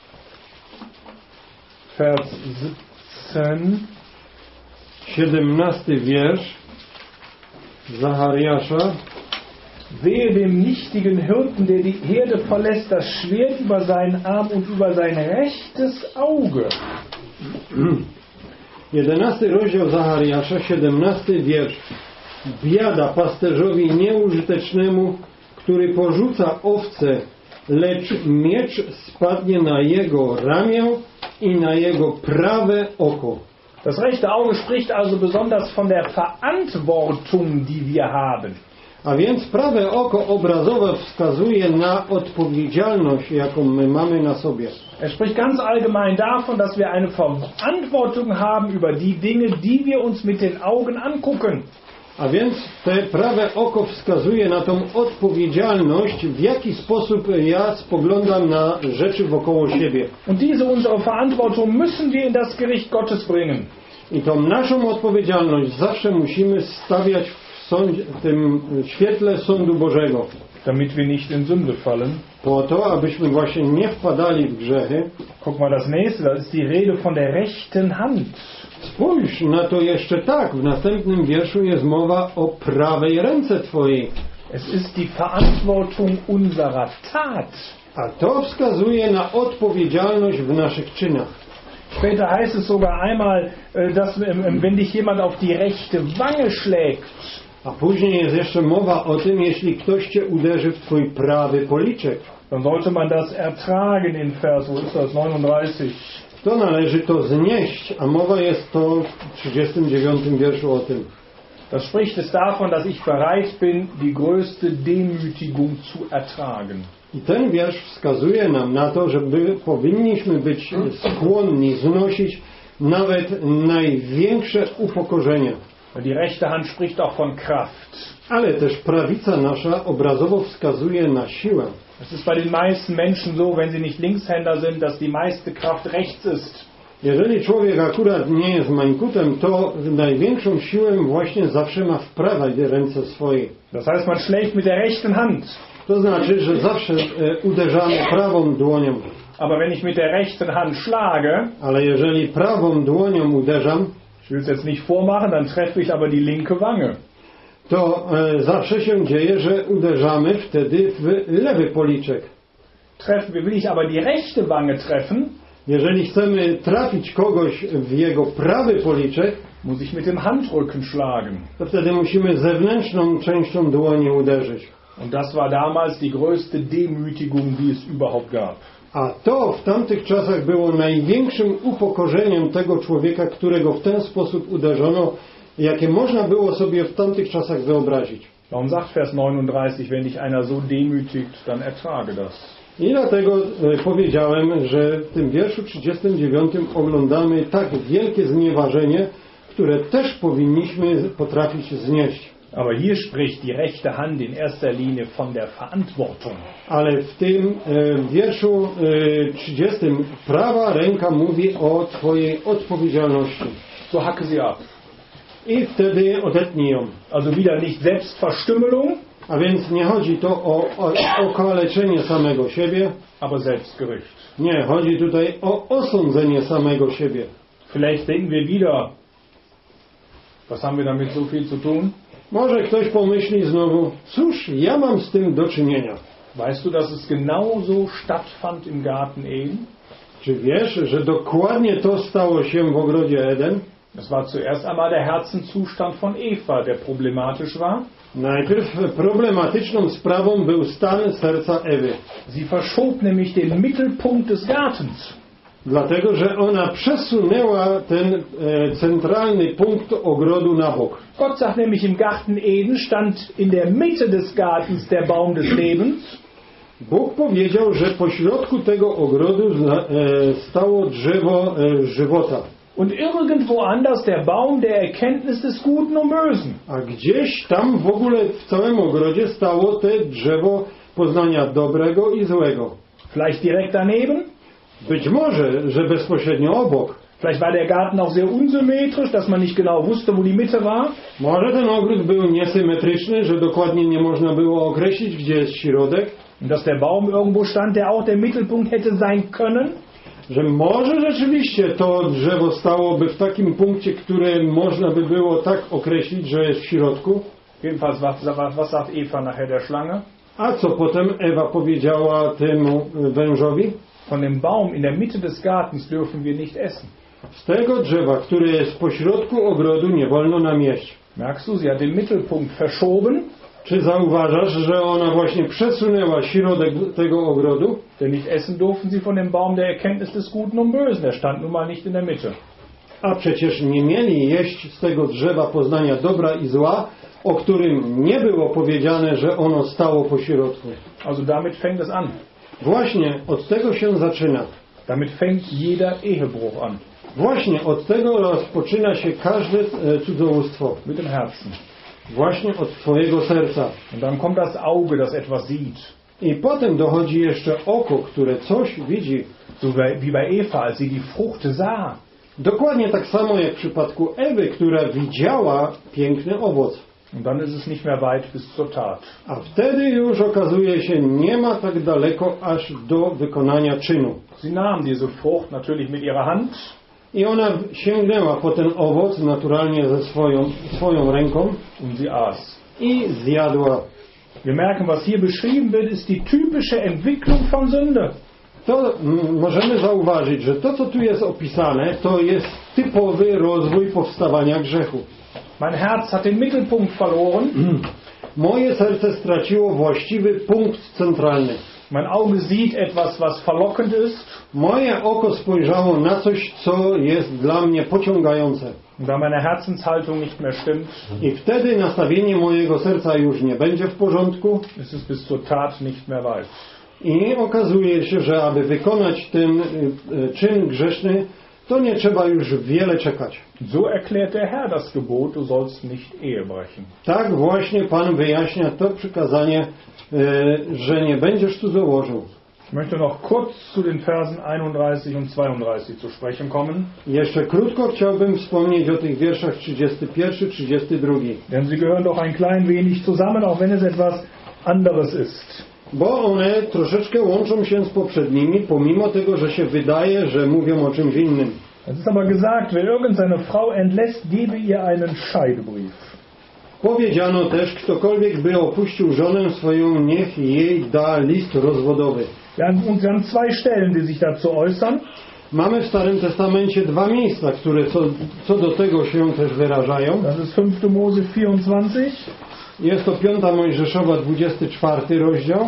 Vers siebzehn. siedemnasty wiersz Zachariasza. Wehe dem nichtigen Hirten, der die Herde verlässt, das Schwert über seinen Arm und über sein rechtes Auge. jedenasty rozdział Zachariasza, siedemnasty wiersz. Biada pasterzowi nieużytecznemu, który porzuca owce, lecz miecz spadnie na jego ramię i na jego prawe oko. Das rechte Auge spricht also besonders von der Verantwortung, die wir haben. A więc prawe oko obrazowe wskazuje na odpowiedzialność, jaką my mamy na sobie. Er spricht ganz allgemein davon, dass wir eine Verantwortung haben über die Dinge, die wir uns mit den Augen angucken. A więc te prawe oko wskazuje na tą odpowiedzialność, w jaki sposób ja spoglądam na rzeczy wokoło siebie. Und diese unsere Verantwortung müssen wir in das Gericht Gottes bringen. I tą naszą odpowiedzialność zawsze musimy stawiać w, sądzie, w tym świetle sądu Bożego. Damit wir nicht in Sünde fallen. Po to, abyśmy właśnie nie wpadali w grzechy. Guck mal das nächste, das ist die Rede von der rechten Hand. Spójrz na to jeszcze tak. W następnym wierszu jest mowa o prawej ręce Twojej. Es ist die Verantwortung unserer Tat. A to wskazuje na odpowiedzialność w naszych czynach. Später heißt es sogar einmal, dass wenn dich jemand auf die rechte Wange schlägt. A później jest jeszcze mowa o tym, jeśli ktoś Cię uderzy w Twój prawy policzek. Dann sollte man das ertragen in Vers, wo ist das, neununddreißig. To należy to znieść, a mowa jest to w trzydziestym dziewiątym wierszu o tym. Das spricht es davon, dass ich bereit bin, die größte Demütigung zu ertragen. I ten wiersz wskazuje nam na to, że by, powinniśmy być skłonni znosić nawet największe upokorzenia. Die rechte Hand spricht auch von Kraft. Ale też prawica nasza obrazowo wskazuje na siłę. Es ist bei den meisten Menschen so, wenn sie nicht Linkshänder sind, dass die meiste Kraft rechts ist. Jeżeli człowiek akurat nie jest mańkutem, to największą siłę właśnie zawsze ma w prawej ręce swojej. Das heißt, man schlägt mit der rechten Hand. To znaczy, że zawsze e, uderzamy prawą dłonią. Aber wenn ich mit der rechten Hand schlage, ale jeżeli prawą dłonią uderzam, ich will es jetzt nicht vormachen, dann treffe ich aber die linke Wange. to e, zawsze się dzieje, że uderzamy wtedy w lewy policzek. Treffen, will ich aber die rechte Wange treffen, jeżeli chcemy trafić kogoś w jego prawy policzek, muss ich mit dem Handrücken schlagen. to wtedy musimy zewnętrzną częścią dłoni uderzyć. Und das war damals die größte Demütigung, die es überhaupt gab. A to w tamtych czasach było największym upokorzeniem tego człowieka, którego w ten sposób uderzono, jakie można było sobie w tamtych czasach wyobrazić. Darum sagt Vers neununddreißig, wenn dich einer so demütigt, dann ertrage das. I dlatego e, powiedziałem, że w tym wierszu trzydziestym dziewiątym oglądamy tak wielkie znieważenie, które też powinniśmy potrafić znieść. Aber hier spricht die rechte Hand in erster Linie von der Verantwortung. Ale w tym e, wierszu e, trzydziestym prawa ręka mówi o Twojej odpowiedzialności. So hacke sie ab. I wtedy odetnij ją. Also wieder nicht Selbstverstümmelung, A więc nie chodzi to o, o okaleczenie samego siebie. aber Selbstgericht. Nie, chodzi tutaj o osądzenie samego siebie. Vielleicht denken wir wieder, was haben wir damit so viel zu tun? Może ktoś pomyśli znowu, cóż, ja mam z tym do czynienia. Weißt du, dass es genauso stattfand im Garten Eden? Czy wiesz, że dokładnie to stało się w ogrodzie Eden? Das war zuerst einmal der Herzenzustand von Eva, der problematisch war. Najpierw problematyczną sprawą był stan serca Ewy. Sie verschob nämlich den Mittelpunkt des Gartens. Dlatego, że ona przesunęła ten e, centralny punkt ogrodu na bok. Gott sagt nämlich, im Garten Eden stand in der Mitte des Gartens der Baum des Lebens. Bóg powiedział, że pośrodku tego ogrodu e, stało drzewo e, żywota. Und irgendwo anders der Baum der Erkenntnis des Guten und Bösen. A gdzieś tam w ogóle w całym ogrodzie stało te drzewo poznania dobrego i złego. Vielleicht direkt daneben. Być może, że bezpośrednio obok. Vielleicht war der Garten auch sehr unsymmetrisch, dass man nicht genau wusste, wo die Mitte war. Może ten ogród był niesymetryczny, że dokładnie nie można było określić, gdzie jest środek. Und dass der Baum irgendwo stand, der auch der Mittelpunkt hätte sein können. Że może rzeczywiście to drzewo stałoby w takim punkcie, które można by było tak określić, że jest w środku. Jedenfalls, was, was sagt Eva nachher der Schlange? A co potem Ewa powiedziała temu wężowi? Von dem Baum in der Mitte des Gartens dürfen wir nicht essen. Z tego drzewa, które jest pośrodku ogrodu, nie wolno nam jeść. Merkst du, sie hat den Mittelpunkt verschoben. Czy zauważasz, że ona właśnie przesunęła środek tego ogrodu? Denn nicht essen durften sie von dem Baum der Erkenntnis des Guten und Bösen. Der stand nun mal nicht in der Mitte. A przecież nie mieli jeść z tego drzewa poznania dobra i zła, o którym nie było powiedziane, że ono stało po środku. Also damit fängt es an. Właśnie od tego się zaczyna. Damit fängt jeder Ehebruch an. Właśnie od tego rozpoczyna się każde e, cudzołóstwo. Mit dem Herzen. Właśnie od twojego serca. Und dann kommt das Auge, das etwas sieht. I potem dochodzi jeszcze oko, które coś widzi. So wie bei Eva, als sie die Frucht sah. Dokładnie tak samo jak w przypadku Ewy, która widziała piękny owoc. Und dann ist es nicht mehr weit bis zur Tat. A wtedy już okazuje się, nie ma tak daleko aż do wykonania czynu. Sie nahm diese Frucht natürlich mit ihrer Hand. I ona sięgnęła po ten owoc naturalnie ze swoją, swoją ręką Und sie aß. i zjadła. Wir merken, was hier beschrieben wird, ist die typische Entwicklung von Sünde. To m, możemy zauważyć, że to, co tu jest opisane, to jest typowy rozwój powstawania grzechu. Mein Herz hat den Mittelpunkt verloren. Moje serce straciło właściwy punkt centralny. Mein Auge sieht etwas, was verlockend ist. Moje oko spojrzało na coś, co jest dla mnie pociągające. Und da meine Herzenshaltung nicht mehr stimmt, I wtedy nastawienie mojego serca już nie będzie w porządku. ist es bis zur Tat nicht mehr weit. I okazuje się, że aby wykonać ten y, y, czyn grzeszny, to nie trzeba już wiele czekać. So erklärt der Herr das Gebot, du sollst nicht Ehe brechen. Tak właśnie Pan wyjaśnia to przykazanie, y, że nie będziesz cudzołożył. Ich möchte noch kurz zu den Versen einunddreißig und zweiunddreißig zu sprechen kommen. Jeszcze krótko chciałbym wspomnieć o tych wierszach trzydziesty pierwszy trzydziesty drugi. Denn sie gehören doch ein klein wenig zusammen, auch wenn es etwas anderes ist. Bo one troszeczkę łączą się z poprzednimi, pomimo tego, że się wydaje, że mówią o czymś innym. Es ist aber gesagt, wer irgend seine Frau entlässt, gebe ihr einen Scheidebrief. Powiedziano też, ktokolwiek by opuścił żonę swoją, niech jej da list rozwodowy. Wir haben, und wir haben zwei Stellen, die sich dazu äußern. Mamy w Starym Testamencie dwa miejsca, które co, co do tego się też wyrażają. Das ist fünfte Mose vierundzwanzig. Jest to piąta Mojżeszowa, dwudziesty czwarty rozdział.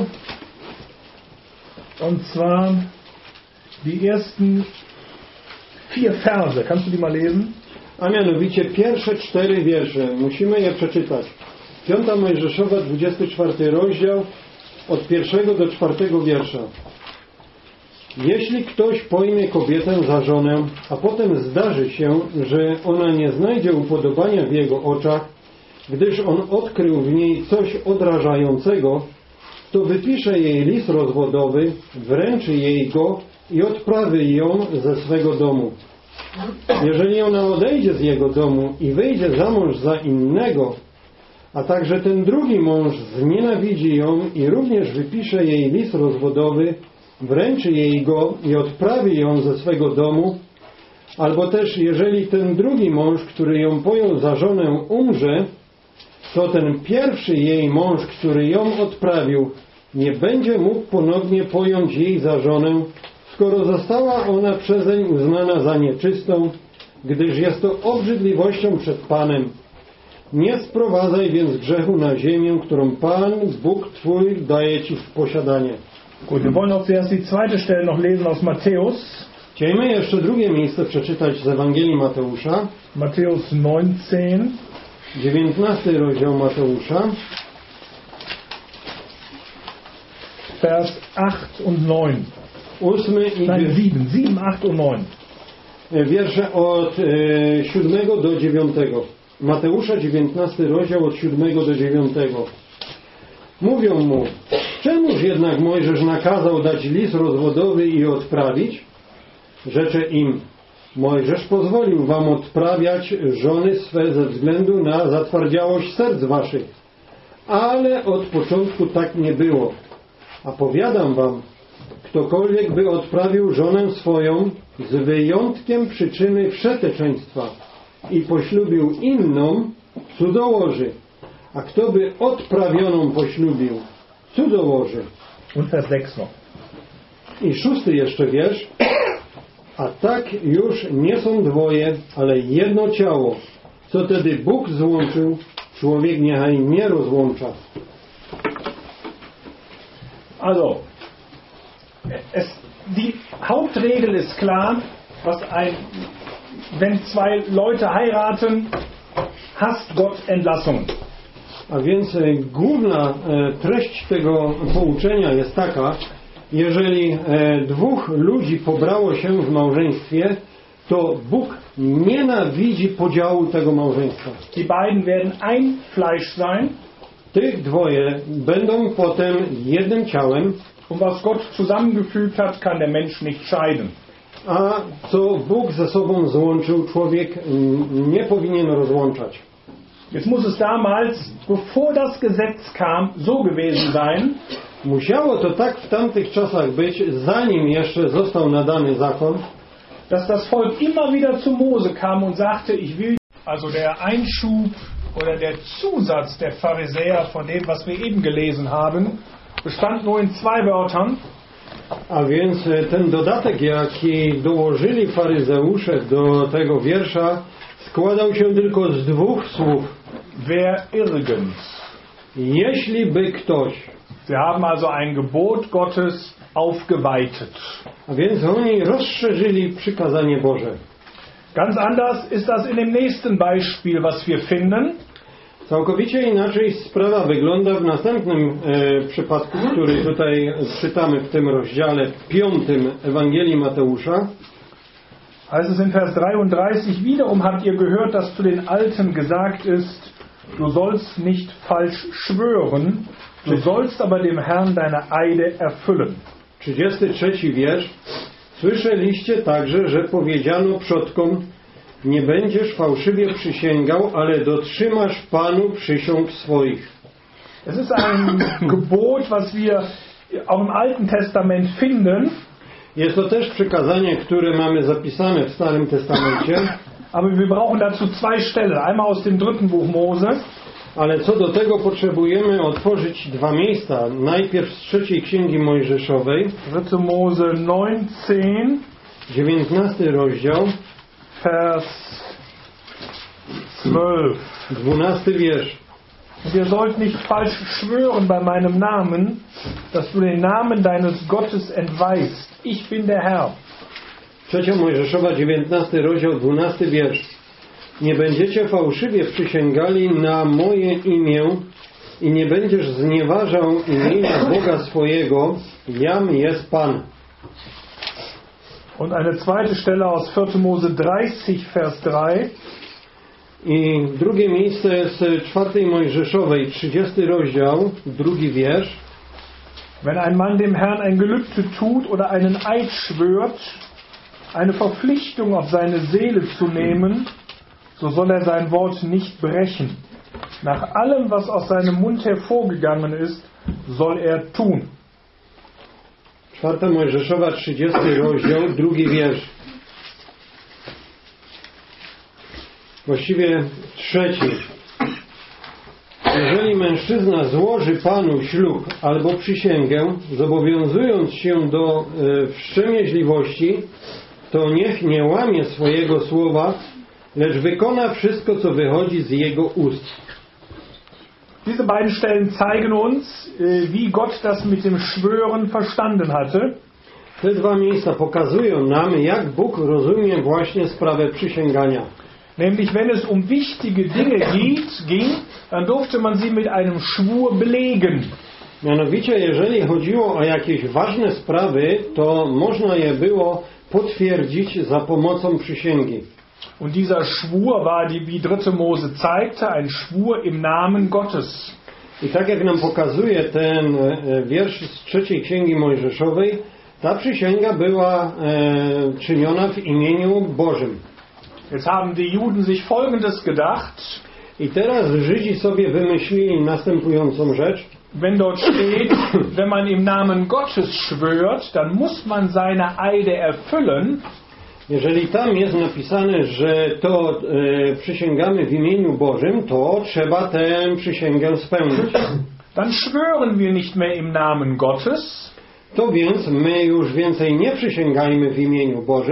Und zwar die ersten vier Verse. Kannst du die mal lesen? A mianowicie pierwsze cztery wiersze. Musimy je przeczytać. Piąta Mojżeszowa, dwudziesty czwarty rozdział, od pierwszego do czwartego wiersza. Jeśli ktoś pojmie kobietę za żonę, a potem zdarzy się, że ona nie znajdzie upodobania w jego oczach, gdyż on odkrył w niej coś odrażającego, to wypisze jej list rozwodowy, wręczy jej go i odprawi ją ze swego domu. Jeżeli ona odejdzie z jego domu i wyjdzie za mąż za innego, a także ten drugi mąż znienawidzi ją i również wypisze jej list rozwodowy, wręczy jej go i odprawi ją ze swego domu, albo też jeżeli ten drugi mąż, który ją pojął za żonę, umrze, to ten pierwszy jej mąż, który ją odprawił, nie będzie mógł ponownie pojąć jej za żonę, skoro została ona przezeń uznana za nieczystą, gdyż jest to obrzydliwością przed Panem. Nie sprowadzaj więc grzechu na ziemię, którą Pan, Bóg Twój, daje Ci w posiadanie. Gut, wir wollen auch zuerst die zweite Stelle noch lesen aus Matthäus. Chcielibyśmy jeszcze drugie miejsce przeczytać z Ewangelii Mateusza. Matthäus neunzehn. dziewiętnasty rozdział Mateusza. Vers acht und neun. Ósmy i Nein, sieben. Sieben, acht und neun. wiersze od e, siódmego do dziewiątego. Mateusza dziewiętnasty rozdział od siódmego do dziewiątego. Mówią mu, czemuż jednak Mojżesz nakazał dać list rozwodowy i odprawić? Rzecze im, Mojżesz pozwolił wam odprawiać żony swe ze względu na zatwardziałość serc waszych. Ale od początku tak nie było. A powiadam wam, ktokolwiek by odprawił żonę swoją z wyjątkiem przyczyny wszeteczeństwa i poślubił inną, cudzołoży. A kto by odprawioną poślubił, cudzołoży. Und Vers sechs noch. I szósty jeszcze wiersz. A tak już nie są dwoje, ale jedno ciało. Co tedy Bóg złączył, człowiek niechaj nie rozłącza. Also, es, die Hauptregel ist klar, was ein, wenn zwei Leute heiraten, hasst Gott Entlassung. A więc e, główna e, treść tego pouczenia jest taka: jeżeli e, dwóch ludzi pobrało się w małżeństwie, to Bóg nienawidzi podziału tego małżeństwa. Die beiden werden ein Fleisch sein. Tych dwoje będą potem jednym ciałem. Und was Gott zusammengefügt hat, kann der Mensch nicht scheiden. A co Bóg ze sobą złączył, człowiek mm, nie powinien rozłączać. Jetzt muss es damals, bevor das Gesetz kam, so gewesen sein, Musiało to tak w tamtych czasach być, zanim jeszcze został nadany zakon, dass das Volk immer wieder zu Mose kam und sagte, ich will, also der Einschub oder der Zusatz der Pharisäer von dem, was wir eben gelesen haben, bestand nur in zwei Wörtern. a więc e, ten dodatek, jaki dołożyli faryzeusze do tego wiersza, składał się tylko z dwóch słów. Wer irgend. Jeśli by ktoś. Sie haben also ein Gebot Gottes aufgeweitet. A więc oni rozszerzyli przykazanie Boże. Ganz anders ist das in dem nächsten Beispiel, was wir finden. Całkowicie inaczej sprawa wygląda w następnym e, przypadku, który tutaj czytamy w tym rozdziale piątym Ewangelii Mateusza. Heißt es in Vers dreiunddreißig, wiederum habt ihr gehört, dass zu den Alten gesagt ist, du sollst nicht falsch schwören, du sollst aber dem Herrn deine Eide erfüllen. trzydziesty trzeci wiersz. Słyszeliście także, że powiedziano przodkom, nie będziesz fałszywie przysięgał, ale dotrzymasz Panu przysiąg swoich. Es ist ein Gebot, was wir auch im Alten Testament finden. Jest to też przykazanie, które mamy zapisane w Starym Testamencie. Aber wir brauchen dazu zwei Stellen. Einmal aus dem dritten Buch Mose. Ale co do tego potrzebujemy otworzyć dwa miejsca. Najpierw z trzeciej Księgi Mojżeszowej. dritte Mose neunzehn. dziewiętnasty rozdział. Vers zwölf. dwunasty wiersz. Und ihr sollt nicht falsch schwören bei meinem Namen, dass du den Namen deines Gottes entweihst. Ich bin der Herr. Trzecia Mojżeszowa, dziewiętnasty rozdział, dwunasty wiersz. Nie będziecie fałszywie przysięgali na moje imię i nie będziesz znieważał imienia Boga swojego. Jam jest Pan. Und eine zweite Stelle aus vierte Mose dreißig, Vers drei. I drugie miejsce z czwartej Mojżeszowej, trzydziesty rozdział, drugi wiersz. Wenn ein Mann dem Herrn ein Gelübde tut oder einen Eid schwört, eine Verpflichtung auf seine Seele zu nehmen, so soll er sein Wort nicht brechen. Nach allem, was aus seinem Mund hervorgegangen ist, soll er tun. Czwarta Mojżeszowa, trzydziesty rozdział, drugi wiersz. Właściwie trzeci. Jeżeli mężczyzna złoży Panu ślub albo przysięgę, zobowiązując się do e, wstrzemięźliwości, to niech nie łamie swojego słowa, lecz wykona wszystko, co wychodzi z jego ust. Diese beiden Stellen zeigen uns, wie Gott das mit dem Schwören verstanden hatte. Te dwa miejsca pokazują nam, jak Bóg rozumie właśnie sprawę przysięgania. Nämlich, wenn es um wichtige Dinge geht, ging, dann durfte man sie mit einem Schwur belegen. Mianowicie, jeżeli chodziło o jakieś ważne sprawy, to można je było potwierdzić za pomocą przysięgi. Und dieser Schwur war, die, wie dritte Mose zeigte, ein Schwur im Namen Gottes. I tak jak nam pokazuje ten wiersz z trzeciej Księgi Mojżeszowej, ta przysięga była e, czyniona w imieniu Bożym. Jetzt haben die Juden sich Folgendes gedacht. I teraz Żydzi sobie wymyślili następującą rzecz. Wenn dort steht, wenn man im Namen Gottes schwört, dann muss man seine Eide erfüllen. Jeżeli tam jest napisane, że to e, przysięgamy w imieniu Bożym, to trzeba tę przysięgę spełnić. Dann schwören wir nicht mehr im Namen Gottes. To więc my już więcej nie przysięgajmy w imieniu Bożym.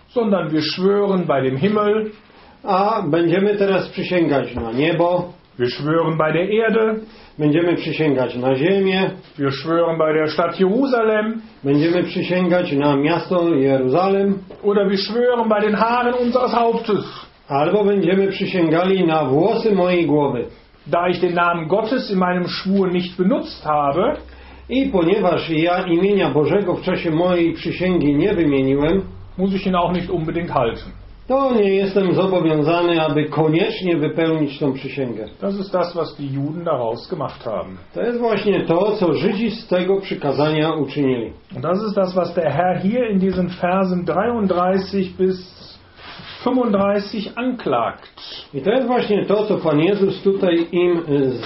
sondern wir schwören bei dem Himmel, A będziemy teraz przysięgać na niebo, wir schwören bei der Erde, będziemy przysięgać na ziemię, wir schwören bei der Stadt Jerusalem będziemy przysięgać na miasto Jeruzalem, oder wir schwören bei den Haaren unseres Hauptes. albo będziemy przysięgali na włosy mojej głowy. Da ich den Namen Gottes in meinem Schwur nicht benutzt habe, I ponieważ ja imienia Bożego w czasie mojej przysięgi nie wymieniłem, muss ich ihn auch nicht unbedingt halten. to nie jestem zobowiązany, aby koniecznie wypełnić tą przysięgę. Das ist das, was die Juden daraus gemacht haben. To jest właśnie to, co Żydzi z tego przykazania uczynili. Und das ist das, was der Herr hier in diesen Versen dreiunddreißig bis fünfunddreißig anklagt. I to jest właśnie to, co Pan Jezus tutaj im z,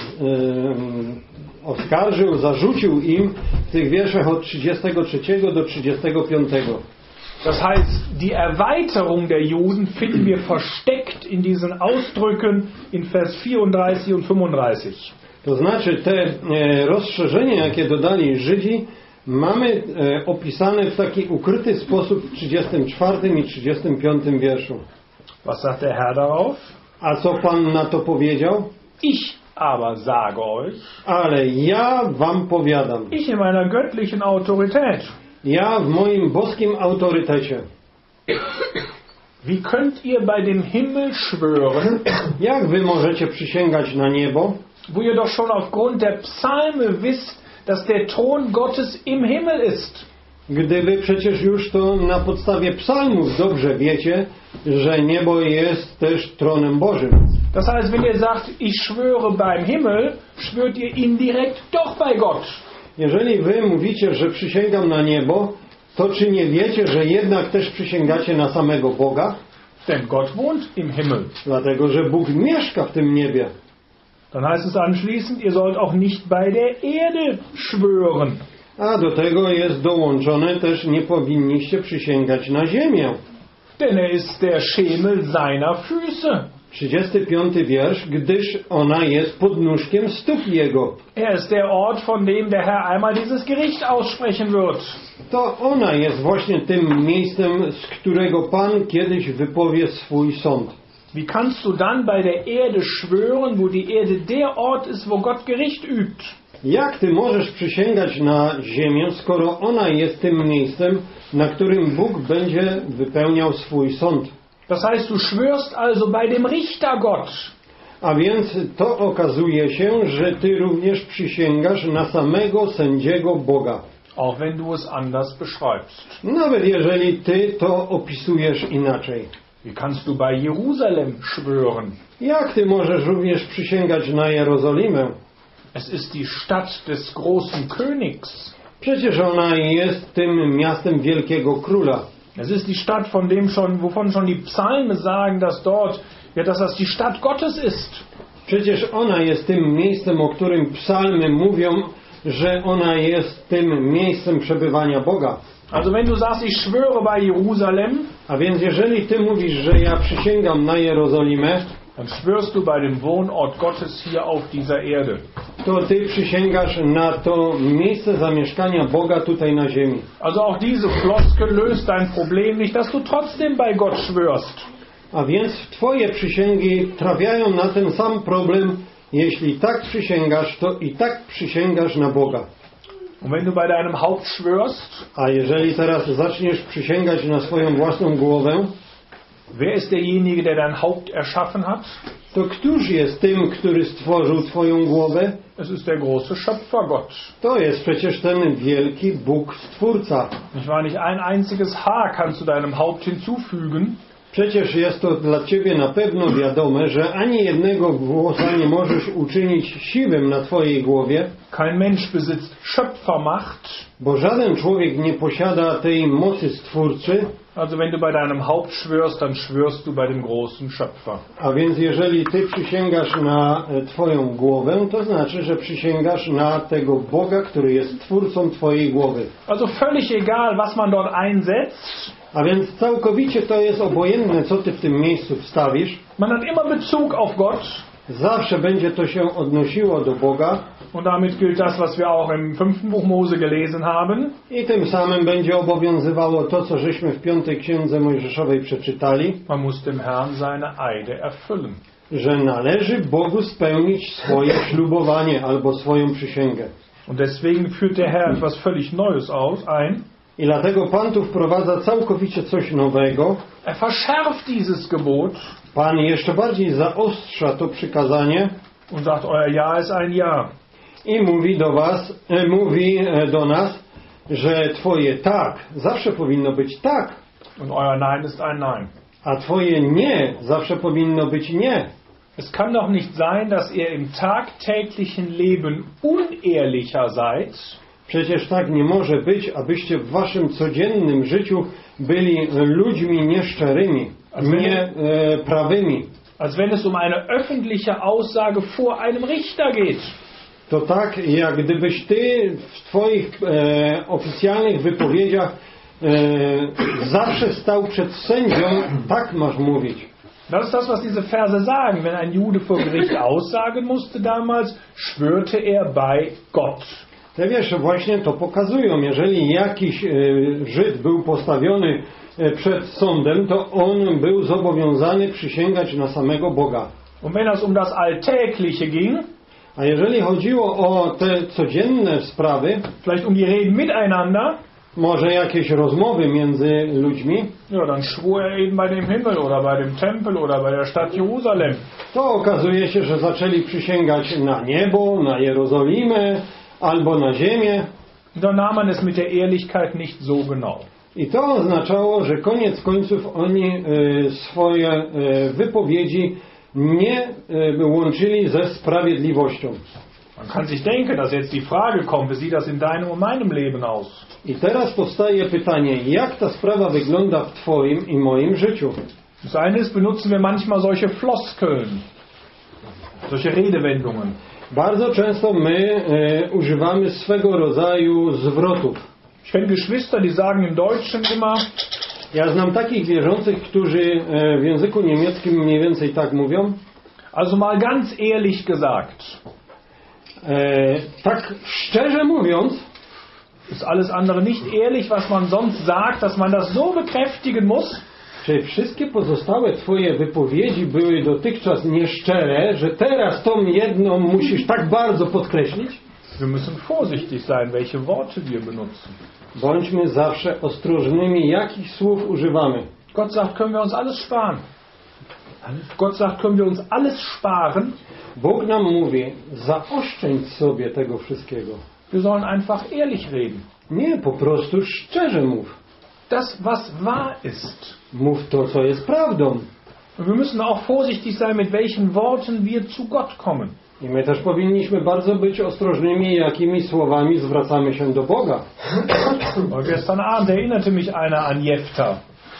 e, oskarżył, zarzucił im w tych wierszach od trzydziestego trzeciego do trzydziestego piątego. Das heißt, die Erweiterung der Juden finden wir versteckt in diesen Ausdrücken in Vers vierunddreißig und fünfunddreißig. To znaczy te e, rozszerzenia, jakie dodali Żydzi, mamy e, opisane w taki ukryty sposób w trzydziestym czwartym i trzydziestym piątym wierszu. Was sagt der Herr darauf? A co Pan na to powiedział? Ich aber sage euch, Ale ja wam powiadam, ich in meiner göttlichen Autorität. ja w moim boskim autorytecie. Wie könnt ihr bei dem Himmel schwören, Jak wy możecie przysięgać na niebo, wo ihr doch schon aufgrund der Psalme wisst, dass der Thron Gottes im Himmel ist? gdy wy przecież już to na podstawie psalmów dobrze wiecie, że niebo jest też tronem Bożym. Das heißt, wenn ihr sagt, ich schwöre beim Himmel, schwört ihr indirekt doch bei Gott. Jeżeli wy mówicie, że przysięgam na niebo, to czy nie wiecie, że jednak też przysięgacie na samego Boga? Denn Gott wohnt im Himmel. Dlatego, że Bóg mieszka w tym niebie. Dann heißt es anschließend, ihr sollt auch nicht bei der Erde schwören. A do tego jest dołączone też nie powinniście przysięgać na ziemię. Denn er ist der Schemel seiner Füße. trzydziesty piąty wiersz, gdyż ona jest podnóżkiem stóp Jego. Er ist der Ort, von dem der Herr einmal dieses Gericht aussprechen wird. To ona jest właśnie tym miejscem, z którego Pan kiedyś wypowie swój sąd. Wie kannst du dann bei der Erde schwören, wo die Erde der Ort ist, wo Gott Gericht übt? Jak ty możesz przysięgać na ziemię, skoro ona jest tym miejscem, na którym Bóg będzie wypełniał swój sąd? Das heißt, du schwörst also bei dem Richter Gott. A więc to okazuje się, że ty również przysięgasz na samego sędziego Boga. Auch wenn du es anders beschreibst. Nawet jeżeli ty to opisujesz inaczej. Wie kannst du bei Jerusalem schwören? Jak ty możesz również przysięgać na Jerozolimę? Es ist die Stadt des großen Königs. Przecież ona jest tym miastem wielkiego króla. Es ist die Stadt, von dem schon, wovon schon die Psalmen sagen, dass dort, ja, dass das die Stadt Gottes ist. Przecież ona jest tym miejscem, o którym psalmy mówią, że ona jest tym miejscem przebywania Boga. Also wenn du sagst, ich schwöre bei Jerusalem, A więc jeżeli ty mówisz, że ja przysięgam na Jerozolimę, dann schwörst du bei dem Wohnort Gottes hier auf dieser Erde. to ty przysięgasz na to miejsce zamieszkania Boga tutaj na ziemi. Also auch diese Floskel löst dein Problem nicht, dass du trotzdem bei Gott schwörst. A więc twoje przysięgi trafiają na ten sam problem. Jeśli tak przysięgasz, to i tak przysięgasz na Boga. Und wenn du bei deinem Haupt schwörst, A jeżeli teraz zaczniesz przysięgać na swoją własną głowę, wer ist derjenige, der dein Haupt erschaffen hat? to któż jest tym, który stworzył twoją głowę? Es ist der große Schöpfer Gott. To jest przecież ten wielki Bóg Stwórca. Nicht wahr? Nicht ein einziges Haar kannst du deinem Haupt hinzufügen. Przecież jest to dla ciebie na pewno wiadome, że ani jednego włosa nie możesz uczynić siwym na twojej głowie, Kein Mensch besitzt Schöpfermacht. bo żaden człowiek nie posiada tej mocy Stwórcy. Also wenn du bei deinem Haupt schwörst, dann schwörst du bei dem großen Schöpfer. A więc jeżeli ty przysięgasz na e, twoją głowę, to znaczy, że przysięgasz na tego Boga, który jest Twórcą twojej głowy. Also völlig egal, was man dort einsetzt. A więc całkowicie to jest obojętne, co ty w tym miejscu wstawisz. Man hat immer Bezug auf Gott. Zawsze będzie to się odnosiło do Boga. Und damit gilt das, was wir auch im fünften Buch Mose gelesen haben. I tym samym będzie obowiązywało to, co żeśmy w piątej księdze Mojżeszowej przeczytali, Man muss dem Herrn seine Eide erfüllen. że należy Bogu spełnić swoje ślubowanie albo swoją przysięgę. Und deswegen führt der Herr etwas völlig Neues aus, ein. I dlatego Pan tu wprowadza całkowicie coś nowego. Er verschärft dieses Gebot Pan jeszcze bardziej zaostrza to przykazanie und sagt, euer Ja ist ein Ja. i mówi do was, e, mówi e, do nas, że twoje tak zawsze powinno być tak, Und euer Nein ist ein Nein. a twoje nie zawsze powinno być nie. Es kann doch nicht sein, dass ihr im tagtäglichen Leben unehrlicher seid, Przecież tak nie może być, abyście w waszym codziennym życiu byli ludźmi nieszczerymi, nie e, prawymi. als wenn es um eine öffentliche Aussage vor einem Richter geht. To tak, jak gdybyś ty w twoich e, oficjalnych wypowiedziach e, zawsze stał przed sędzią, tak masz mówić. Das ist das, was diese Verse sagen. Wenn ein Jude vor Gericht aussagen musste damals, schwörte er bei Gott. Te wiersze właśnie to pokazują. Jeżeli jakiś e, Żyd był postawiony e, przed sądem, to on był zobowiązany przysięgać na samego Boga. Und wenn es um das Alltägliche ging, A jeżeli chodziło o te codzienne sprawy, vielleicht um die Reden miteinander, może jakieś rozmowy między ludźmi, ja, dann schwor er eben bei dem Himmel oder bei dem Tempel oder bei der Stadt Jerusalem. to okazuje się, że zaczęli przysięgać na niebo, na Jerozolimę albo na ziemię. Da nahm man es mit der Ehrlichkeit nicht so genau. I to oznaczało, że koniec końców oni e, swoje e, wypowiedzi nie e, łączyli ze sprawiedliwością. Man kann sich denken, dass jetzt die Frage kommt, wie sieht das in deinem und meinem Leben aus? I teraz powstaje pytanie, jak ta sprawa wygląda w Twoim i moim życiu? Das eine ist, benutzen wir manchmal solche Floskeln, solche Redewendungen. Bardzo często my e, używamy swego rodzaju zwrotów. Ich kenne Geschwister, die sagen im Deutschen immer, Ja znam takich wierzących, którzy e, w języku niemieckim mniej więcej tak mówią. also mal ganz ehrlich gesagt, E, tak szczerze mówiąc, ist alles andere nicht ehrlich, was man sonst sagt, dass man das so bekräftigen muss? czy wszystkie pozostałe Twoje wypowiedzi były dotychczas nieszczere, że teraz tą jedną musisz tak bardzo podkreślić? Wir müssen vorsichtig sein, welche Worte wir benutzen. Bądźmy zawsze ostrożnymi, jakich słów używamy. Gott sagt, können wir uns alles sparen. Gott sagt, können wir uns alles sparen. Bóg nam mówi, zaoszczędź sobie tego wszystkiego. Wir sollen einfach ehrlich reden. Nie, po prostu szczerze mów. Das, was wahr ist. Mów to, co jest prawdą. Und wir müssen auch vorsichtig sein, mit welchen Worten wir zu Gott kommen. I my też powinniśmy bardzo być ostrożnymi, jakimi słowami zwracamy się do Boga. Weil gestern Abend erinnerte mich einer an Jefta.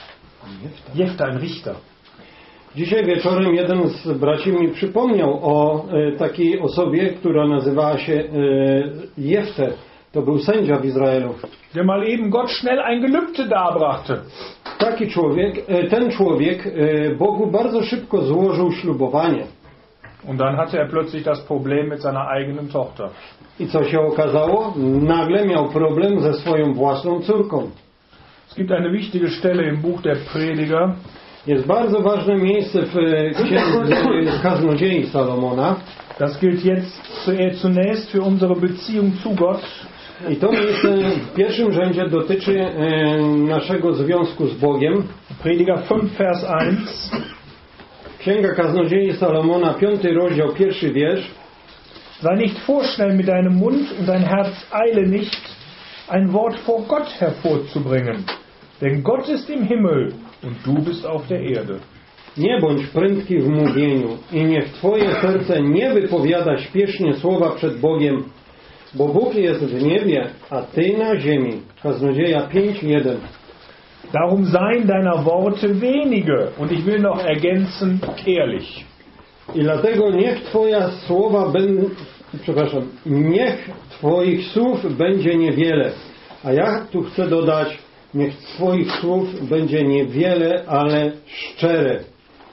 Jefta, ein Richter. Dzisiaj wieczorem jeden z braci mi przypomniał o e, takiej osobie, która nazywała się e, Jefter. To był sędzia w Izraelu. Der mal eben Gott schnell ein Gelübde darbrachte. Taki człowiek, e, ten człowiek e, Bogu bardzo szybko złożył ślubowanie. Und dann hatte er plötzlich das Problem mit seiner eigenen Tochter. I co się okazało? Nagle miał problem ze swoją własną córką. Es gibt eine wichtige Stelle im Buch der Prediger. Jest bardzo ważne miejsce w e, księdze Kaznodziei Salomona. Das gilt jetzt zunächst für unsere Beziehung zu Gott. I to miejsce w pierwszym rzędzie dotyczy e, naszego związku z Bogiem. Prediger fünf, Vers eins. Księga Kaznodziei Salomona, piąty rozdział, pierwszy wiersz. Sei nicht vorschnell mit deinem Mund und dein Herz eile nicht, ein Wort vor Gott hervorzubringen. Denn Gott ist im Himmel und du bist auf der Erde. Nie bądź prędki w mówieniu i niech Twoje serce nie wypowiada śpiesznie słowa przed Bogiem, bo Bóg jest w niebie, a Ty na ziemi. Kaznodzieja pięć, jeden. Darum seien deiner Worte wenige und ich will noch ergänzen, ehrlich. I dlatego niech Twoja słowa będą, przepraszam, niech Twoich słów będzie niewiele. A ja tu chcę dodać, niech Twoich słów będzie niewiele, ale szczere.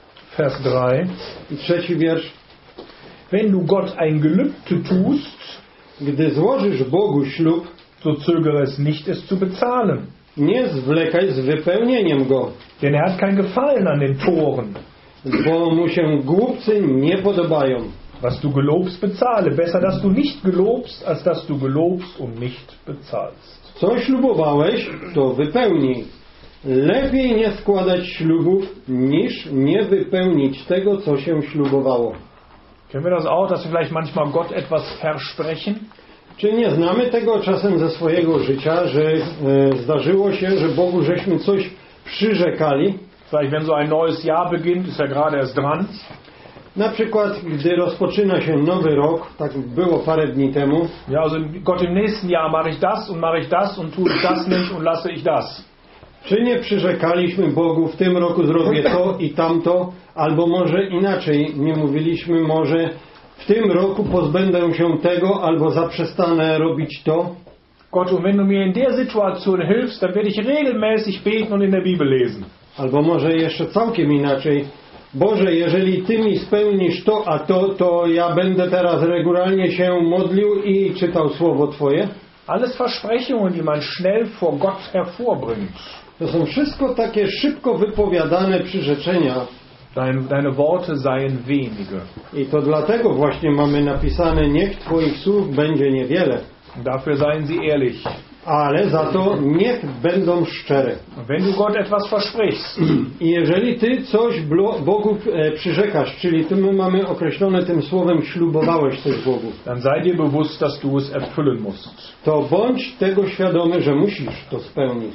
Vers drei. I trzeci wiersz. Wenn du Gott ein Gelübde tust, Gdy złożysz Bogu ślub, so zögere es nicht, es zu bezahlen. nie zwlekaj z wypełnieniem go, Denn er hat kein Gefallen an den Toren. bo mu się głupcy nie podobają. Was du gelobst, bezahle. Besser, dass du nicht gelobst, als dass du gelobst und nicht bezahlst. Co ślubowałeś, to wypełnij. Lepiej nie składać ślubów, niż nie wypełnić tego, co się ślubowało. Kennen wir das auch, dass wir vielleicht manchmal Gott etwas versprechen? Czy nie znamy tego czasem ze swojego życia, że e, zdarzyło się, że Bogu żeśmy coś przyrzekali? Vielleicht wenn so ein neues Jahr beginnt, ist ja gerade erst dran. Na przykład, gdy rozpoczyna się nowy rok, tak było parę dni temu, Ja, also Gott, im nächsten Jahr mache ich das und mache ich das und tue ich das nicht und lasse ich das. czy nie przyrzekaliśmy Bogu, w tym roku zrobię to i tamto, albo może inaczej, nie mówiliśmy, może w tym roku pozbędę się tego, albo zaprzestanę robić to. Gott, und wenn du mir in der Situation hilfst, dann werde ich regelmäßig beten und in der Bibel lesen. Albo może jeszcze całkiem inaczej. Boże, jeżeli Ty mi spełnisz to, a to, to ja będę teraz regularnie się modlił i czytał Słowo Twoje. Alles Versprechungen, die man schnell vor Gott hervorbringt. To są wszystko takie szybko wypowiadane przyrzeczenia. Deine, deine Worte seien wenige. I to dlatego właśnie mamy napisane, niech Twoich słów będzie niewiele, Dafür seien sie ehrlich. ale za to niech będą szczere. Und wenn du Gott etwas versprichst, I jeżeli Ty coś blo- Bogu e, przyrzekasz, czyli Ty my mamy określone tym słowem ślubowałeś coś Bogu, dann sei dir bewusst, dass du es erfüllen musst. to bądź tego świadomy, że musisz to spełnić.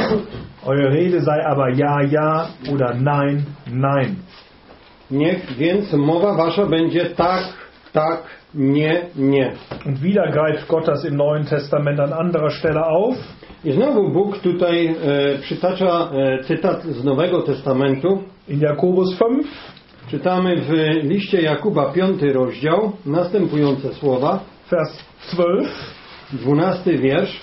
Eure Rede sei aber ja, ja oder nein, nein. Niech więc mowa wasza będzie tak, tak, nie, nie. Und wieder greift Gott das im Neuen Testament an anderer Stelle auf. I znowu Bóg tutaj e, przytacza e, cytat z Nowego Testamentu. In Jakobus fünf, Czytamy w liście Jakuba, piąty rozdział, następujące słowa, Vers zwölf. dwunasty wiersz.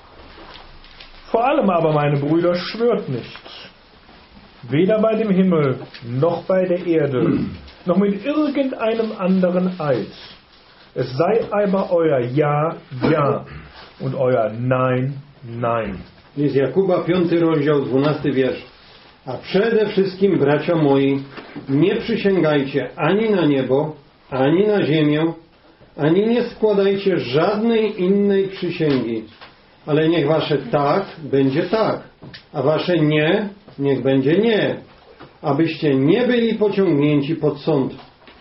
Vor allem aber, meine Brüder, schwört nicht. Weder bei dem Himmel, noch bei der Erde, noch mit irgendeinem anderen Eid. Es sei aber euer Ja, Ja und euer Nein, Nein. List Jakuba, piąty rozdział, dwunasty wiersz. A przede wszystkim, bracia moi, nie przysięgajcie ani na niebo, ani na ziemię, ani nie składajcie żadnej innej przysięgi. Ale niech wasze tak będzie tak, a wasze nie, niech będzie nie, abyście nie byli pociągnięci pod sąd.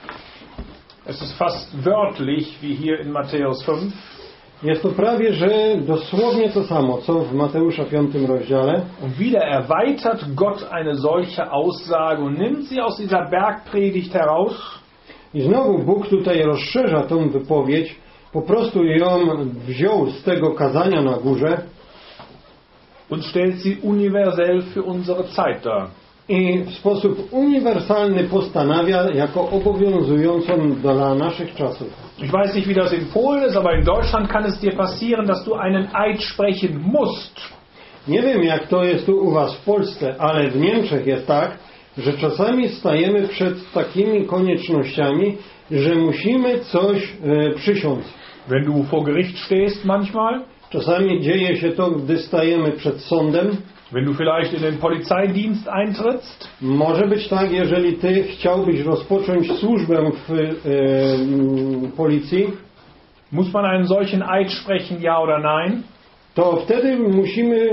Es ist fast wörtlich, wie hier in Matthäus fünf. Jest to prawie, że dosłownie to samo, co w Mateusza piątym rozdziale. Und wieder erweitert Gott eine solche Aussage und nimmt sie aus dieser Bergpredigt heraus. I znowu Bóg tutaj rozszerza tą wypowiedź, po prostu ją wziął z tego kazania na górze Und stellt sie universell für unsere Zeit dar. i w sposób uniwersalny postanawia jako obowiązującą dla naszych czasów. Ich weiß nicht, wie das in Polen ist, aber in Deutschland kann es dir passieren, dass du einen Eid sprechen musst. Nie wiem, jak to jest tu u was w Polsce, ale w Niemczech jest tak, że czasami stajemy przed takimi koniecznościami, że musimy coś e, przysiąc. Wenn du vor Gericht stehst manchmal, Czasami dzieje się to, gdy stajemy przed sądem. wenn du vielleicht in den Polizeidienst eintrittst, Może być tak, jeżeli ty chciałbyś rozpocząć służbę w e, m, policji, muss man einen solchen Eid sprechen, ja oder nein? to wtedy musimy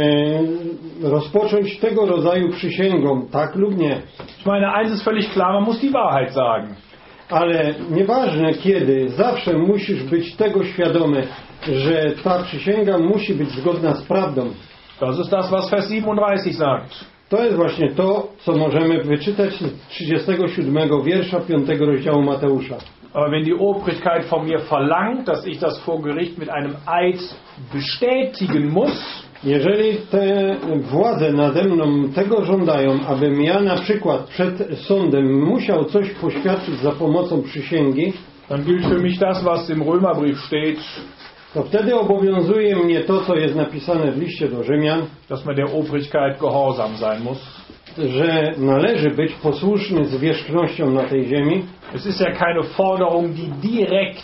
e, rozpocząć tego rodzaju przysięgą, tak lub nie. Ich meine, eins ist völlig klar, man muss die Wahrheit sagen. Ale nieważne kiedy, zawsze musisz być tego świadomy, że ta przysięga musi być zgodna z prawdą. Das ist das, was Vers siebenunddreißig sagt. To jest właśnie to, co możemy wyczytać z trzydziestego siódmego wiersza piątego rozdziału Mateusza. Aber wenn die Obrigkeit von mir verlangt, dass ich das vor Gericht mit einem Eid bestätigen muss, Jeżeli te władze nade mną tego żądają, abym ja na przykład przed sądem musiał coś poświadczyć za pomocą przysięgi, dann gilt für mich das, was im Römerbrief steht, to wtedy obowiązuje mnie to, co jest napisane w liście do Rzymian, dass man der Obrigkeit gehorsam sein muss. że należy być posłuszny zwierzchnością na tej ziemi. Es ist ja keine Forderung, die direkt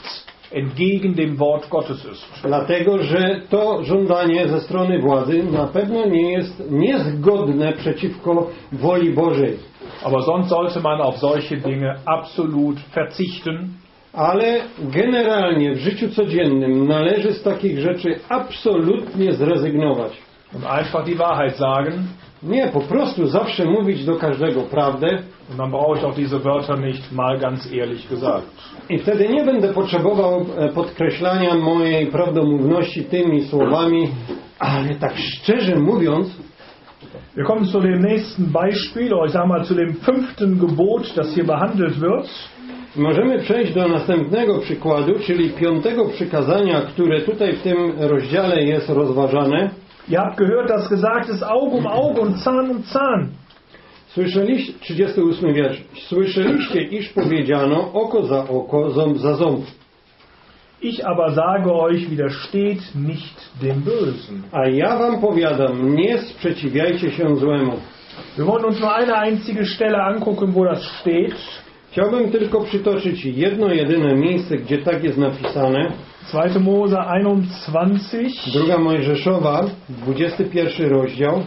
entgegen dem Wort Gottes ist. Dlatego, że to żądanie ze strony władzy na pewno nie jest niezgodne przeciwko woli Bożej. Aber sonst sollte man auf solche Dinge absolut verzichten. Ale generalnie w życiu codziennym należy z takich rzeczy absolutnie zrezygnować. Und einfach die Wahrheit sagen. Nie, po prostu zawsze mówić do każdego prawdę. Und dann brauche ich auch diese Wörter nicht mal ganz ehrlich gesagt. I wtedy nie będę potrzebował podkreślania mojej prawdomówności tymi słowami, ale tak szczerze mówiąc, wir kommen zu dem nächsten Beispiel, oder ich sage mal zu dem fünften Gebot, das hier behandelt wird. możemy przejść do następnego przykładu, czyli piątego przykazania, które tutaj w tym rozdziale jest rozważane. Ihr habt gehört, dass gesagt ist, Auge um Auge und Zahn um Zahn. Słyszeliście, trzydziesty ósmy wiersz. Słyszeliście, iż powiedziano oko za oko, ząb za ząb. Ich aber sage euch, widersteht nicht dem Bösen. A ja wam powiadam, nie sprzeciwiajcie się złemu. Wir wollen uns nur eine einzige Stelle angucken, wo das steht. Chciałbym tylko przytoczyć jedno jedyne miejsce, gdzie tak jest napisane. zweite Mose einundzwanzig. Druga Mojżeszowa, dwudziesty pierwszy rozdział.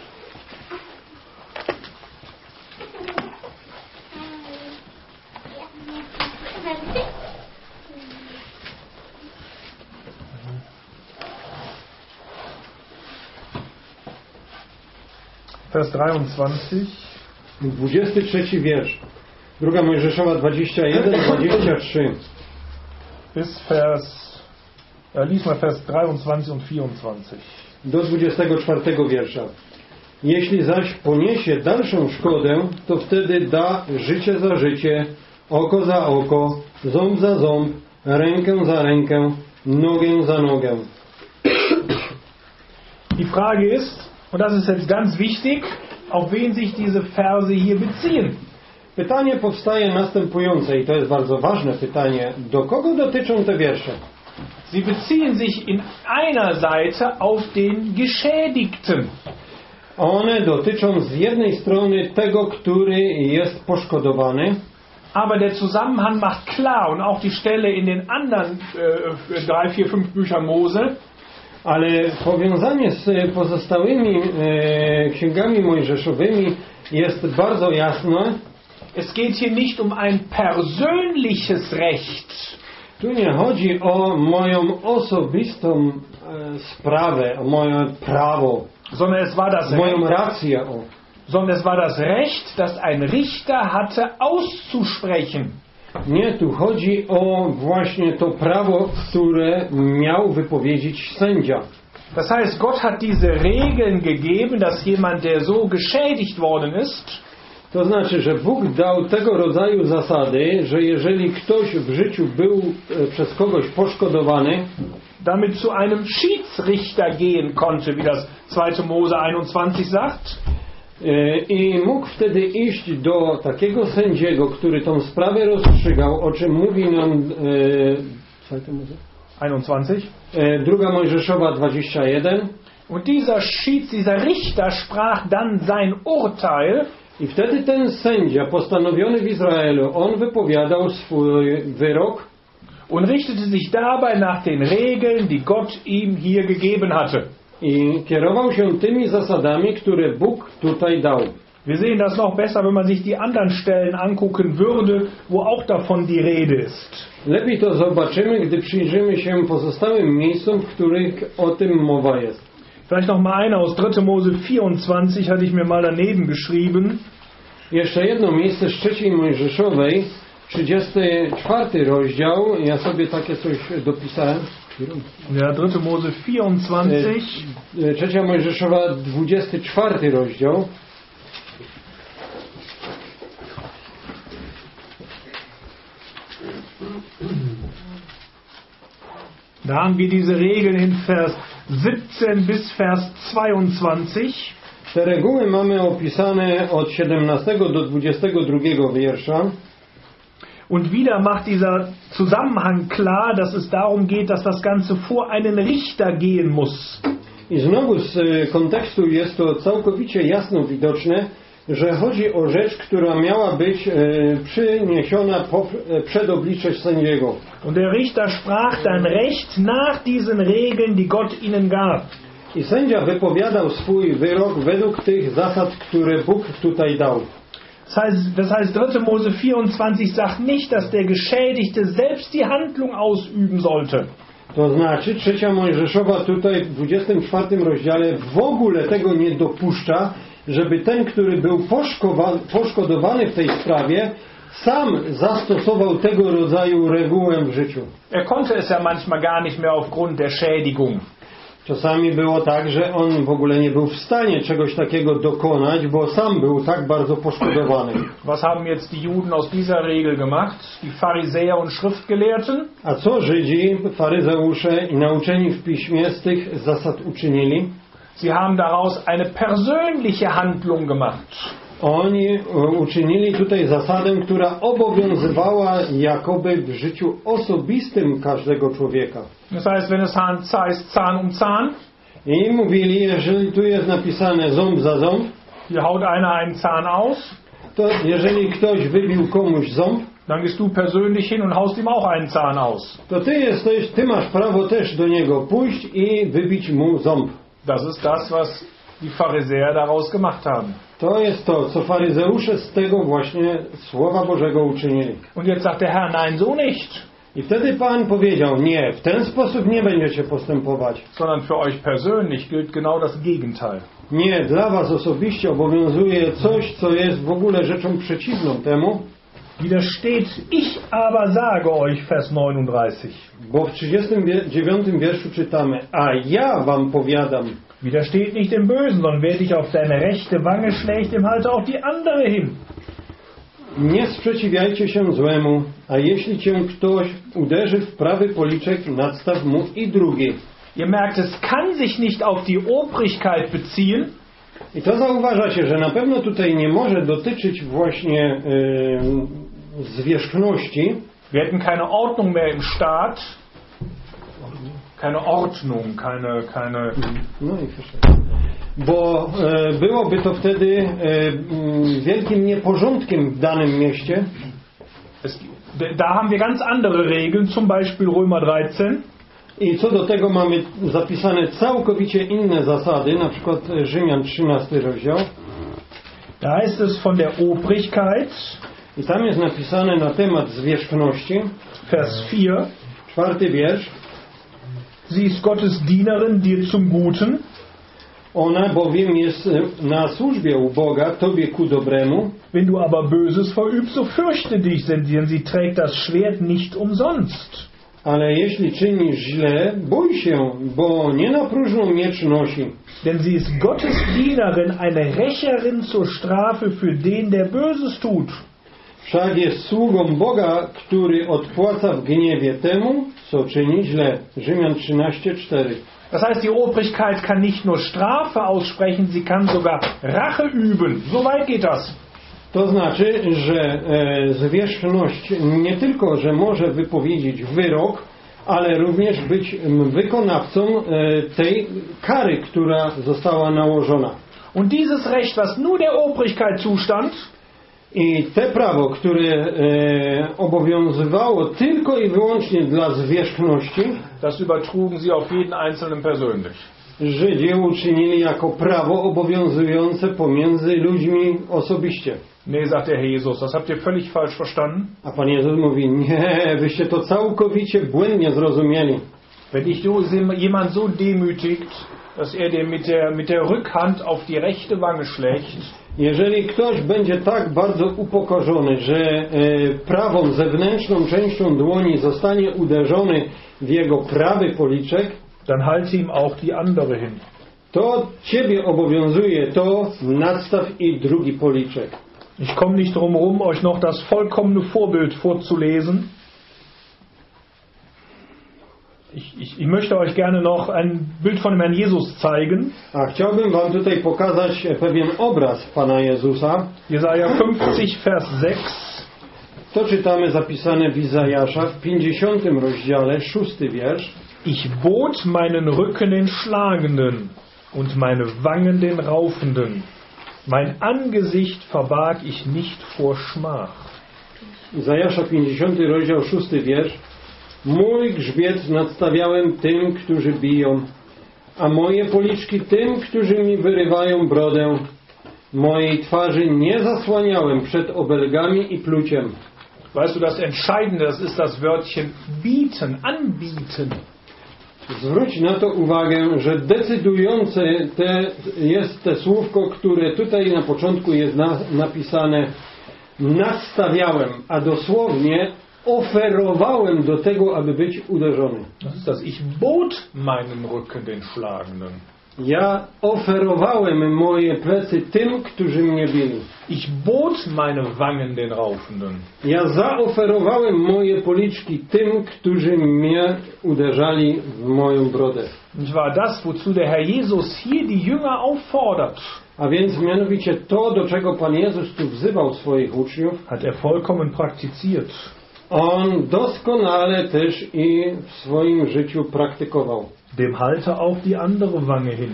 Vers dreiundzwanzig. dwudziesty trzeci wiersz. Druga Mojżeszowa dwadzieścia jeden, dwadzieścia trzy. Bis Vers, ja, lies mal Vers dreiundzwanzig und vierundzwanzig. Do dwudziestego czwartego wiersza. Jeśli zaś poniesie dalszą szkodę, to wtedy da życie za życie, oko za oko, ząb za ząb, rękę za rękę, nogę za nogę. Die Frage ist, und das ist jetzt ganz wichtig, auf wen sich diese Verse hier beziehen. Pytanie powstaje następujące i to jest bardzo ważne pytanie. Do kogo dotyczą te wiersze? Sie beziehen sich in einer Seite auf den Geschädigten. One dotyczą z jednej strony tego, który jest poszkodowany. Aber der Zusammenhang macht klar und auch die Stelle in den anderen äh, drei, vier, fünf Büchern Mose. Ale powiązanie z pozostałymi e, księgami mojżeszowymi jest bardzo jasne. Es geht hier nicht um ein persönliches Recht. Tu nie chodzi o moją osobistą e, sprawę, o moje prawo, sondern es war das moją Recht, rację. O. sondern es war das Recht, das ein Richter hatte auszusprechen. Nie, tu chodzi o właśnie to prawo, które miał wypowiedzieć sędzia. Das heißt, Gott hat diese Regeln gegeben, dass jemand, der so geschädigt worden ist, To znaczy, że Bóg dał tego rodzaju zasady, że jeżeli ktoś w życiu był e, przez kogoś poszkodowany, damit zu einem Schiedsrichter gehen konnte, wie das zweite Mose einundzwanzig sagt. e, i mógł wtedy iść do takiego sędziego, który tą sprawę rozstrzygał, o czym mówi nam e, zweite Mose? einundzwanzig. E, druga Mojżeszowa dwadzieścia jeden. Und dieser Schieds, dieser Richter sprach dann sein Urteil. I wtedy ten sędzia postanowiony w Izraelu, on wypowiadał swój wyrok Und richtete sich dabei nach den Regeln, die Gott ihm hier gegeben hatte. i kierował się tymi zasadami, które Bóg tutaj dał. Wir sehen das noch besser, wenn man sich die anderen Stellen angucken würde, wo auch davon die Rede ist. Lepiej to zobaczymy, gdy przyjrzymy się pozostałym miejscom, w których o tym mowa jest. Vielleicht noch mal eine aus dritte Mose vierundzwanzig, hatte ich mir mal daneben geschrieben. Jeszcze jedno miejsce z trzeciej Mojżeszowej, trzydziesty czwarty rozdział. Ja sobie takie coś dopisałem. Ja, dritte Mose vierundzwanzig. E, Trzecia Mojżeszowa, dwudziesty czwarty rozdział. Da haben wir diese Regeln in Vers siebzehn bis Vers zweiundzwanzig. Te reguły mamy opisane od siedemnastego do dwudziestego drugiego wiersza. Und wieder macht dieser Zusammenhang klar, dass es darum geht, dass das Ganze vor einen Richter gehen muss. I znowu z kontekstu jest to całkowicie jasno widoczne, że chodzi o rzecz, która miała być e, przyniesiona po, e, przed oblicze sędziego. Und der Richter sprach dann Recht nach diesen Regeln, die Gott ihnen gab. I sędzia wypowiadał swój wyrok według tych zasad, które Bóg tutaj dał. Das heißt, das heißt dritter Mose vierundzwanzig sagt nicht, dass der Geschädigte selbst die Handlung ausüben sollte. To znaczy, trzecia Mojżeszowa tutaj w dwudziestym czwartym rozdziale w ogóle tego nie dopuszcza, żeby ten, który był poszkodowany w tej sprawie, sam zastosował tego rodzaju regułę w życiu. Er konnte es ja manchmal gar nicht mehr aufgrund der Schädigung. Czasami było tak, że on w ogóle nie był w stanie czegoś takiego dokonać, bo sam był tak bardzo poszkodowany. Was haben jetzt die Juden aus dieser Regel gemacht? Die Pharisäer und Schriftgelehrten? A co Żydzi, faryzeusze i nauczeni w piśmie z tych zasad uczynili? Sie haben daraus eine persönliche Handlung gemacht. Oni uczynili tutaj zasadę, która obowiązywała jakoby w życiu osobistym każdego człowieka. Das heißt, wenn es heißt Zahn um Zahn, I mówili, jeżeli tu jest napisane ząb za ząb, hier haut einer einen Zahn aus, to jeżeli ktoś wybił komuś ząb, dann gehst du persönlich hin und haust ihm auch einen Zahn aus. to ty jesteś, ty masz prawo też do niego pójść i wybić mu ząb. Das ist das, was die Pharisäer daraus gemacht haben. To jest to, co faryzeusze z tego właśnie Słowa Bożego uczynili. Und jetzt sagt der Herr, nein, so nicht. I wtedy Pan powiedział, nie, w ten sposób nie będziecie postępować. Sondern für euch persönlich gilt genau das Gegenteil. Nie, dla was osobiście obowiązuje coś, co jest w ogóle rzeczą przeciwną temu. Widersteht, ich aber sage euch, Vers neununddreißig. Bo w trzydziestym dziewiątym wierszu czytamy, a ja wam powiadam. Widersteht nicht dem Bösen, sondern wer dich auf deine rechte Wange schlägt, dem halte auch die andere hin. Nie sprzeciwiajcie się złemu, a jeśli cię ktoś uderzy w prawy policzek, nadstaw mu i drugi. Ihr merkt, es kann sich nicht auf die Obrigkeit beziehen. I to zauważacie, że na pewno tutaj nie może dotyczyć właśnie yy, zwierzchności. Wir hätten keine Ordnung mehr im Staat. Keine Ordnung, keine, keine... No i proszę. Bo e, byłoby to wtedy e, m, wielkim nieporządkiem w danym mieście. Es, da haben wir ganz andere Regeln, zum Beispiel Römer dreizehn. I co do tego mamy zapisane całkowicie inne zasady, na przykład Rzymian trzynasty rozdział. Da heißt es von der Obrigkeit. I tam jest napisane na temat zwierzchności. Vers vier. Czwarty wiersz. Sie ist Gottes Dienerin dir zum Guten. Ona bowiem jest na służbie u Boga, tobie ku dobremu. Wenn du aber Böses verübst, so fürchte dich, denn sie trägt das Schwert nicht umsonst. Ale jeśli czynisz źle, bój się, bo nie na próżną miecz nosi. Denn sie ist Gottes Dienerin, eine Rächerin zur Strafe für den, der Böses tut. Wszak jest sługą Boga, który odpłaca w gniewie temu, co czyni źle. Rzymian trzynaście cztery. Das heißt, die Obrigkeit kann nicht nur Strafe aussprechen, sie kann sogar Rache üben. So weit geht das. To znaczy, że e, zwierzchność nie tylko, że może wypowiedzieć wyrok, ale również być wykonawcą e, tej kary, która została nałożona. Und dieses Recht, was nur der Obrigkeit zustand, i te prawo, które e, obowiązywało tylko i wyłącznie dla zwierzchności, das übertrugen sie auf jeden Einzelnen persönlich. Żydzi uczynili jako prawo obowiązujące pomiędzy ludźmi osobiście. Nee, sagt der Herr Jesus, das habt ihr völlig falsch verstanden. A Pan Jezus mówi, nie, wyście to całkowicie błędnie zrozumieli. Wenn dich jemand so demütigt, dass er dir mit der, mit der Rückhand auf die rechte Wange schlägt, jeżeli ktoś będzie tak bardzo upokorzony, że e, prawą zewnętrzną częścią dłoni zostanie uderzony w jego prawy policzek, dann halte ihm auch die andere hin. To ciebie obowiązuje to, nadstaw i drugi policzek. Ich komme nicht drum herum, euch noch das vollkommene Vorbild vorzulesen. Ich, ich, ich möchte euch gerne noch ein Bild von dem Herrn Jesus zeigen. A chciałbym wam tutaj pokazać pewien obraz Pana Jezusa. Jesaja fünfzig, Vers sechs. To czytamy zapisane w Izajasza w pięćdziesiątym rozdziale, szósty wiersz. Ich bot meinen Rücken den Schlagenden und meine Wangen den Raufenden. Mein Angesicht verbarg ich nicht vor Schmach. Izajasza pięćdziesiąty rozdział, szósty wiersz. Mój grzbiet nadstawiałem tym, którzy biją, a moje policzki tym, którzy mi wyrywają brodę. Mojej twarzy nie zasłaniałem przed obelgami i pluciem. Weißt du, das Entscheidende, das ist das Wörtchen bieten, anbieten. Zwróć na to uwagę, że decydujące te, jest te słówko, które tutaj na początku jest na, napisane nastawiałem, a dosłownie oferowałem do tego, aby być uderzony. Das ist das. Ich bot meinen Rücken den Schlagenden. Ja oferowałem moje plecy tym, którzy mnie bili. Ich bot meine Wangen den Raufenden. Ja zaoferowałem moje policzki tym, którzy mnie uderzali w moją brodę. Und war das, wozu der Herr Jesus hier die Jünger auffordert. A więc mianowicie to, do czego Pan Jezus tu wzywał swoich uczniów, hat er vollkommen praktiziert. On doskonale też i w swoim życiu praktykował. Dem halte auch die andere Wange hin.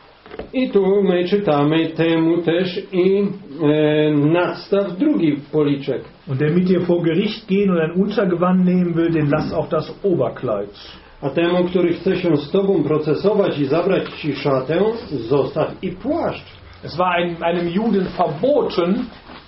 I tu my czytamy temu też i e, nadstaw drugi policzek. Und der mit dir vor Gericht gehen und ein Untergewand nehmen will, den lass auch das Oberkleid. A temu, który chce się z Tobą procesować i zabrać Ci szatę, zostaw i płaszcz. Es war einem, einem Juden verboten,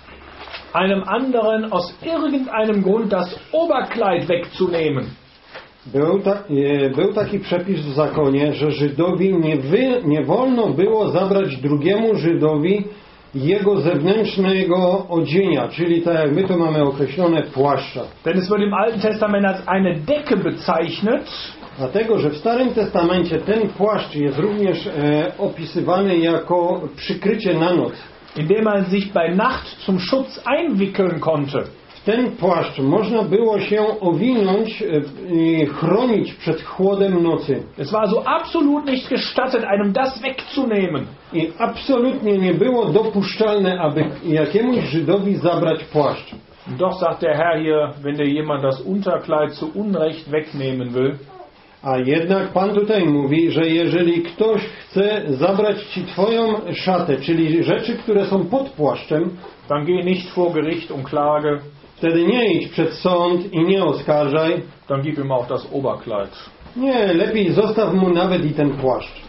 einem anderen aus irgendeinem Grund das Oberkleid wegzunehmen. Był, ta, e, był taki przepis w zakonie, że Żydowi nie, wy, nie wolno było zabrać drugiemu Żydowi jego zewnętrznego odzienia, czyli tak jak my to mamy określone płaszcza. Denn es wird im Alten Testament als eine Decke bezeichnet. Dlatego, że w Starym Testamencie ten płaszcz jest również e, opisywany jako przykrycie na noc. In dem man sich bei Nacht zum Schutz einwickeln konnte. W ten płaszcz można było się owinąć e, i chronić przed chłodem nocy. Es war so absolut nicht gestattet, einem das wegzunehmen. I absolutnie nie było dopuszczalne, aby jakiemuś Żydowi zabrać płaszcz. Doch sagt der Herr hier, wenn dir jemand das Unterkleid zu Unrecht wegnehmen will, a jednak Pan tutaj mówi, że jeżeli ktoś chce zabrać Ci Twoją szatę, czyli rzeczy, które są pod płaszczem, dann geh nicht vor Gericht und klage, wtedy nie idź przed sąd i nie oskarżaj. dann gib ihm auch das Oberkleid. Nie, lepiej zostaw mu nawet i ten płaszcz.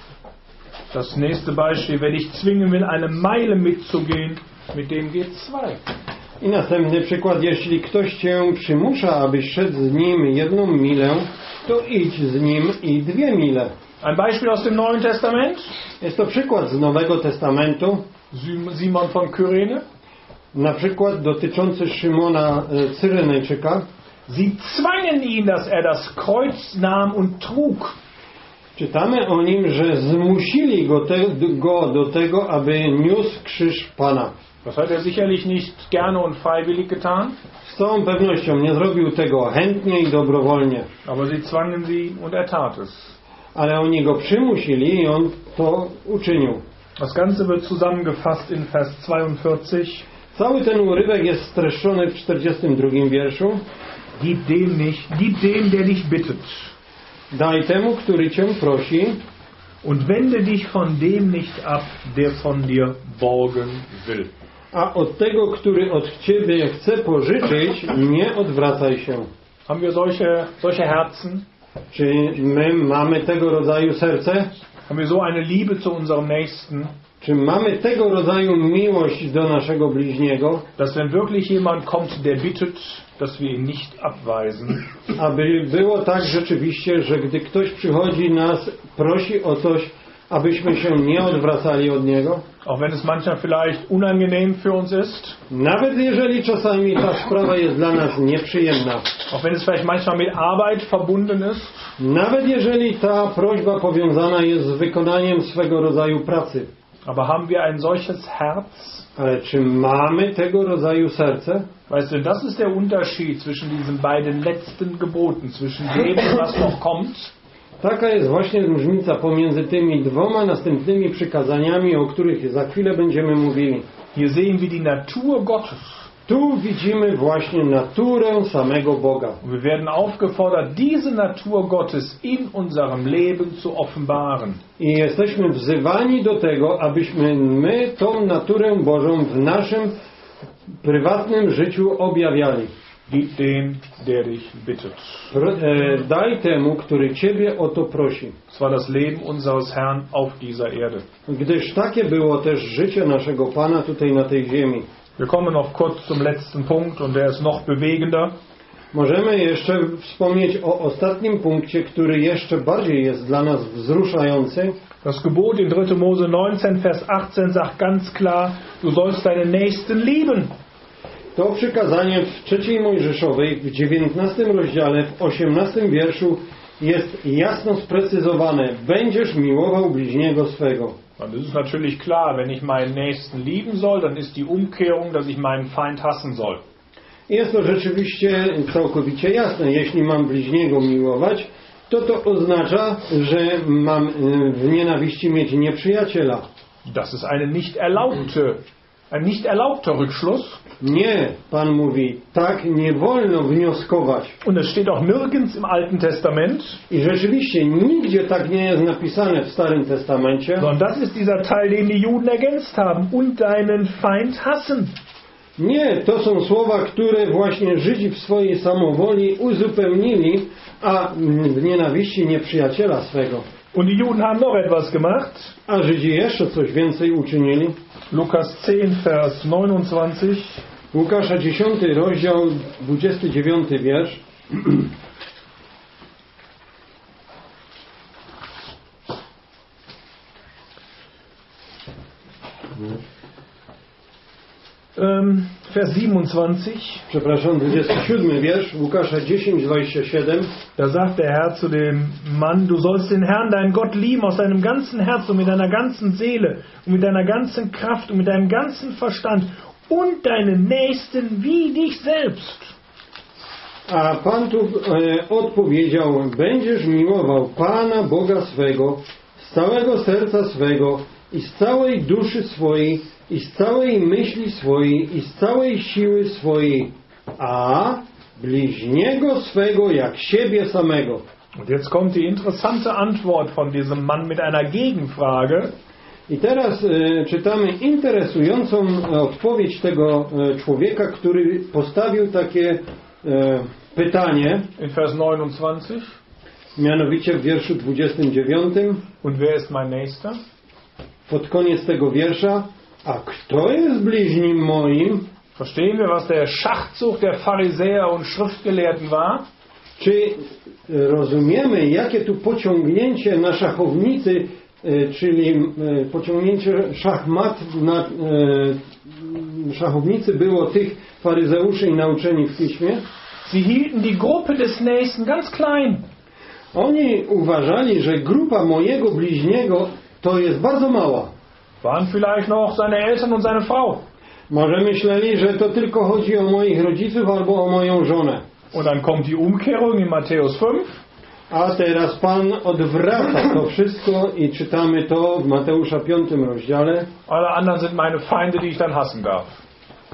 Das nächste Beispiel, wenn ich zwingen will, eine Meile mitzugehen, mit dem geht zwei. I następny przykład, jeśli ktoś Cię przymusza, abyś szedł z nim jedną milę, to idź z nim i dwie mile. Ein Beispiel aus dem Neuen Testament. Jest to przykład z Nowego Testamentu, Simon von Kyrene. na przykład dotyczący Szymona Cyrenejczyka. Sie zwangen ihn, dass er das Kreuz nahm und trug. Czytamy o nim, że zmusili go, te, go do tego, aby niósł krzyż Pana. Das hat er sicherlich nicht gerne und freiwillig getan. Z całą pewnością nie zrobił tego chętnie i dobrowolnie. Aber sie zwangen sie und er tat es. Ale oni go przymusili i on to uczynił. Das Ganze wird zusammengefasst in Vers zweiundvierzig. Cały ten urywek jest streszczony w czterdziestym drugim wierszu. Gib dem nicht, gib dem, der dich bittet. Daj temu, który Cię prosi. Und wende dich von dem nicht ab, der von dir borgen will. A od tego, który od Ciebie chce pożyczyć, nie odwracaj się. Haben wir solche, solche Herzen? Czy my mamy tego rodzaju serce? Haben wir so eine Liebe zu unserem Nächsten? Czy mamy tego rodzaju miłość do naszego bliźniego? Dass wenn wirklich jemand kommt, der bittet, dass wir ihn nicht abweisen. Aby było tak rzeczywiście, że gdy ktoś przychodzi nas, prosi o coś, abyśmy się nie odwracali od niego? Auch wenn es manchmal vielleicht unangenehm für uns ist. Nawet jeżeli czasami ta sprawa jest dla nas nieprzyjemna. Auch wenn es vielleicht manchmal mit Arbeit verbunden ist. Nawet jeżeli ta prośba powiązana jest z wykonaniem swego rodzaju pracy. Aber haben wir ein solches Herz? Ale czy mamy tego rodzaju serce? Weißt du, das ist der Unterschied zwischen diesen beiden letzten Geboten, zwischen dem, was noch kommt. Taka jest właśnie różnica pomiędzy tymi dwoma następnymi przykazaniami, o których za chwilę będziemy mówili. Hier sehen wir die Natur Gottes. Tu widzimy właśnie naturę samego Boga. Und wir werden aufgefordert, diese Natur Gottes in unserem Leben zu offenbaren. I jesteśmy wzywani do tego, abyśmy my tą naturę Bożą w naszym prywatnym życiu objawiali. Gib dem, der dich bittet. Pro, e, daj temu, który Ciebie o to prosi. Das war das Leben unseres Herrn auf dieser Erde. Gdyż takie było też życie naszego Pana tutaj na tej ziemi. Wir kommen noch kurz zum letzten Punkt und der ist noch bewegender. Możemy jeszcze wspomnieć o ostatnim punkcie, który jeszcze bardziej jest dla nas wzruszający. Das Gebot in dritter Mose neunzehn, Vers achtzehn sagt ganz klar, du sollst deinen Nächsten lieben. To przykazanie w trzeciej Mojżeszowej, w dziewiętnastym rozdziale, w osiemnastym wierszu jest jasno sprecyzowane. Będziesz miłował bliźniego swego. Und es ist natürlich klar, wenn ich meinen Nächsten lieben soll, dann ist die Umkehrung, dass ich meinen Feind hassen soll. Jest to rzeczywiście całkowicie jasne. Jeśli mam bliźniego miłować, to to oznacza, że mam w nienawiści mieć nieprzyjaciela. Das ist eine nicht erlaubte, ein nicht erlaubter Rückschluss. Nie, Pan mówi, tak nie wolno wnioskować. Und es steht auch nirgends im Alten Testament. I rzeczywiście nigdzie tak nie jest napisane w Starym Testamencie. Sondern das ist dieser Teil, den die Juden ergänzt haben. Und deinen Feind hassen. Nie, to są słowa, które właśnie Żydzi w swojej samowoli uzupełnili, a w nienawiści nieprzyjaciela swego. Und die Juden haben noch etwas gemacht. A Żydzi jeszcze coś więcej uczynili. Lukas zehn, Vers neunundzwanzig. Łukasza dziesiąty rozdział, dwudziesty dziewiąty wiersz. Ähm, Vers siebenundzwanzig. Przepraszam, dwudziesty siódmy wiersz, Łukasza dziesięć, dwadzieścia siedem. Da sagt der Herr zu dem Mann, du sollst den Herrn, deinen Gott lieben aus deinem ganzen Herzen und mit deiner ganzen Seele und mit deiner ganzen Kraft und mit deinem ganzen Verstand und deinen Nächsten wie dich selbst. A Pan tu e, odpowiedział, będziesz miłował Pana Boga swego z całego serca swego i z całej duszy swojej i z całej myśli swojej i z całej siły swojej, a bliźniego swego jak siebie samego. Und jetzt kommt die interessante Antwort von diesem Mann mit einer Gegenfrage. I teraz e, czytamy interesującą odpowiedź tego e, człowieka, który postawił takie e, pytanie, In Vers neunundzwanzig. mianowicie w wierszu dwudziestym dziewiątym, Und wer ist mein Nächster? pod koniec tego wiersza, a kto jest bliźnim moim? Verstehen wir, was der Schachzug der Pharisäer und Schriftgelehrten war? Czy rozumiemy, jakie tu pociągnięcie na szachownicy, e, czyli e, pociągnięcie szachmat na e, szachownicy było tych faryzeuszy i nauczeni w Piśmie? Sie hielten die Gruppe des Nächsten ganz klein. Oni uważali, że grupa mojego bliźniego to jest bardzo mała. Waren vielleicht noch seine Eltern und seine Frau. Może myśleli, że to tylko chodzi o moich rodziców albo o moją żonę. Und dann kommt die Umkehrung in Matthäus fünf. A teraz Pan odwraca to wszystko i czytamy to w Mateusza piątym rozdziale. Alle anderen sind meine Feinde, die ich dann hassen darf.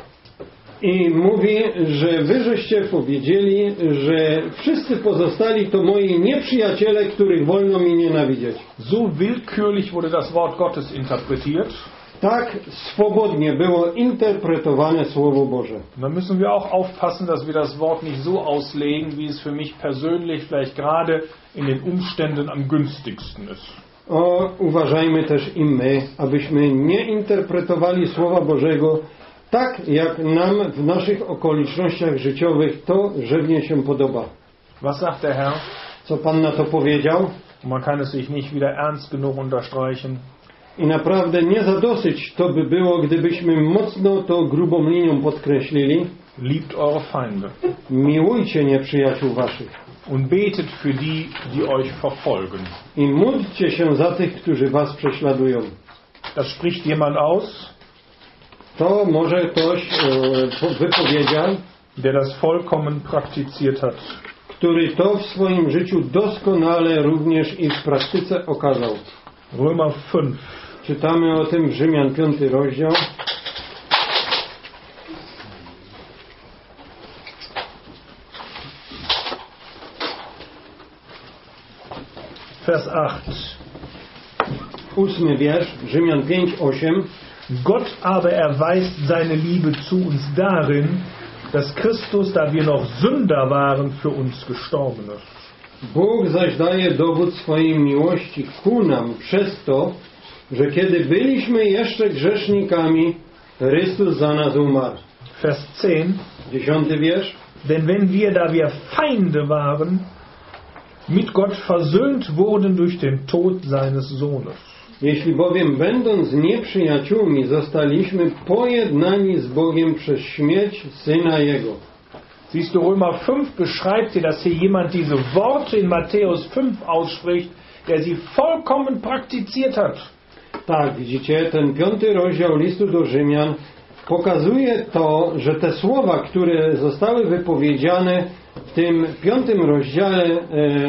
I mówi, że wy żeście powiedzieli, że wszyscy pozostali to moi nieprzyjaciele, których wolno mi nienawidzieć. So willkürlich wurde das Wort Gottes interpretiert. Tak swobodnie było interpretowane Słowo Boże. Und dann müssen wir auch aufpassen, dass wir das Wort nicht so auslegen, wie es für mich persönlich vielleicht gerade in den Umständen am günstigsten ist. O, uważajmy też i my, abyśmy nie interpretowali Słowa Bożego tak, jak nam w naszych okolicznościach życiowych to żywnie się podoba. Was sagt der Herr? Co Pan na to powiedział? Man kann es sich nicht wieder ernst genug unterstreichen. I naprawdę nie za dosyć to by było, gdybyśmy mocno to grubą linią podkreślili. Liebt eure Feinde. Miłujcie nieprzyjaciół waszych. Und betet für die, die euch verfolgen. I módlcie się za tych, którzy was prześladują. Das spricht jemand aus, To może ktoś e, wypowiedział, der das vollkommen praktiziert hat. który to w swoim życiu doskonale również i w praktyce okazał. Römer fünf. Czytamy o tym w Rzymian piąty rozdział. Vers acht. Ósmy wiersz, Rzymian pięć, osiem. Gott aber erweist seine Liebe zu uns darin, dass Christus, da wir noch Sünder waren, für uns gestorben ist. Bóg zaś daje dowód swojej miłości ku nam przez to, że kiedy byliśmy jeszcze grzesznikami, Chrystus za nas umarł. Vers zehn. Dziesiąty wiersz. Denn wenn wir, da wir Feinde waren, mit Gott versöhnt wurden durch den Tod seines Sohnes. Jeśli bowiem będąc nieprzyjaciółmi zostaliśmy pojednani z Bogiem przez śmierć Syna Jego. Siehst du, Römer fünf beschreibt dir, dass hier jemand diese Worte in Matthäus fünf ausspricht, der sie vollkommen praktiziert hat. Tak, widzicie, ten piąty rozdział listu do Rzymian pokazuje to, że te słowa, które zostały wypowiedziane w tym piątym rozdziale e,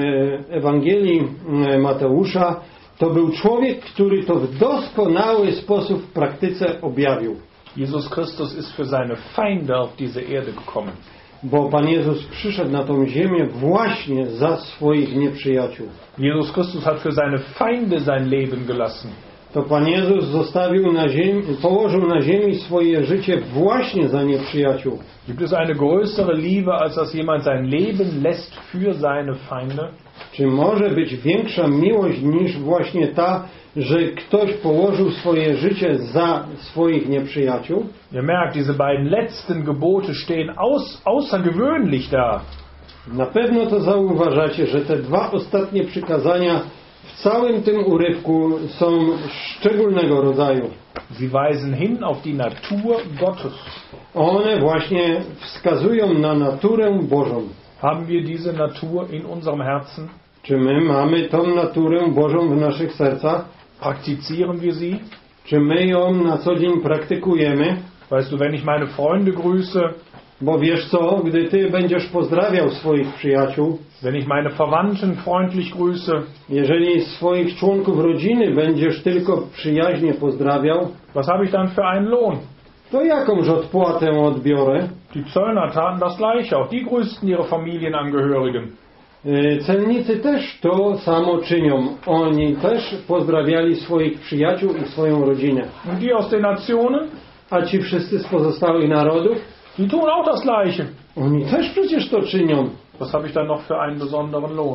Ewangelii e, Mateusza, to był człowiek, który to w doskonały sposób w praktyce objawił. Jesus Christus ist für seine Feinde auf diese Erde gekommen. Bo Pan Jezus przyszedł na tą ziemię właśnie za swoich nieprzyjaciół. Jesus Christus hat für seine Feinde sein Leben gelassen. To Pan Jezus zostawił na ziemi, położył na ziemi swoje życie właśnie za nieprzyjaciół. Gibt es eine größere Liebe, als dass jemand sein Leben lässt für seine Feinde? Czy może być większa miłość niż właśnie ta, że ktoś położył swoje życie za swoich nieprzyjaciół? Ihr merkt, diese beiden letzten Gebote stehen aus, außergewöhnlich da. Na pewno to zauważacie, że te dwa ostatnie przykazania w całym tym urywku są szczególnego rodzaju. Sie weisen hin auf die Natur Gottes. One właśnie wskazują na naturę Bożą. Haben wir diese Natur in unserem Herzen? Czy my mamy tą naturę Bożą w naszych sercach? Praktizieren wir sie? Czy my ją na co dzień praktykujemy? Weißt du, wenn ich meine Freunde grüße, Bo wiesz co, gdy ty będziesz pozdrawiał swoich przyjaciół, wenn ich meine Verwandten freundlich grüße, jeżeli swoich członków rodziny będziesz tylko przyjaźnie pozdrawiał, was habe ich dann für einen Lohn? to jakąż odpłatę odbiorę? Die Zöllner taten das Gleiche, auch die grüßten ihre Familienangehörigen. Yy, Celnicy też to samo czynią. Oni też pozdrawiali swoich przyjaciół i swoją rodzinę. Und die aus den Nationen, A ci wszyscy z pozostałych narodów, die tun auch das Gleiche. oni też przecież to czynią. Was habe ich dann noch für einen besonderen Lohn?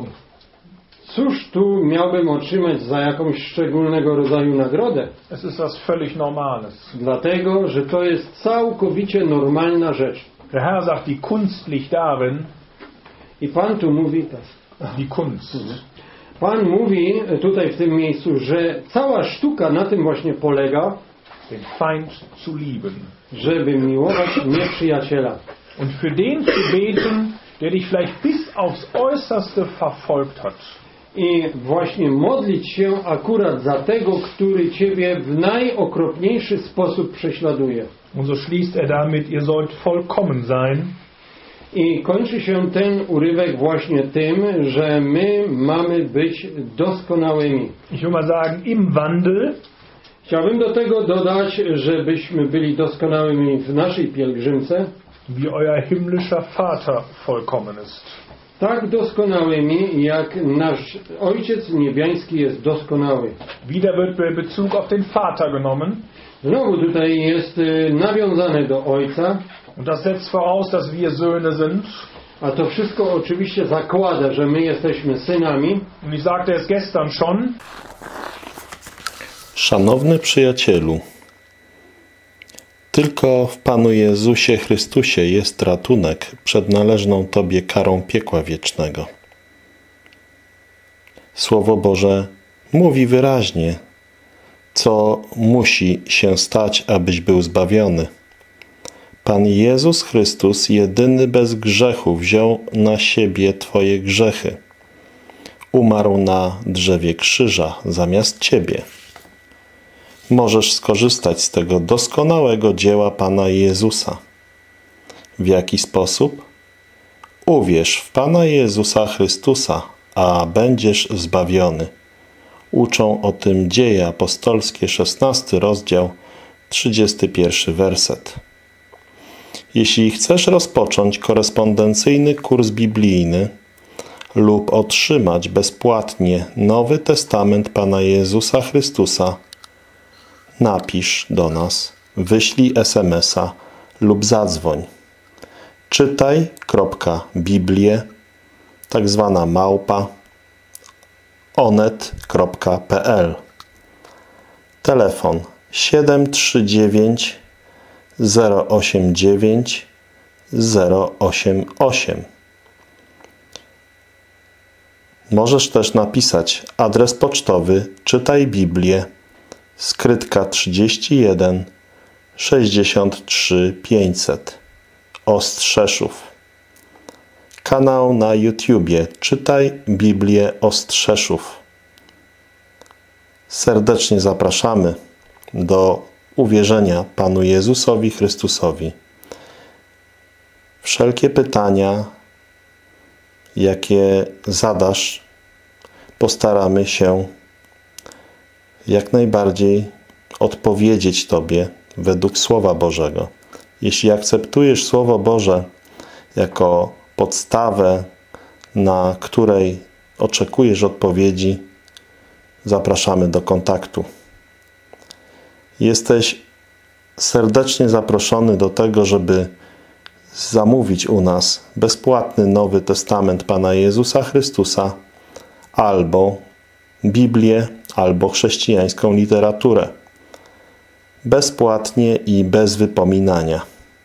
Cóż tu miałbym otrzymać za jakąś szczególnego rodzaju nagrodę? Es ist was völlig Normales. Dlatego, że to jest całkowicie normalna rzecz. Der Herr sagt, die Kunst liegt darin, I Pan tu mówi tak. die Kunst, Pan mówi tutaj w tym miejscu, że cała sztuka na tym właśnie polega, den Feind zu lieben. żeby miłować nieprzyjaciela. Und für den zu beten, der dich vielleicht bis aufs Äußerste verfolgt hat. I właśnie modlić się akurat za tego, który ciebie w najokropniejszy sposób prześladuje. Und so schließt er damit, ihr sollt vollkommen sein. I kończy się ten urywek właśnie tym, że my mamy być doskonałymi. Ich will mal sagen, im Wandel, Chciałbym do tego dodać, żebyśmy byli doskonałymi w naszej pielgrzymce, wie euer himmlischer Vater vollkommen ist. tak doskonałymi, jak nasz Ojciec Niebiański jest doskonały. Wieder wird der Bezug auf den Vater genommen. Znowu tutaj jest y, nawiązane do Ojca, Und das setzt voraus, dass wir Söhne sind. a to wszystko oczywiście zakłada, że my jesteśmy synami. Und ich sagte es gestern schon, Szanowny przyjacielu, tylko w Panu Jezusie Chrystusie jest ratunek przed należną Tobie karą piekła wiecznego. Słowo Boże mówi wyraźnie, co musi się stać, abyś był zbawiony. Pan Jezus Chrystus, jedyny bez grzechu, wziął na siebie Twoje grzechy. Umarł na drzewie krzyża zamiast Ciebie. Możesz skorzystać z tego doskonałego dzieła Pana Jezusa. W jaki sposób? Uwierz w Pana Jezusa Chrystusa, a będziesz zbawiony. Uczą o tym Dzieje apostolskie, szesnasty rozdział, trzydziesty pierwszy werset. Jeśli chcesz rozpocząć korespondencyjny kurs biblijny, lub otrzymać bezpłatnie Nowy Testament Pana Jezusa Chrystusa, napisz do nas, wyślij es em es a lub zadzwoń. Czytaj.biblię, tak zwana małpa, onet kropka pe el. Telefon siedem trzy dziewięć zero osiem dziewięć zero osiem osiem. Możesz też napisać adres pocztowy Czytaj Biblię, skrytka trzydzieści jeden sześćdziesiąt trzy pięćset, Ostrzeszów. Kanał na YouTubie Czytaj Biblię Ostrzeszów. Serdecznie zapraszamy do uwierzenia Panu Jezusowi Chrystusowi. Wszelkie pytania, jakie zadasz, postaramy się jak najbardziej odpowiedzieć Tobie według Słowa Bożego. Jeśli akceptujesz Słowo Boże jako podstawę, na której oczekujesz odpowiedzi, zapraszamy do kontaktu. Jesteś serdecznie zaproszony do tego, żeby zamówić u nas bezpłatny Nowy Testament Pana Jezusa Chrystusa albo Biblię, albo chrześcijańską literaturę. Bezpłatnie i bez wypominania.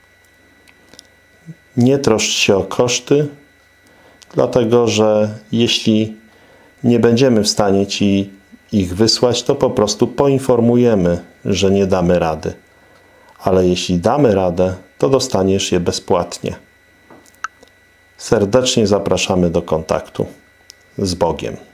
Nie troszcz się o koszty, dlatego że jeśli nie będziemy w stanie Ci ich wysłać, to po prostu poinformujemy, że nie damy rady. Ale jeśli damy radę, to dostaniesz je bezpłatnie. Serdecznie zapraszamy do kontaktu. Z Bogiem.